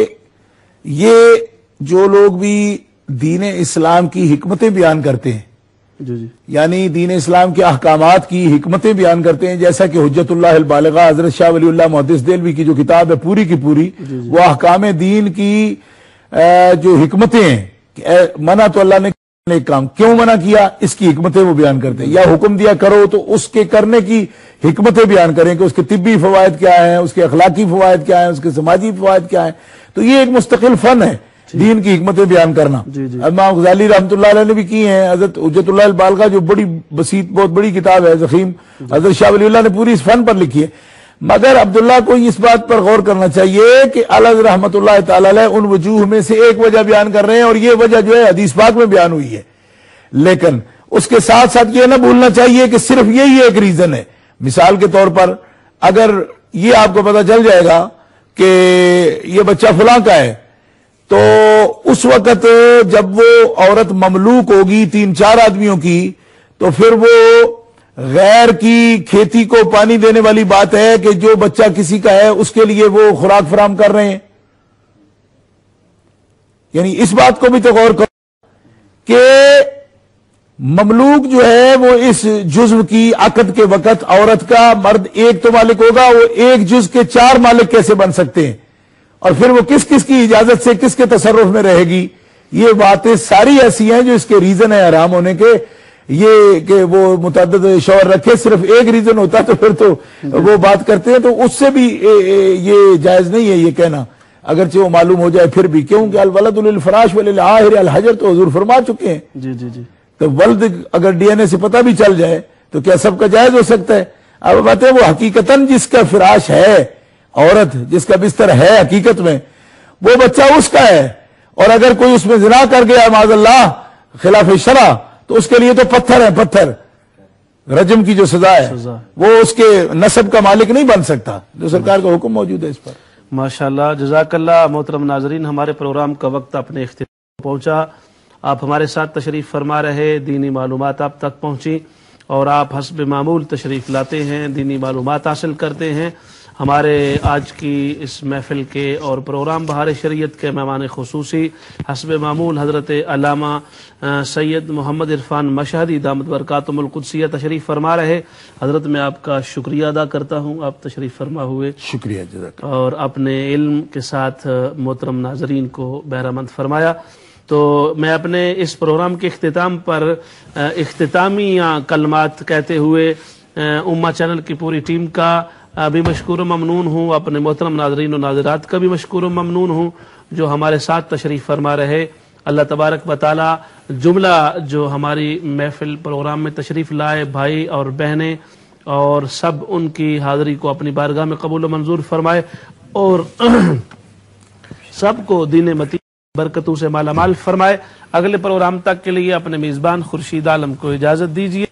یہ جو لوگ بھی دین اسلام کی حکمتیں بیان کرتے ہیں، یعنی دین اسلام کے احکامات کی حکمتیں بیان کرتے ہیں، جیسا کہ حجت اللہ البالغہ حضرت شاہ ولی اللہ محدث دہلوی کی جو کتاب ہے پوری کی پوری، وہ احکام دین کی جو حکمتیں ہیں، منع تو اللہ نے ایک کام کیوں منع کیا اس کی حکمتیں وہ بیان کرتے ہیں، یا حکم دیا کرو تو اس کے کرنے کی حکمتیں بیان کریں کہ اس کے طبی فوائد کیا ہیں، اس کے اخلاقی فوائد کیا ہیں، اس کے سماجی فوائد کیا ہیں۔ تو یہ ایک مستقل فن ہے دین کی حکمتیں بیان کرنا۔ امام غزالی رحمۃ اللہ علیہ نے بھی کی ہیں، حضرت حجت اللہ البالغہ جو بڑی بسیط بہت بڑی کتاب ہے ضخیم، حضرت شاہ ولی اللہ نے پوری اس فن پر لکھی ہے۔ مگر عبداللہ کو اس بات پر غور کرنا چاہیے کہ اعلی رحمۃ اللہ تعالی علیہ ان وجوہ میں سے ایک وجہ بیان کر رہے ہیں، اور یہ وجہ جو ہے حدیث پاک میں بیان ہوئی ہے، لیکن اس کے ساتھ ساتھ یہ نہ بھولنا چاہیے کہ صرف یہی ایک ریزن ہے۔ مثال کے طور پر اگر یہ آپ کو پتہ چل جائے گا کہ یہ بچہ فلاں کا ہے، تو اس وقت جب وہ عورت مملوک ہوگی 3-4 آدمیوں کی، تو پھر وہ غیر کی کھیتی کو پانی دینے والی بات ہے کہ جو بچہ کسی کا ہے اس کے لیے وہ خوراک فراہم کر رہے ہیں۔ یعنی اس بات کو بھی تو غور کرو کہ مملوک جو ہے وہ اس جزو کی عقد کے وقت عورت کا، مرد ایک تو مالک ہوگا، وہ ایک جز کے 4 مالک کیسے بن سکتے ہیں، اور پھر وہ کس کس کی اجازت سے کس کے تصرف میں رہے گی؟ یہ باتیں ساری ایسی ہیں جو اس کے ریزن ہے حرام ہونے کے۔ یہ کہ وہ متعدد شوہر رکھے، صرف ایک ریزن ہوتا تو پھر تو وہ بات کرتے ہیں، تو اس سے بھی یہ جائز نہیں ہے یہ کہنا، اگرچہ وہ معلوم ہو جائے پھر بھی، کیونکہ الولد للفراش وللعاہر الحجر تو حضور فرما چکے ہیں۔ جی تو ولد اگر ڈی این اے سے پتہ بھی چل جائے تو کیا سب کا جائز ہو سکتا ہے؟ اب بات ہے وہ حقیقتاً جس کا فراش ہے، عورت جس کا بستر ہے حقیقت میں، وہ بچہ اس کا ہے، اور اگر کوئی اس میں زنا کر گیا معاذ اللہ خلاف شرع، تو اس کے لیے تو پتھر ہے، پتھر رجم کی جو سزا ہے، وہ اس کے نسب کا مالک نہیں بن سکتا، جو سرکار کا حکم موجود ہے اس پر۔ ماشاءاللہ، جزاک اللہ۔ محترم ناظرین، ہمارے پروگرام کا وقت اپنے اختتام پہنچا، آپ ہمارے ساتھ تشریف فرما رہے، دینی معلومات آپ تک پہنچی، اور آپ حسب معمول تشریف لاتے ہیں، دینی معلومات حاصل کرتے ہیں۔ ہمارے آج کی اس محفل کے اور پروگرام بہار شریعت کے مہمان خصوصی حسب معمول حضرت علامہ سید محمد عرفان مشہدی دامت برکاتہم القدسیہ تشریف فرما رہے۔ حضرت میں آپ کا شکریہ ادا کرتا ہوں، آپ تشریف فرما ہوئے، شکریہ جزاک اللہ، اور اپنے علم کے ساتھ محترم ناظرین کو بہرہ مند فرمایا۔ تو میں اپنے اس پروگرام کے اختتام پر اختتامی کلمات کہتے ہوئے امہ چینل کی پوری ٹیم کا بھی مشکور و ممنون ہوں، اپنے محترم ناظرین و ناظرات کا بھی مشکور و ممنون ہوں جو ہمارے ساتھ تشریف فرما رہے۔ اللہ تبارک و تعالی جملہ جو ہماری محفل پروگرام میں تشریف لائے بھائی اور بہنیں، اور سب ان کی حاضری کو اپنی بارگاہ میں قبول و منظور فرمائے، اور سب کو دین متین برکتوں سے مالا مال فرمائے۔ اگلے پروگرام تک کے لیے اپنے میزبان خورشید عالم کو اجازت دیجیے۔